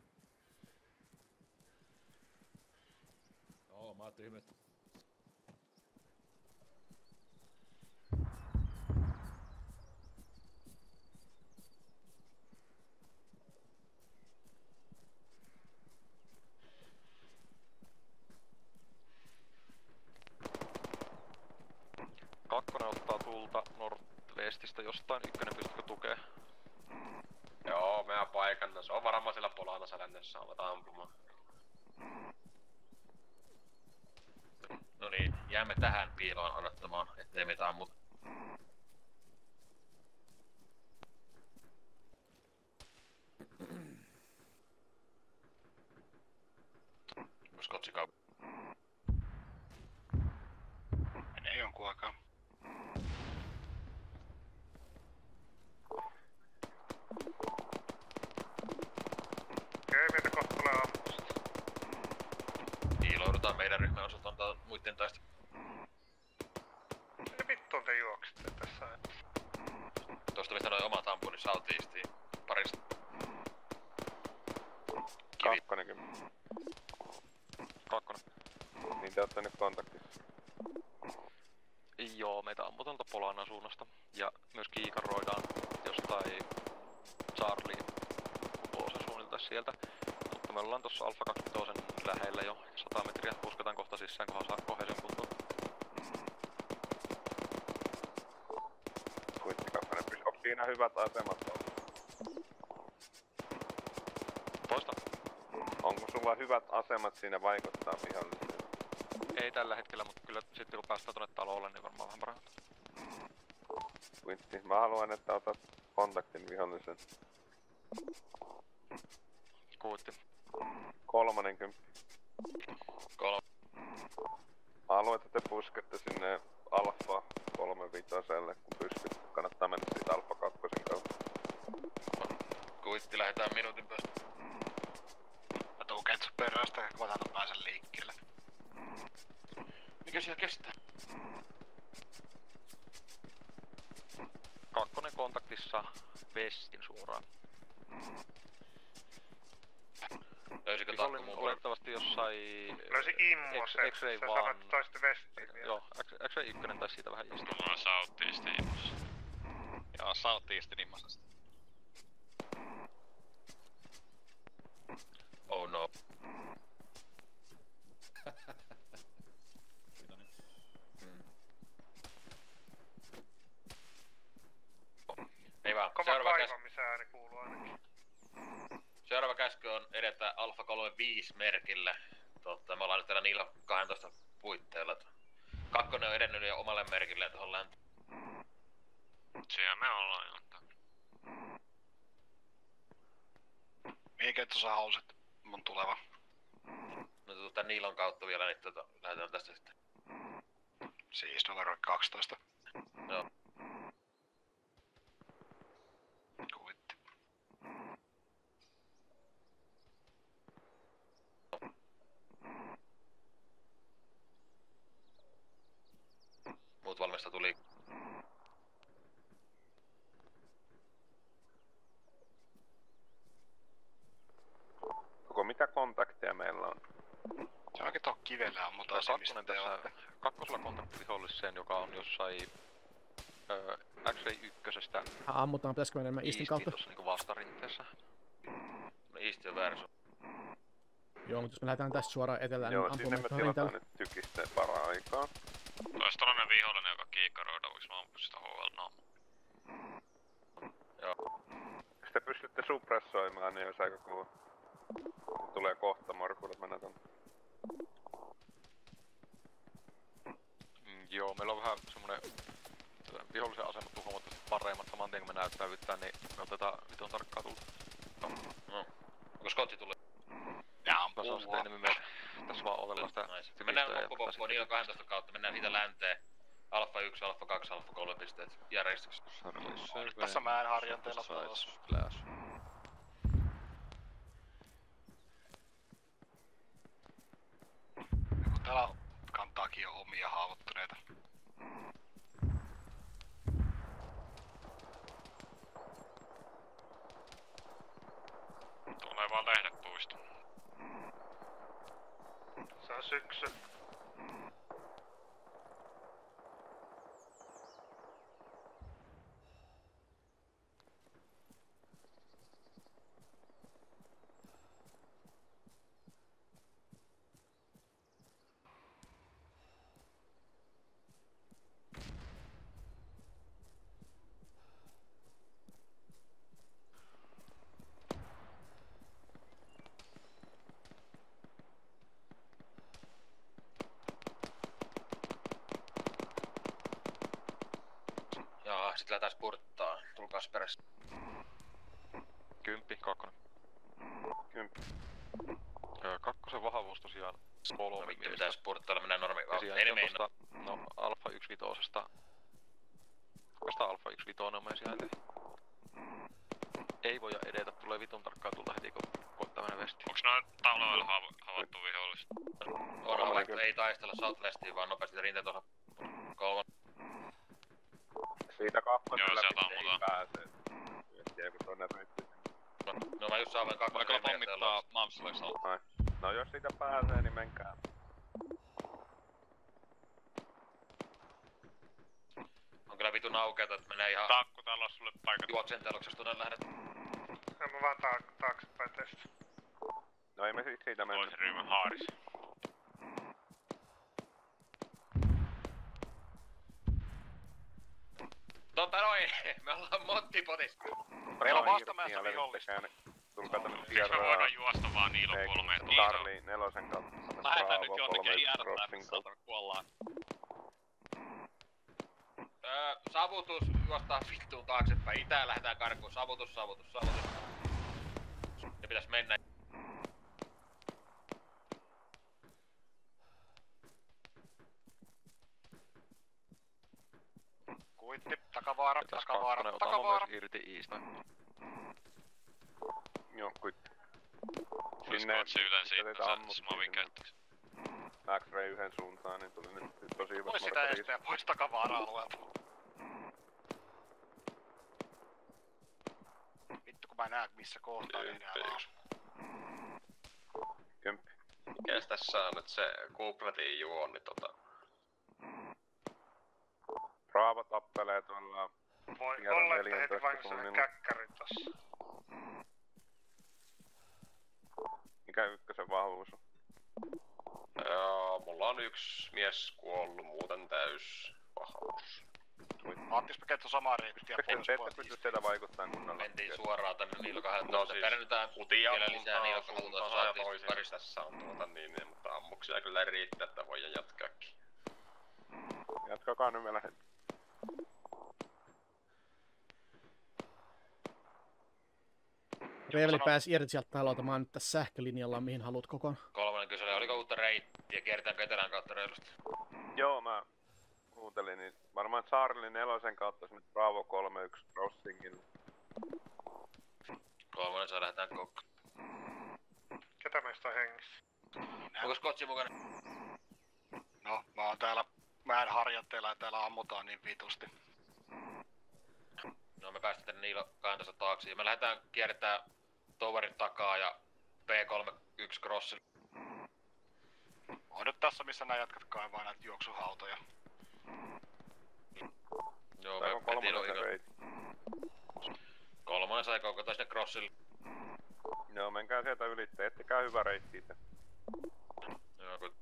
J: No, mä oon tyhmät.
F: Kakkonen ottaa tulta Northwestistä jostain, ykkönen pystytkö tukee?
N: Joo, mä paikannan. Se on varmaan siellä polana sälännössä aletaan ampumaan.
D: No niin, jäämme tähän piiloon odottamaan, ettei mitään muuta. Skotsikaup.
P: Menee jonkun aikaa.
C: Okei, meitä kohta tulee ammusta.
D: Piiloudutaan meidän ryhmän osalta muitten taista.
C: Mitä vittuun te juoksitte tässä?
D: Tuosta mistä noin omat ampuu, niin southeastiin parista.
R: Kakkonenkin.
F: Kakkonen.
R: Niin te ootte nyt kontaktissa.
F: Joo, meitä ammutaan Polanan suunnasta. Ja myös kiikaroidaan jostain Charlie kutosen suunnilta sieltä. Mutta me ollaan tossa Alfa 25 lähellä jo 100 metriä. Pusketaan kohta sisään, kunhan saa kohesion kuntoon.
R: Kuitti kakkonen pysyy. Onko siinä hyvät asemat?
F: Toista.
R: Onko sulla hyvät asemat siinä vaikuttaa viholliseen?
F: Ei tällä hetkellä, mutta kyllä sitten kun päästään tonne talolle, niin varmaan vähän paremmin.
R: Kuitti. Mä haluan, että otat kontaktin vihollisen.
F: Kuitti.
R: 30. Mä haluan, että te puskette sinne Alfa 35, kun pystyt. Kannattaa mennä siitä Alfa 2 kautta.
D: Kuitti, lähdetään minuutin päästä.
P: Mä tuun ketsu perästä, kun mä pääsen liikkeelle.
D: Mikä siellä kestää?
F: Kakkonen kontaktissa Westin suoraan.
D: Löysikö
F: Vihollinen takko olettavasti jossain...
C: Löysi immosen,
F: X-ray
C: sä
F: vaan...
C: sanoit, että toiste vestiin vielä.
F: Joo, X-ray 1 tai siitä vähän istuu.
A: Mulla on southeastin immosen. Joo, southeastin immosesta.
D: Oh no. Hyvä.
C: Kova kaivamisääni kuuluu ainakin.
D: Seuraava käsky on edetä Alfa 35 merkille. Me ollaan nyt täällä niillä 12 puitteilla. Kakkonen on edennyt jo omalle merkille tuohon länteen.
A: Siellä me ollaan jo.
P: Mihin kettu sä halusit mun tuleva?
D: No tän Niilon kautta vielä, niin lähdetään tästä sitten.
P: Siis numero 12.
D: Joo.
P: Kuitti.
D: Muut valmistautuu tuli.
R: Mitä kontakteja meillä on?
P: Se onkin Kivellä ammutaan se, mistä te ootte.
F: Kakkosella kontaktiviholliseen, joka on jossain X-ray ykkösestä.
G: Ammutaan, pitäisikö mennä Eastin kautta?
F: Tuossa niinku vastarinteessä.
D: No East on väärässä.
G: Joo, mutta jos me lähdetään tästä suoraan etelään,
R: joo,
G: niin ampumaan
R: sinne me tilataan nyt tykisteen para-aikaa.
A: Ois tällainen vihollinen, joka kiikkaroida, voiks mä ampua sitä HL?
R: Joo. Sitten pystytte suppressoimaan, niin jos aika kuva. Tulee kohta morkuudet mennä tonne.
F: Joo, meillä on vähän semmonen vihollisen asemat huomattavasti paremmat saman tien kun me näyttäydytään, niin me otetaan vitun tarkkaa tulta.
D: No. Onko Scotti tullut?
P: Jaa, ampuu
F: mua. Sitä enemmän me tässä vaan otellaan sitä.
D: Nice. Mennään loppupoppuun niillä 12 kautta, mennään siitä länteen. Alfa 1, Alfa 2, Alfa 3 pisteet järjestyksessä.
P: Tässä mä en harjanteella tuossa. Joku täällä kantaakin jo omia haavoittuneita.
A: Tulee vaan lehdet puista.
C: Se on syksy.
D: Sit lähdetään spurttaa. Tulkaas perässä.
F: 10, 2. 10. Kakkosen vahvuus tosiaan 3.
D: No vittu pitää spurttailla, mennään normiin.
F: Ei meina. No Alfa 1-5. Oikeastaan Alfa 1-5 on meidän sijainti. Ei voida edetä, tulee vitun tarkkaa tulta heti kun koittaa mennä vestiin.
A: Onks noin tauluilla havaittu vihollista?
D: On havaittu, ei taistella Southwestiin vaan nopeasti rinteen tuossa 3.
R: Siitä kakkosella
A: ei
R: pääse. Miettiä kun tonne reitti.
D: No mä just saan vain 2
Q: kyllä pommittaa Mamsleissa.
R: No jos siitä pääsee, niin menkää.
D: On kyllä vitun aukeata, että menee ihan...
A: Taakku, täällä on sulle paikat.
D: Juoksen teloksesta tuonne lähdet.
C: Mä vaan taaksepäin teistä.
R: No ei me siitä mennä.
A: Toisen ryhmän haaris.
D: Totta noin, me ollaan mottipotissa.
P: Meillä on vastamäessä vihollista.
R: Tulkaa tänne
A: Eiks me voida juosta vaan Niilo 3
R: Charlie 4 kautta.
Q: Lähetään nyt jonnekin jäädättää, missä kuollaan.
D: Savutus, juostaan vittuun taaksepäin. Itään lähdetään karkuun. Savutus. Ja pitäis mennä.
P: Kuitti, takavaara.
F: Otan myös irti Iista.
R: Joo, kuitti.
A: Sinne yleensä itse Smavin käyttäisi.
R: X-ray yhden suuntaan, niin tuli nyt tosi hyvä.
P: Pois sitä estää, pois takavaara-alueelta. Vittu kun mä näen missä kohtaa niin nää laus.
R: Kemppi.
N: Mikäs tässä on nyt se kupletin juoni
R: Bravo tappelee tuolla...
C: Voi olla, että heti vain käkkärin tossa.
R: Mikä ykkösen vahvuus on?
N: Mulla on 1 mies kuollut, muuten täys vahvuus.
P: Aattis me kettu samaa reittiä pois.
R: Te ette pysty sieltä vaikuttaa kunnolla.
D: Mentiin suoraan tänne Niilo 12.
N: No siis
D: Perennytään vielä lisää Niilo 12.
N: Ja toisessa tässä on mutta ammuksia kyllä riittää, että voidaan jatkaakin.
R: Jatkakaa nyt vielä hetki.
G: Reveli pääsi irti sieltä talolta, mä oon nyt tässä sähkölinjalla, mihin haluat kokoon.
D: 3 kyseli, oliko uutta reittiä, kierretäänkö etelän kautta reilusti?
R: Joo, mä huutelin, niin varmaan Charlie 4 kautta sinne Bravo 31 crossingille.
D: 3 saa lähdetään kokkaan.
C: Ketä meistä on hengissä?
D: Onko Skotsi mukana?
P: No, mä oon täällä, mä en harjoitteella ja täällä ammutaan niin vitusti.
D: No me päästiin tänne Niilo 12 taakse ja me lähdetään kierretään toverin takaa ja P31 crossille.
P: On nyt tässä missä nää jätkät kaivaa näitä juoksuhautoja.
D: Joo,
R: Saiko kolmonen se reit?
D: Kolmonen sai koukata sinne crossille.
R: Joo, menkää sieltä ylitte, ettekää hyvä reitti siitä.
D: Joo, kun...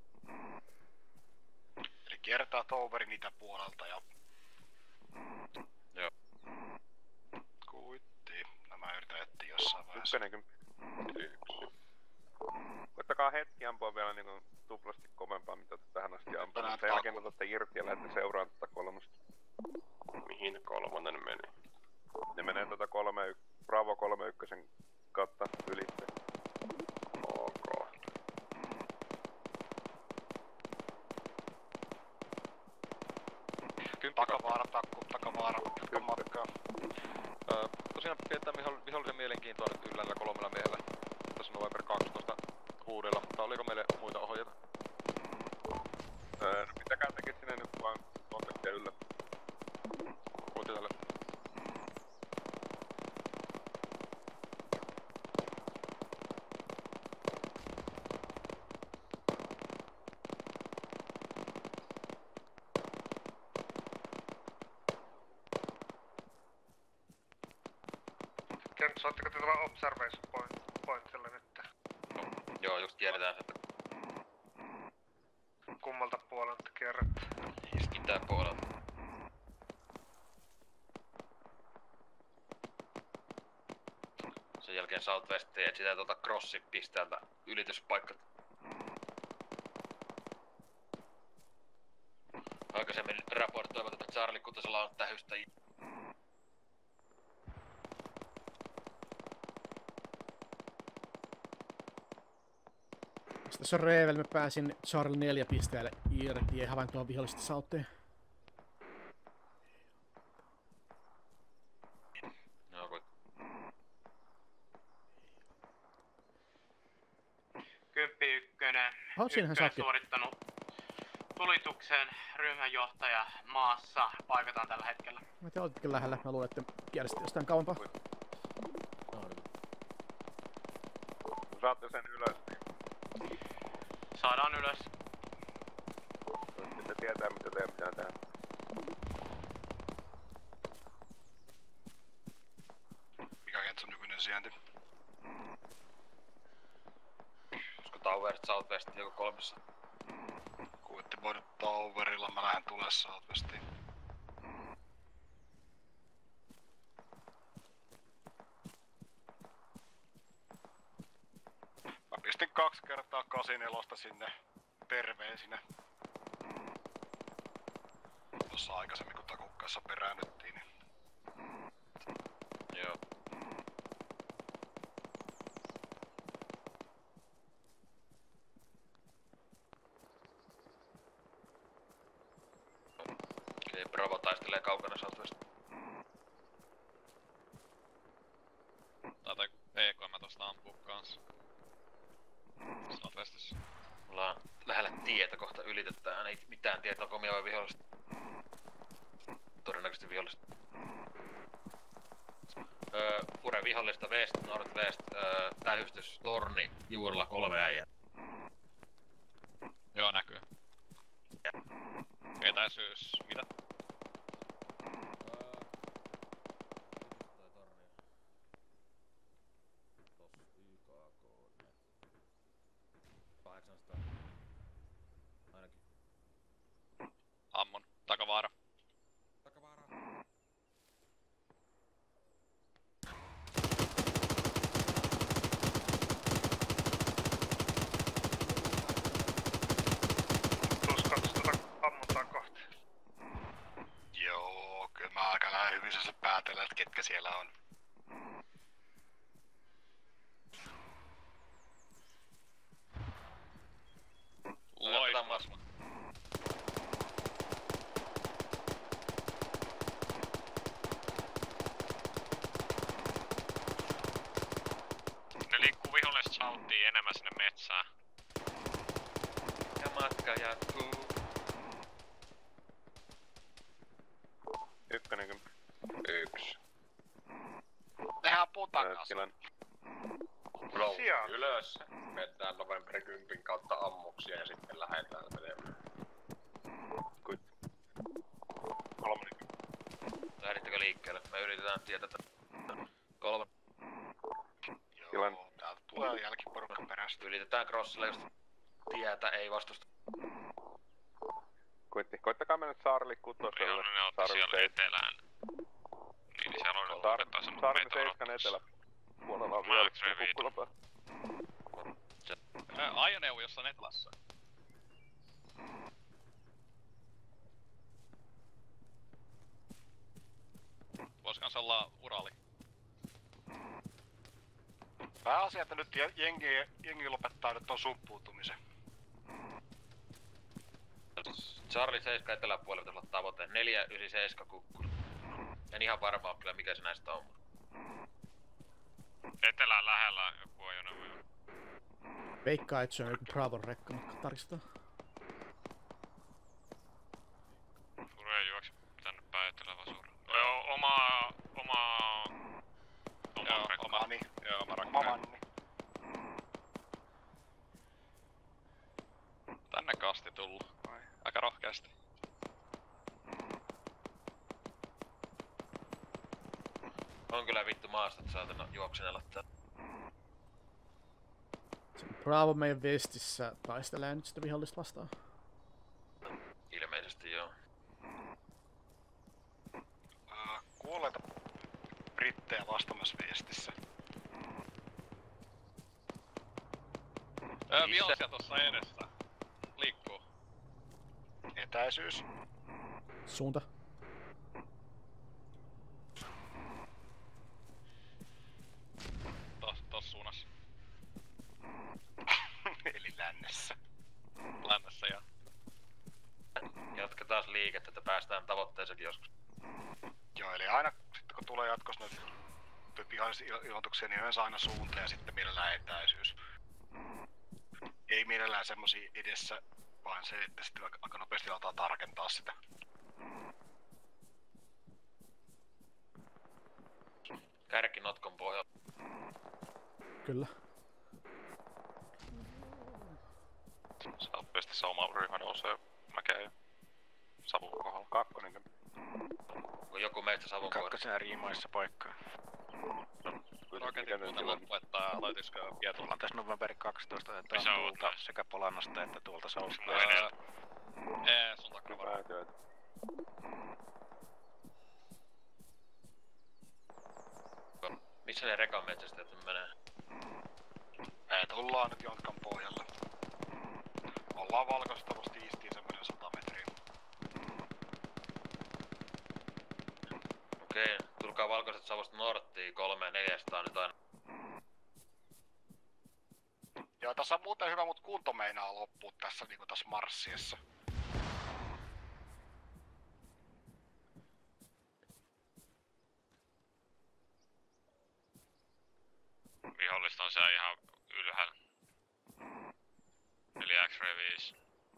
P: Eli kiertää Toverin itäpuolelta ja...
D: Joo.
P: Kuitti. Nämä yritän etsiä jossain vaiheessa.
R: 1. Koittakaa hetki ampua vielä niinku tuplasti kovempaa, mitä te tähän asti ampunut. Sen jälkeen otatte irti ja lähdette seuraan tätä kolmosta.
N: Mihin kolmonen meni?
R: Ne menee Bravo 31 kautta ylitte.
N: Ok.
P: Takavaara, takavaara, matkaa.
F: Tosiaan pidetään vihollisen mielenkiintoa nyt yllä näillä 3 miehellä. Tässä on November 12 huudella, mutta oliko meille muita ohjeita?
R: Pitäkää tekin sinne nyt vaan kontaktia yllä.
F: Voitte tälle.
C: Kent, saatteko te tulla observation pointille nyt?
D: Joo, just tiedetään se.
C: Kummalta puolelta kierrätte?
D: Itää puolelta. Sen jälkeen Southwestiin etsitään crossin pisteeltä ylityspaikka. Aikaisemmin raportoivat, että Charlie Kutasella on tähystä.
G: Tässä on Revel, mä pääsin Charlie 4 pisteelle irti ja havaintoa vihollista sautteen.
D: No, kun...
G: 10-1.
I: Suorittanut tulituksen ryhmänjohtaja maassa. Paikataan tällä hetkellä.
G: Mä te olittekin lähellä. Mä luulen, että tiedätte jostain kauempaa.
R: Kun saatte sen ylös, niin...
I: Saadaan ylös.
R: Sitten tietää, mitä teidän pitää tehdä.
P: Mikä Kentson nykyinen sijainti?
D: Olisiko Tower Southwest joku 3?
P: Kuitti voinut Towerilla, mä lähden tulee Southwestiin. Mä pistin 2 kertaa 84 sinne terveisinä. Tuossa aikaisemmin kun takukkaassa peräännyttiin, niin...
D: Joo. Okei, Bravo taistelee kaukana Southwest.
Q: Tai PK mä tosta ampuu kans. Southwestissä.
D: Ollaan lähellä tietä, kohta ylitetään. Ei mitään tietoa komia vai vihollista. Todennäköisesti vihollista. Pure vihollista west, northwest, tähystys, torni, juurella 3 äijää.
Q: Joo, näkyy. Etäisyys, mitä? Ammun. Takavaara.
C: Tuskats tätä ammuntaa kohti.
P: Joo, kyllä mä aika näin hyvin se päätellä, että ketkä siellä on.
Q: Loistavasti.
A: Ne liikkuu viholliset sauttiin enemmän sinne metsään.
D: Ja matka jatkuu.
R: 1.
P: Tehdään puun takaisin.
N: Nousi ylös, mennään November 10 kautta ammuksia ja sitten lähdetään menemään.
D: Lähdittekö liikkeelle? Me yritetään tietää 3.
P: Joo, täältä tulee jälkiporukka perästä.
D: Ylitetään crossille, jos tietä ei vastusta.
R: Koittakaa mennä Charlie 6.
Q: Ne otti siellä etelään. Niin siellä on lopettaa se
R: Charlie 7 eteläpuolella on vielä kukkula.
Q: Ajoneuvo jossain etelässä. Voisikohan se olla Urali?
P: Pääasia, että nyt jengi lopettaa nyt ton suppuutumisen.
D: Charlie 7 eteläpuolella pitäisi olla tavoite. 497 kukkula. En ihan varma ole kyllä mikä se näistä on.
Q: Etelään lähellä joku ajoneuvo.
G: Veikkaa, että se on joku Bravon rekka, mutta tarkistetaan.
Q: Suru ei juokse tänne päin etelään vaan suoraan. Joo, oma rekka.
P: Manni.
Q: Joo, oma rekka.
P: Oma manni.
Q: Tänne kasti tullu. Aika rohkeasti.
D: On kyllä vittu maastot saatana juoksenella täällä.
G: Bravo meidän vestissä taistelee nyt sitä vihollista vastaan.
D: Ilmeisesti joo.
P: Kuolleita brittejä vastaamassa vestissä.
Q: Vihollisia tossa edessä. Liikkuu.
P: Etäisyys.
G: Suunta.
Q: Tossa suunnassa.
P: Eli lännessä.
Q: Lännessä joo.
D: Jatketaan liikettä, että päästään tavoitteeseenkin joskus.
P: Joo, eli aina sitten kun tulee jatkossa noita vihollisilmoituksia, niin yleensä aina suunta ja sitten mielellään etäisyys. Ei mielellään semmosia edessä, vaan se, että sitten aika nopeasti aletaan tarkentaa sitä.
D: Kärki notkon pohjalla.
G: Kyllä.
F: Nopeasti se oma ryhmä nousee mäkeä ja savun kohdalla.
R: 2.
D: Onko joku meistä savun kohdalla?
P: 2 riimaissa paikkaa.
Q: Raketin muuten loppu, että löytyisikö Pietula?
P: Ollaan tässä November 12 otetaan tuolta sekä Polannasta että tuolta Safestart.
Q: Sun takana
R: työtä.
D: Missä ne rekan metsästäjät menee?
P: Me tullaan nyt Jontkan pohjalle. Ollaan valkoisesta vasta iistiin semmonen 100 metriä.
D: Okei, tulkaa valkoiset Savosta Norttiin 300-400 nyt aina.
P: Joo, tässä on muuten hyvä, mut kunto meinaa loppua tässä niinku tässä marssiessa.
Q: Vihollista on siellä ihan ylhäällä. Eli X-ray 5.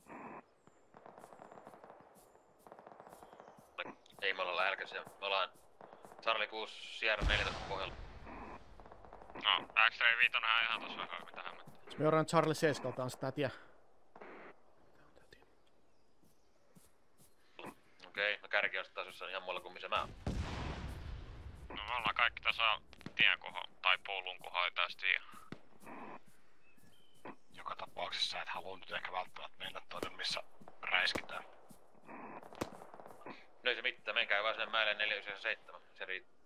D: Ei me olla lähelläkäisiä. Me ollaan Charlie 6 Sierra 14 pohjalla.
Q: No, X-ray 5 on ihan tossa vähän mitä hämmentää.
G: Jos me ollaan Charlie 7 on sitä tie.
D: Okei, no kärki on sit taas jossain ihan muualla kuin missä mä oon.
Q: No me ollaan kaikki tässä tien kohdalla, tai polun kohdalla tästä tien.
P: Joka tapauksessa et halua nyt ehkä välttämättä mennä tuonne missä räiskitään.
D: No ei se mitään, menkää vaan sinne mäelle 497, se riittää.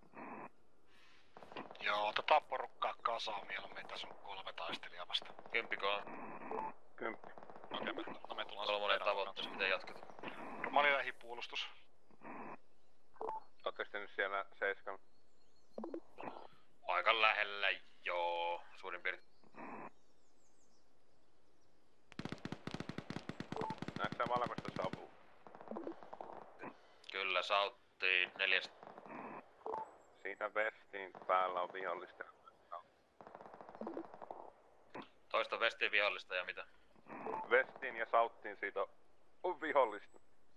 P: Joo, otetaan porukkaa kasaan mieluummin, tässä on 3 taistelijaa vasta.
D: 10-3.
R: 10.
Q: Okei, me tullaan
D: 3 tavoitteessa, miten jatketaan?
P: Normaali lähipuolustus.
R: Ootteko te nyt siellä 7?
D: Aika lähellä, joo, suurin piirtein.
R: Näetkö valkoista savua?
D: Kyllä, sauttiin 4.
R: Siinä vestiin päällä on vihollista.
D: Toista vestiin vihollista ja mitä?
R: Vestiin ja sauttiin siitä on vihollista.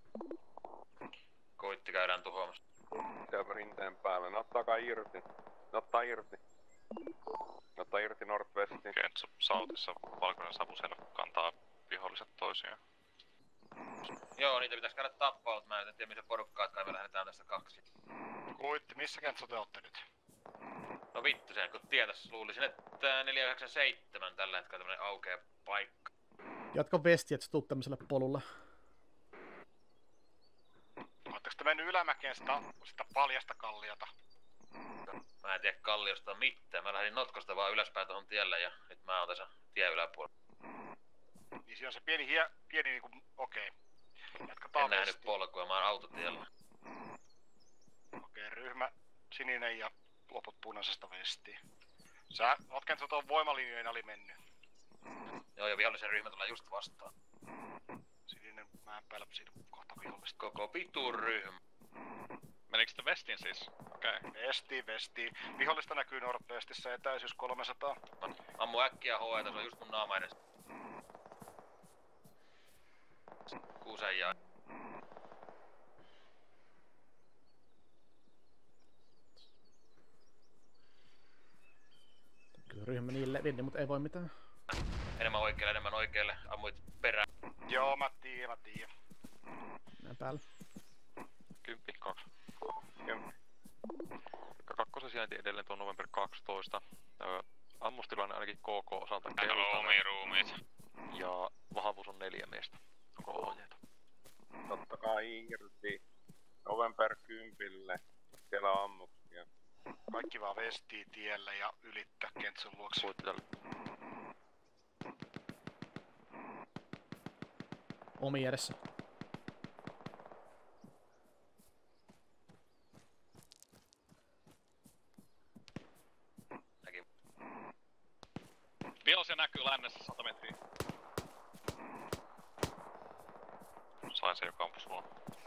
D: Koitti käydään tuhoamassa.
R: Se on rinteen päällä. Ne ottakaa irti. Ne ottaa irti. Ottaa irti Northwestiin.
F: Kentsu Southissa valkoinen savusella kantaa viholliset toisiaan.
O: Joo, niitä pitäis käydä tappaa, mutta mä en tiedä missä porukkaa, että kai me lähdetään tästä 2.
P: Kuitti, missä Kentsu te ootte nyt?
O: No vittu sen, kun tietäis, luulisin, että 497 tällä hetkellä tämmönen aukea paikka.
G: Jatka vesti, että sä tuut tämmöiselle polulle.
P: Ootteko te mennyt ylämäkeen sitä paljasta kalliota?
O: Mä en tiedä kalliosta mitään. Mä lähdin notkosta vaan ylöspäin tuohon tielle ja nyt mä oon tässä tien yläpuolella.
P: Niin siinä on se pieni niinku, okei. Jatkataan
O: en nähnyt polkua, mä oon autotiellä.
P: Okei, ryhmä sininen ja loput punaisesta vestiin. Sä oot Kentsu tuon voimalinjojen ali mennyt.
O: Joo, ja vihollisen ryhmä tulee just vastaan.
P: Sininen mäen päällä siinä kohta vihollista.
O: Koko vitun ryhmä.
Q: Menikö sitä vestiin siis? Okei.
P: Vestiin. Vihollista näkyy Nordwestissä, etäisyys 300.
O: Ammu äkkiä HE:tä, se on just mun naama edes. Kuusen jää.
G: Kyllä ryhmä niin levinni, mutta ei voi mitään.
O: Enemmän oikealle. Ammuit perään.
P: Joo, mä tiedän.
G: Näin päällä.
F: 10, 2. 10. Kakkosen sijainti edelleen tuon November 12. Ammustilanne ainakin KK osalta keltainen.
A: Ruumiit.
F: Ja vahvuus on 4 miestä. Onko ohjeita?
R: Totta kai irti. November 10. Siellä on ammuksia.
P: Kaikki vaan vestiin tielle ja ylittää Kentsun luokse.
F: Voitte tälle.
G: Omi edessä.
Q: Vihollisia näkyy lännessä 100 metriä.
F: Sain se, joka ampui sua.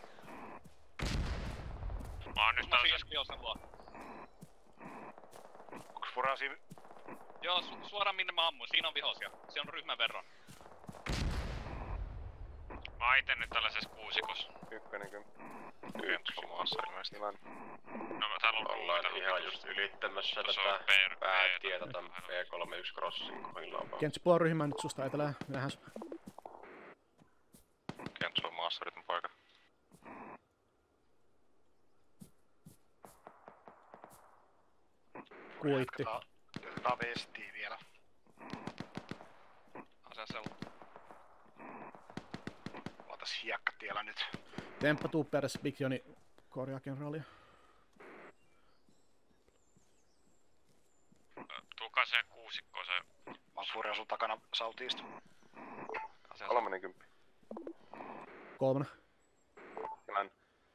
Q: Mä oon nyt tällaisessa vihollisen luo.
P: Onks Furasi?
Q: Joo, suoraan minne mä ammuin. Siinä on vihollisia. Siinä on ryhmän verran.
A: Mä oon ite nyt tällaisessa kuusikossa.
R: 10.
F: Kentsu maassa ilmeisesti.
A: No täällä on
N: ollaan ihan just ylittämässä tätä päätietä tämän P31 crossin kohdillaan.
G: Kentsu puolella ryhmää nyt susta etelään. Minähän sun.
F: Kentsu on maassa, yritän paikata.
G: Kuitti.
P: Jatketaan vestiin vielä.
Q: Asensella.
P: Laitas hiekkatiellä nyt.
G: Temppa tuu perässä, Big Joni korjaa kenraalia.
A: Tuukaa sen kuusikkoon se.
P: Mä oon Furia sun takana Southeast.
R: 30.
G: 3.
R: Län.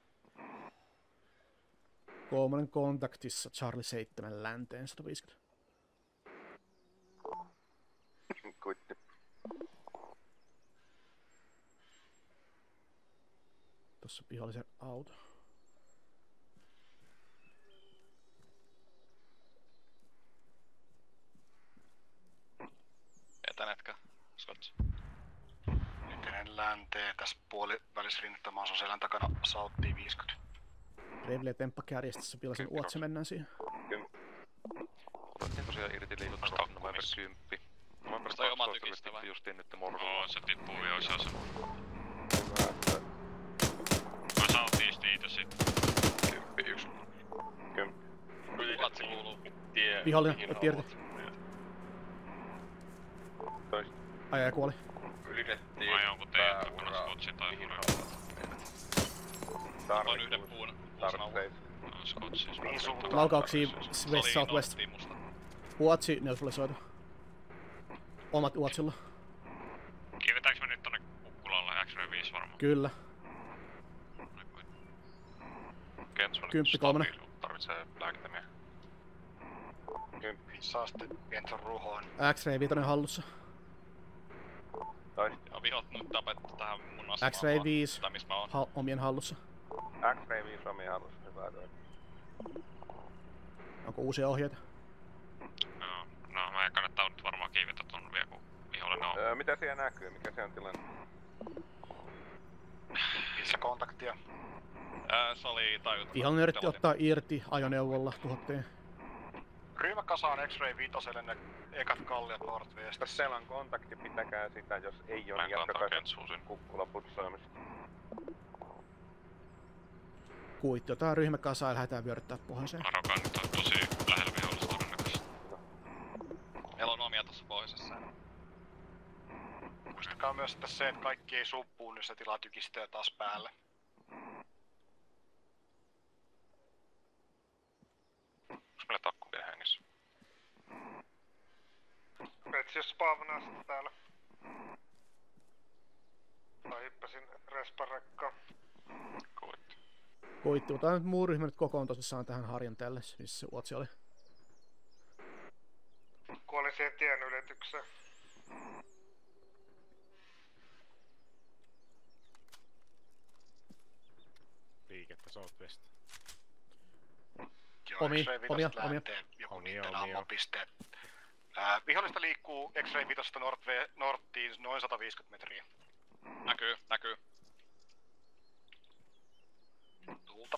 G: 3 kontaktissa Charlie 7 länteen 150.
R: Kuitti.
G: Tossa vihollisen auto.
Q: Etänetkö? Skots.
P: Ennen länteen tässä puolivälisrinnettä mä oon selän takana Southia 50.
G: Revli ja Temppa kärjestössä pilasen uotse mennään siihen.
F: Otettiin tosiaan irti liikutusta November 10. November 12 tippi justiin nyt morsulla.
A: Oo, se tippuu jo osassa. Mä Southeast ite sit.
N: 10, 1.
R: 10.
Q: Latsi kuuluu.
G: Vihollinen, otti irti.
R: Toista.
G: Ajaja kuoli.
N: Ylitettiin
A: vai onko teidän takana skotsi tai
N: mihin
Q: Mä oon yhden puun.
A: Skotsis.
G: Laukauksia West Southwest. Uotsi neutralisoitu. Omat Uotsilla.
A: Kiivetäänkö me nyt tonne kukkulalle X-Ray 5 varmaan?
G: Kyllä.
F: Kentsu on
G: 10-3.
F: Tarvitsee lääkittämiä.
P: 10. Saa sitten Kentsun ruhoon.
G: X-Ray 5 hallussa.
Q: Ja vihot nyt tapettu tähän mun asemaan.
G: X-Ray 5 omien hallussa.
R: X-Ray 5 omien hallussa, hyvä toi.
G: Onko uusia ohjeita?
A: No mä en kannattaa nyt varmaan kiivetä ton vielä kun vihollinen on.
R: Mitä siellä näkyy? Mikä se on tilanne?
P: Missä kontaktia?
Q: Se oli tajutunut.
G: Vihollinen yritti ottaa irti ajoneuvolla tuhotteen.
P: Ryhmäkasa on X-Ray 5 ne ekat kalliot Northwest.
R: Jos teillä on kontakti, pitäkää sitä, jos ei ole, niin jatkakaa kukkula putsaamista.
G: Kuitti, jotain ryhmäkasaa ja lähdetään vyöryttää pohjoiseen.
Q: Arokaa nyt on tosi lähellä vihollista todennäköisesti. Meillä on omia tossa pohjoisessa.
P: Muistakaa myös että se, että kaikki ei suppuu, niin se tilaa tykistöä taas päälle.
F: Onks meillä takku vielä hengissä?
C: Etsi spaavana sitten täällä. Tai hyppäsin resparekkaan.
G: Koitti, mutta nyt muu ryhmä nyt kokoon tosissaan tähän harjanteelle, missä se Uotsi oli.
C: Kuolin siihen tien ylitykseen.
H: Liikettä Southwest.
G: Omia.
P: Joku niiden ammopisteet. Vihollista liikkuu X-Ray 5 norttiin noin 150 metriä.
Q: Näkyy.
P: Tulta.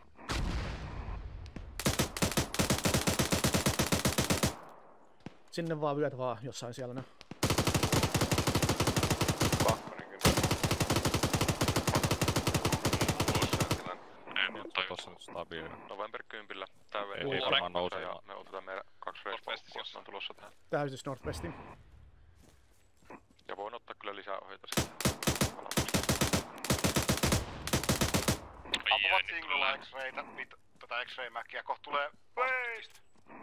G: Sinne vaan vyöt vaan jossain siellä ne.
F: Tossa nyt stabiilinen. November 10. Tää
E: ei varmaan nouse.
F: Ja me otetaan meidän 2 race on tulossa tähän.
G: Täytys Northwestiin.
F: Ja voin ottaa kyllä lisää ohjeita sitten.
P: Ampuvat singlella X-raytä, tätä X-ray-mäkkiä, kohta tulee vastustajista.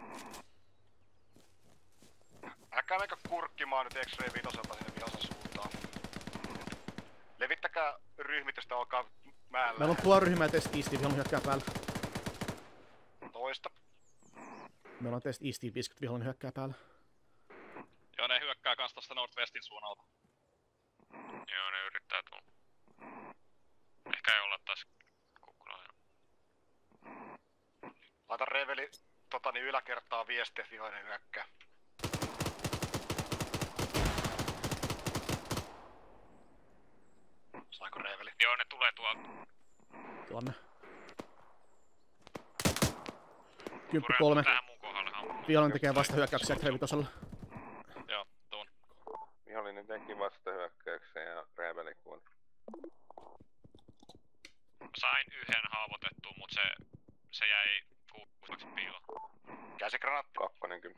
P: Älkää meikö kurkkimaan nyt X-ray 5 sinne vihollisen suuntaan. Levittäkää ryhmitystä, olkaa määllä.
G: Meillä on puoli ryhmää test Eastiin, vihollinen hyökkää päällä.
P: Toista.
G: Meillä on test Eastiin 50, vihollinen hyökkää päällä.
Q: Joo, ne hyökkää kans tosta Northwestin suunnalta.
A: Joo, ne yrittää tulla. Ehkä ei olla taas kukkulaa.
P: Laita Reveli yläkertaa viestiä, että vihollinen hyökkää. Saiko Reveli?
A: Joo, ne tulee tuolta.
G: Tuonne. 10-3. Vihollinen tekee vastahyökkäyksiä X-ray 5.
Q: Joo, tuun.
R: Vihollinen teki vastahyökkäyksen ja Reveli kuoli.
A: Sain yhden haavoitettua, mut se jäi kuupaksi piiloon.
P: Käsikranaatti.
R: 20.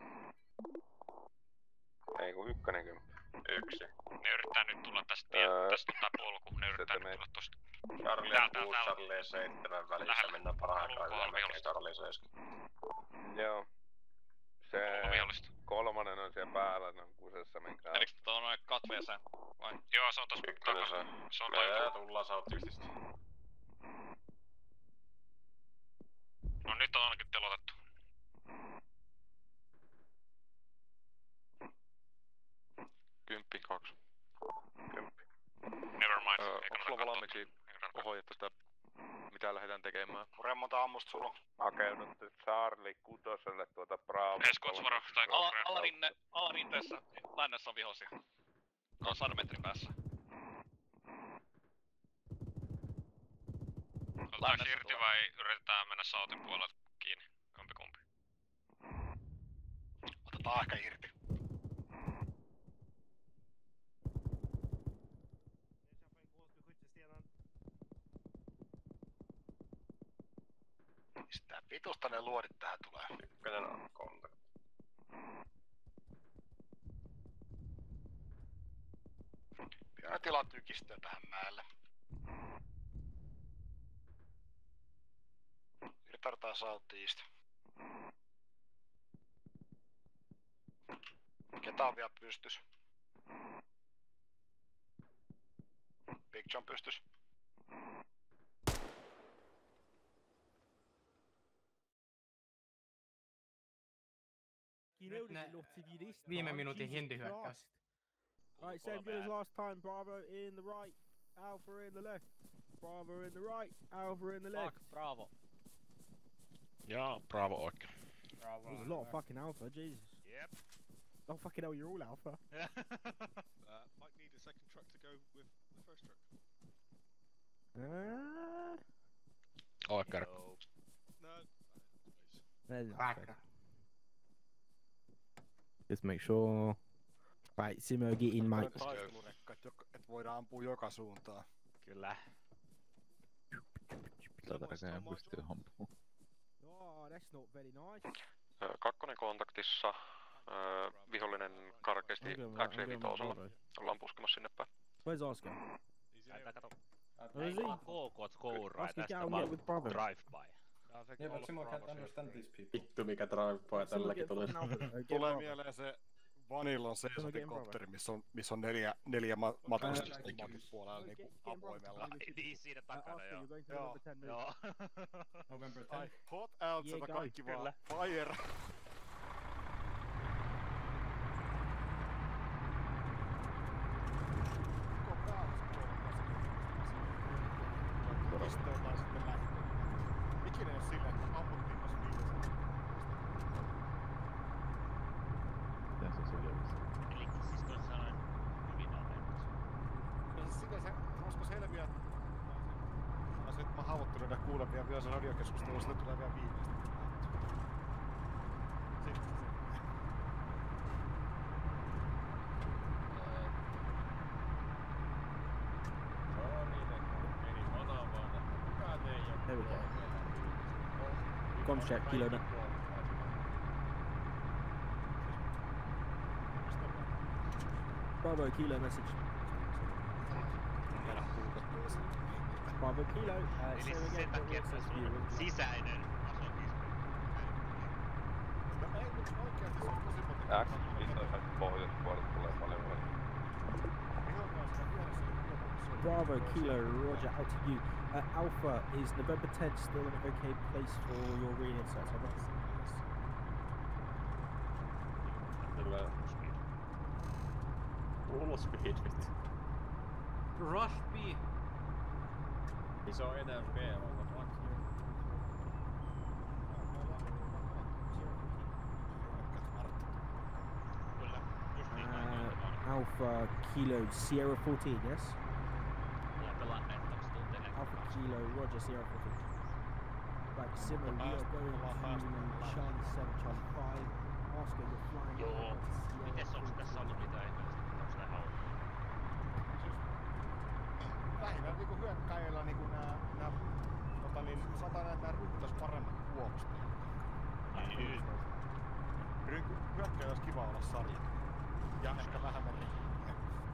R: Ei kun 1.
N: 1.
A: Ne yrittää nyt tulla tästä tää polku. Ne yrittää nyt tulla tosta.
N: Charlie 6, Charlie 7 välissä lähellä. Mennään parhaillaan ja melkein Charlie 7.
R: Joo. Se 3 on siellä päällä, ne on kusessa minkään.
Q: Elikö tuo noin katveeseen vai?
A: Joo, se on tossa takana. Se on
N: me tullaan Southwestista.
A: No nyt on ainakin telotettu.
F: Kymppi, 2.
A: Never mind.
F: Onko sulla valmiiksi ohjeet tästä, mitä lähdetään tekemään?
P: Kuinka monta ammusta sulla on?
R: Hakeuduttu Charlie 6 tuota Bravo.
A: Escort varo, tai
Q: Alarinteessä lännessä on vihosia. No 100 metrin päässä.
A: Oltaanko irti vai yritetään mennä Southin puolelta kiinni? Jompikumpi.
P: Otetaan ehkä irti. Mistä vitusta ne luodit tähän tulee?
N: Ykkönen on kontakti.
P: Pian tilaa tykistöä tähän mäelle. Irtartaa Southeast. Ketä on vielä pystys? Big John pystys.
I: Viime minuutin hindihyökkäys.
T: Right, same good as last time. Bravo in the right, Alpha in the left. Bravo in the right, Alpha in the left.
K: Fuck, Bravo.
E: Ja, Bravo oikein.
T: Bravo. There's a lot of fucking Alpha, Jesus.
K: Yep.
T: Oh fucking hell, you're all Alpha.
K: Might need a second truck to go with the first truck.
E: Oikein.
K: No.
T: There's Just make sure. Right, Simo, get in, mate.
B: Taistelurekka, että voidaan ampua joka suuntaan.
E: Kyllä. Tätä näköjään pystyy ampumaan.
T: Oh, that's not very nice.
F: Kakkonen kontaktissa. Vihollinen karkeasti X-5. Ollaan puskemassa sinne päin.
T: Where's Oscar?
K: Tää kato.
T: Where is he?
K: KK skouraa
T: Oscar,
K: tästä
T: get on
K: vaan
T: with brother.
K: drive-by.
S: Yeah, but Simo can't understand these people.
N: Vittu mikä drive-by tälläkin tuli.
B: Tulee mieleen se Vanillan Seesotin missä on neljä matkustajaa kummankin puolella niinku avoimella.
K: Niin siinä takana joo.
T: Joo.
S: November 10th.
B: Hot out, yeah, kaikki vaan fire. Pistoillaan sitten lähtöön. Ikinä ei oo silleen, että ammuttiin tossa viimeisen.
E: Miten se selvisi?
K: Elikkä siis toisin sanoen hyvin nopeasti.
B: No siis sitä se, koska selviää, mä se, että mä haavoittuneena kuulen vielä se radiokeskustelu, sille tulee vielä viimeistä. Sitten se
T: There we go. Comms check, kilo. Bravo, kilo message. Bravo, kilo.
K: Eli sen takia, että se on sisäinen masokismi.
B: No ei, mutta oikeasti se on tosi monta.
R: X-15 pohjoispuolelta tulee paljon väliä.
T: Bravo, Kilo, roger, out to you. Alpha, is November 10th still an okay place for your re-inserts?
S: Kyllä. Full speed nyt.
I: Rush B.
S: Iso NFP on
K: Kyllä, just niin.
T: Alpha, Kilo, Sierra 14, yes? Alpha Kilo, Roger, Sierra 14. Right, Simo, we are going to Charlie 7, Charlie 5. Oscar, you're flying.
K: Joo. Mites onks tässä ollut mitään ihmeellistä? Onks nää hauja?
B: Lähinnä niinku hyökkäjillä niinku nää sanotaan näin, että nää ryhmät paremmat puolustajat.
K: Niin.
B: Hyökkäjillä olisi kiva olla sarja. Ja ehkä vähemmän rikkiä.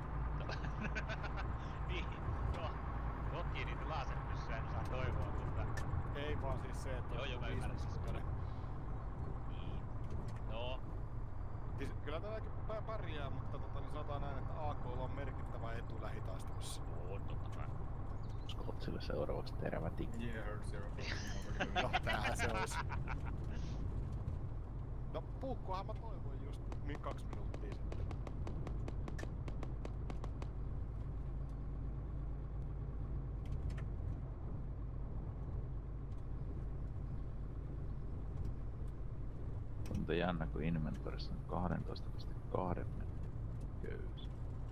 K: Niin, joo. Toki niitä laserpyssyjä en saa toivoa, mutta...
B: Ei vaan siis se, että...
K: Joo, mä ymmärrän siis kyllä. Niin. No.
B: Siis kyllä täälläkin pärjää, mutta niin sanotaan näin, että AK:lla on merkittävä etu lähitaistelussa.
K: On, totta kai.
E: Olisiko sille seuraavaksi terävä tikki?
S: Yeah, heard zero.
B: No, tämähän se olisi. No, puukkoahan mä toivoin just 2 minuuttia sitten.
E: On mutta jännä, kun inventorissa on 12,2 köys.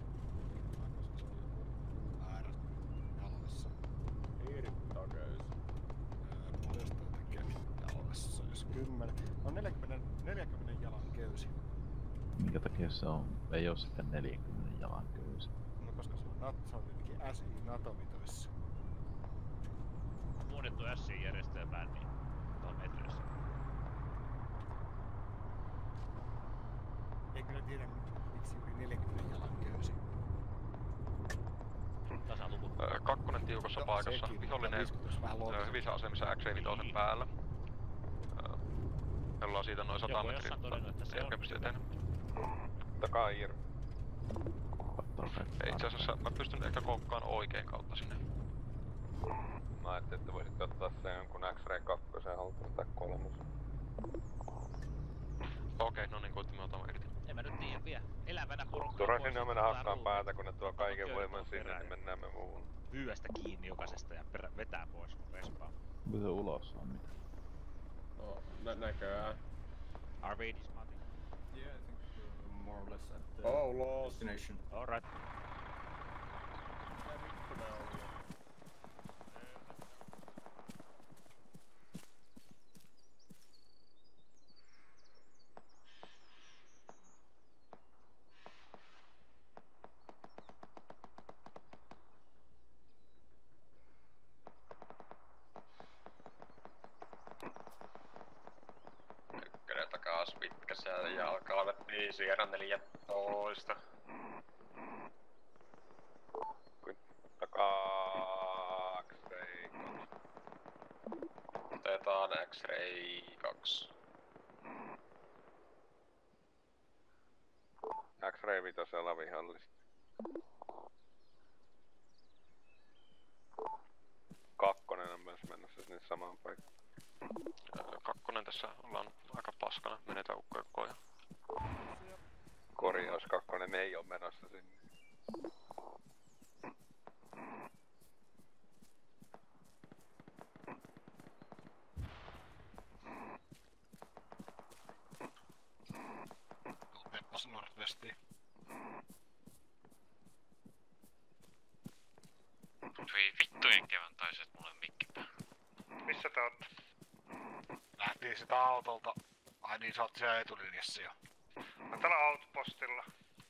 B: Erittäin köys. Paljon sitä tekee jalassa, jos 10. On 40 jalan köysi.
E: Minkä takia se on? Ei oo sitten 40 jalan köysi.
B: No koska se on tietenkin SI NATO-mitoissa.
K: Muunnettu SI-järjestelmään, niin on metrissä.
B: Ei kyllä tiedä, miksi juuri 40 jalan köysi.
K: Tasaluku.
F: Kakkonen tiukassa paikassa. Vihollinen hyvissä asemissa X-5 päällä. Me ollaan siitä noin 100 metriä, mutta ei oikein pysty etenemään.
R: Takaa Ir.
F: Itse asiassa mä pystyn ehkä kokkaan oikein kautta sinne.
R: Mä ajattelin, että voisit ottaa sen jonkun X-Ray 2 haltuun tai 3.
F: Okei, no niin koitti me otamme irti.
K: En mä nyt tiedä vielä. Elävänä porukkaa.
R: Turha sinne mennä hakkaan päätä, kun ne tuo kaiken voiman sinne, niin mennään me muuhun.
K: Vyöstä kiinni jokaisesta ja vetää pois vespaan.
E: Mitä ulos on mitä?
S: No, näköjään.
K: Are we dismounting?
S: Yeah, I think more or less at the destination.
K: Alright.
N: Sierra 14.
R: X-ray 2.
N: Otetaan X-ray 2.
R: X-ray 5 vihollista. 2 on myös menossa sinne samaan paikkaan.
F: 2 tässä ollaan aika paskana, menetään ukkoja koko ajan.
R: Korjaus 2 ei oo menossa sinne.
P: Meppas Northwestiin.
A: Voi vittujen kevään taiset mulle mikkipää.
C: Missä te ootte?
P: Lähtiin sitä autolta. Ai niin, sä oot siellä etulinjassa jo.
C: Mä täällä outpostilla.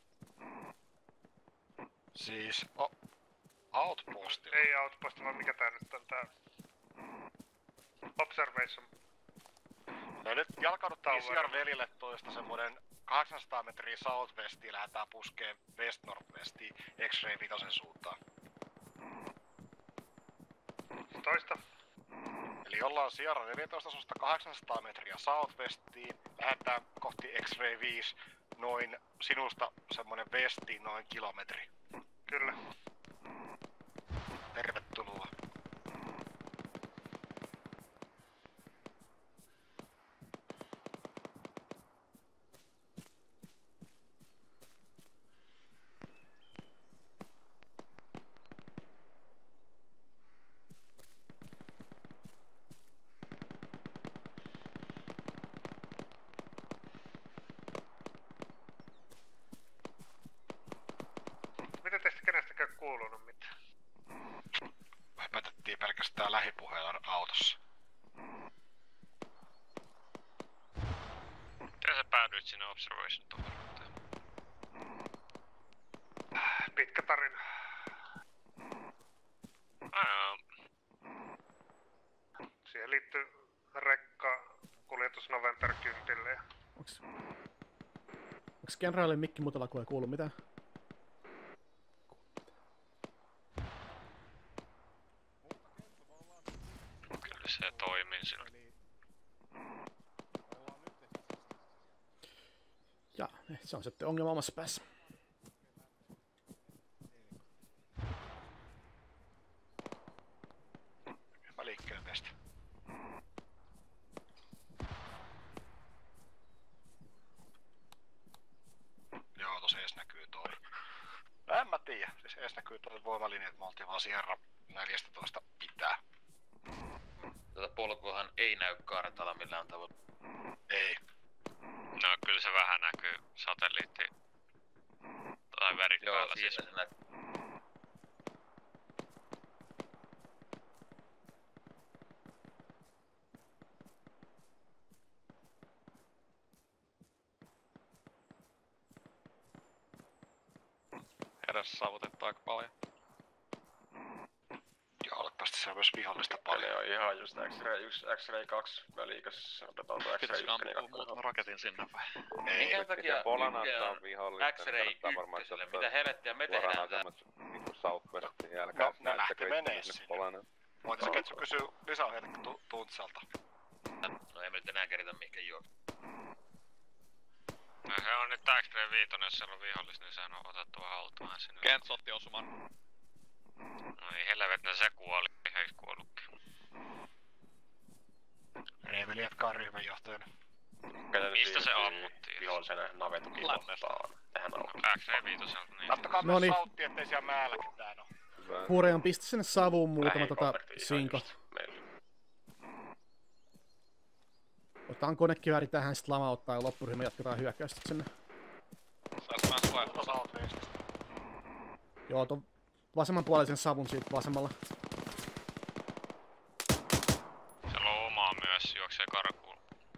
P: Siis, outpostilla?
C: Ei outpostilla, vaan mikä tää nyt on tää? Observation.
P: No nyt jalkauduttiin Sierra 14 semmonen 800 metriä southwestiin, lähdetään puskeen west northwestiin X-ray 5 suuntaan.
C: Toista.
P: Eli ollaan Sierra 14 tasosta 800 metriä southwestiin, lähdetään kohti X-ray 5 noin sinusta semmonen westiin noin kilometri.
C: Kyllä.
P: Tervetuloa.
C: Mitä teistä kenestäkään kuulunut mitään?
P: Höpätettiin pelkästään lähipuheella autossa.
A: Miten sä päädyit sinne observation tuohon?
C: Pitkä tarina. Siihen liittyy rekka kuljetus November 10.
G: Onks kenraali mikki mutala, kun ei kuulu mitään?
A: Kyllä se toimii sillä.
G: Ja, se on sitten ongelma omassa päässä.
P: Mä liikkeelle tästä. Joo, tossa ees näkyy toi. No en mä tiedä, siis ees näkyy toi voimalinja, että me oltiin vaan Sierra 14 pitää.
D: Tätä polkuahan ei näy kartalla millään tavalla.
P: Ei.
A: No kyllä se vähän näkyy satelliitti tai värit
D: Joo,
A: päällä
D: siinä
A: siis.
D: se näkyy.
F: Edessä saavutettu aika paljon.
P: Joo, oletpas tässä myös vihollista paljon.
N: Eli on ihan just X-ray 1, X-ray 2 välikäs. Otetaan tuo X-ray 1
Q: Pitäisikö ampua muutaman raketin sinne vai?
D: Minkä takia
R: Polanasta on vihollista,
D: X-ray 1, mitä helvettiä me tehdään täällä?
R: Niinku southwestin jälkeen.
P: No, ne lähti menee sinne. Voitais Ketsu kysyä lisäohjeita Tuntsalta?
D: No ei me nyt enää keritä mihinkään juo.
A: No he on nyt X-ray 5, jos siellä on vihollis, niin sehän on otettava haltuaan sinne.
Q: Kents otti osuman.
A: No ei helvetinä, se kuoli, ei kuollutkin.
P: Reiveli jatkaa ryhmänjohtajana.
A: Mistä se ammuttiin?
N: Vihollisen navetukin kohtaan. Tähän on.
A: X-ray 5, niin.
P: Kattokaa myös sautti, ettei siellä mäellä ketään oo.
G: Huurejan pistä sinne savuun muutama sinko. Otetaan konekivääri tähän, sit lamauttaa ja loppuryhmä jatketaan hyökkäystä sinne.
Q: Sais mä suojata
P: southwestista.
G: Joo, ton vasemmanpuolisen savun siitä vasemmalla.
A: Siellä on omaa myös, juoksee karkuun.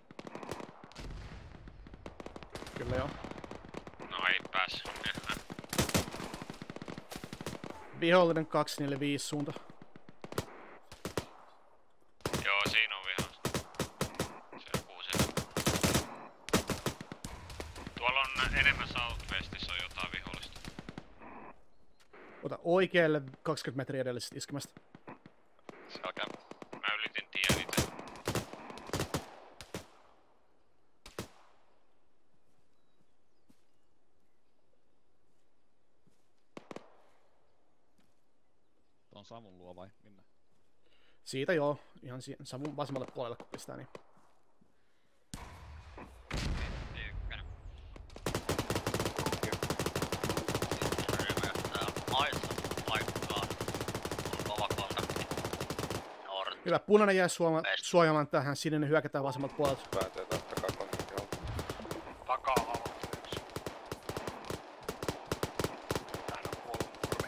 G: Kyllä joo.
A: No ei päässyt.
G: Vihollinen 245 suunta.
A: Joo, siinä on vihollinen. Se joku siellä. Tuolla on enemmän Southwestissa on jotain vihollista.
G: Ota oikealle 20 metriä edellisestä iskemästä.
A: Selkä. Mä ylitin tien itse.
K: Tuon savun luo vai minne?
G: Siitä joo, ihan savun vasemmalle puolelle kun pistää niin. Hyvä, punainen jää suojaamaan tähän, sininen hyökätään vasemmalta puolelta.
F: Päätee tästä kakon, joo.
P: Takaa haluaa yksi. Tähän on puolella.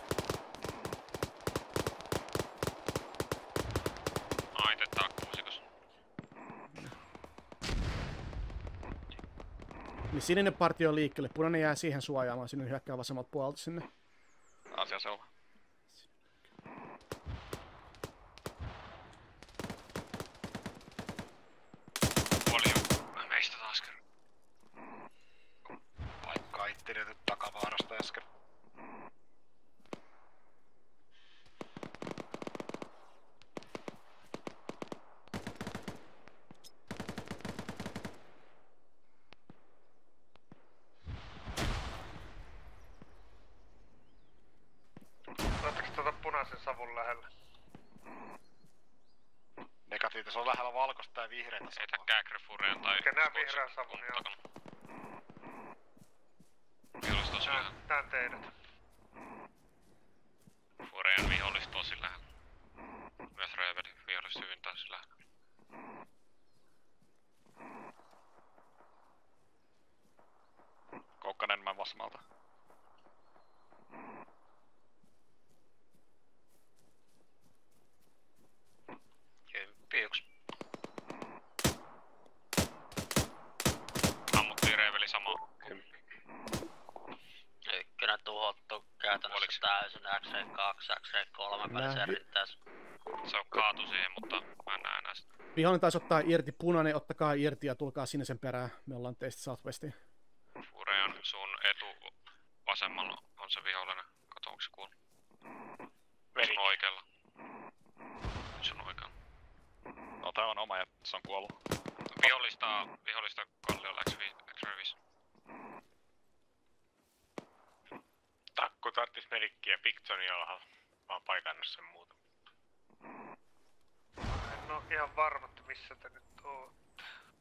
A: Aite takkuusikos.
G: Niin sininen partio on liikkeelle, punainen jää siihen suojaamaan, sininen hyökkää vasemmalta puolelta sinne.
Q: Asia selvä.
A: Meistä taas kerran.
P: Paikkaa itteni nyt takavaarasta äsken.
C: Oletteko tuota punaisen savun lähellä?
P: Negatiivista, se on lähellä valkoista ja vihreitä.
A: Etä Gagrefurean tai...
C: Kenää vihreän savun, joo.
A: Vihollis tosi lähellä.
C: Näen teidät.
A: Furean vihollis tosi lähellä. Myös Revelin vihollis hyvin tosi lähellä.
Q: Koukkanen mä vasemmalta.
A: Yksi. Ammuttiin Reveli samaa.
L: Ykkönen tuhottu käytännössä täysin XR2, XR3 välissä riittäis.
A: Se on kaatu siihen, mutta mä näen näistä.
G: Vihollinen taisi ottaa irti, punainen ottakaa irti ja tulkaa sinisen perään. Me ollaan teistä Southwestiin.
A: Furean sun etu vasemmalla on se vihollinen. Kato onko se kuullut. Sun oikealla. Sun oikealla.
Q: No tää on oma ja se on kuollut.
A: Vihollista kalliolla X-Revis.
H: Takku tarttis merikkiä Pictonin alhaalla. Mä oon paikannut sen muuta.
C: En oo ihan varma, että missä te nyt ootte.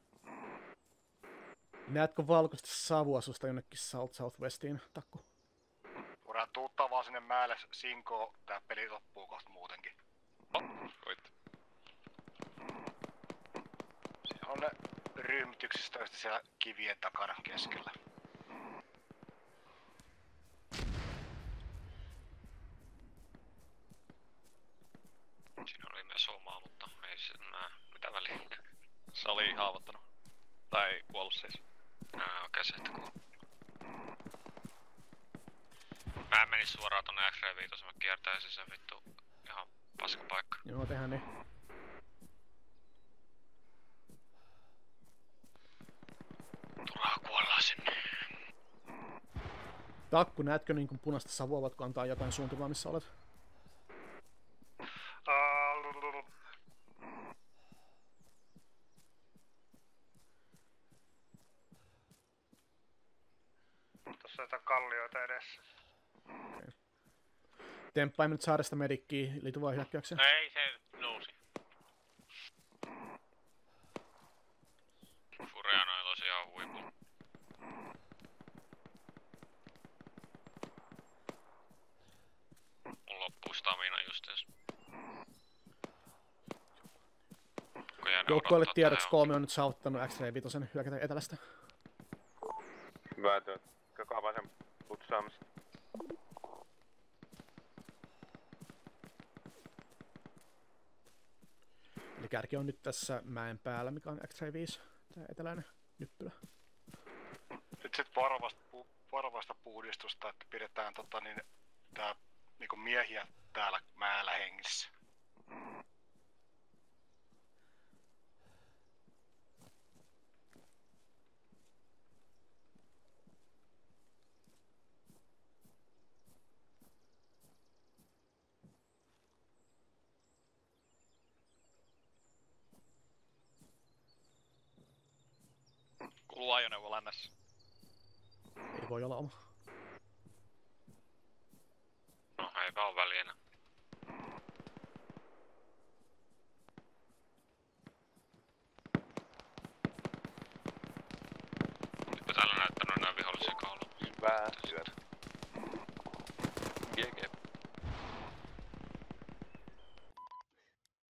G: Näetkö valkoista savua susta jonnekin Southwestiin, Takku?
P: Voidaan tuuttaa vaan sinne mäelle sinkoon, tää peli loppuu kohta muutenkin. Siellä on ne ryhmityksistä toista siellä kivien takana keskellä.
A: Siinä oli myös omaa, mutta ei se nää mitä väliä.
Q: Se oli haavoittanut. Tai kuollut siis.
A: Okei, se että kuollut. Mä menis suoraan tonne X-Ray-5, mä kiertäisin sen vittu ihan paska paikka.
G: Joo, tehdään niin.
A: Turhaa kuollaan sinne.
G: Takku, näetkö niin punaista savua, voitko antaa jotain suuntavaa, missä olet?
C: Tossa on jotain kallioita edessä.
G: Okay. Temppaimme nyt saaresta medikkiä, liity vaan hyökkäykseen.
H: Ei, se nousi.
A: Furean on tosiaan huipulla. Mun loppuu stamina justiis.
G: Joukkoille tiedoksi 3 on nyt saavuttanut X-Ray 5 hyökätä etelästä.
R: Hyvä työt. Käykää vasen putsaamista.
G: Eli kärki on nyt tässä mäen päällä, mikä on X-Ray 5, tää eteläinen nyppylä.
P: Nyt sit varovaista puhdistusta, että pidetään tää niinku miehiä täällä mäellä hengissä.
Q: ajoneuvo lännessä?
G: Ei voi olla oma.
A: No eipä oo väliä enää.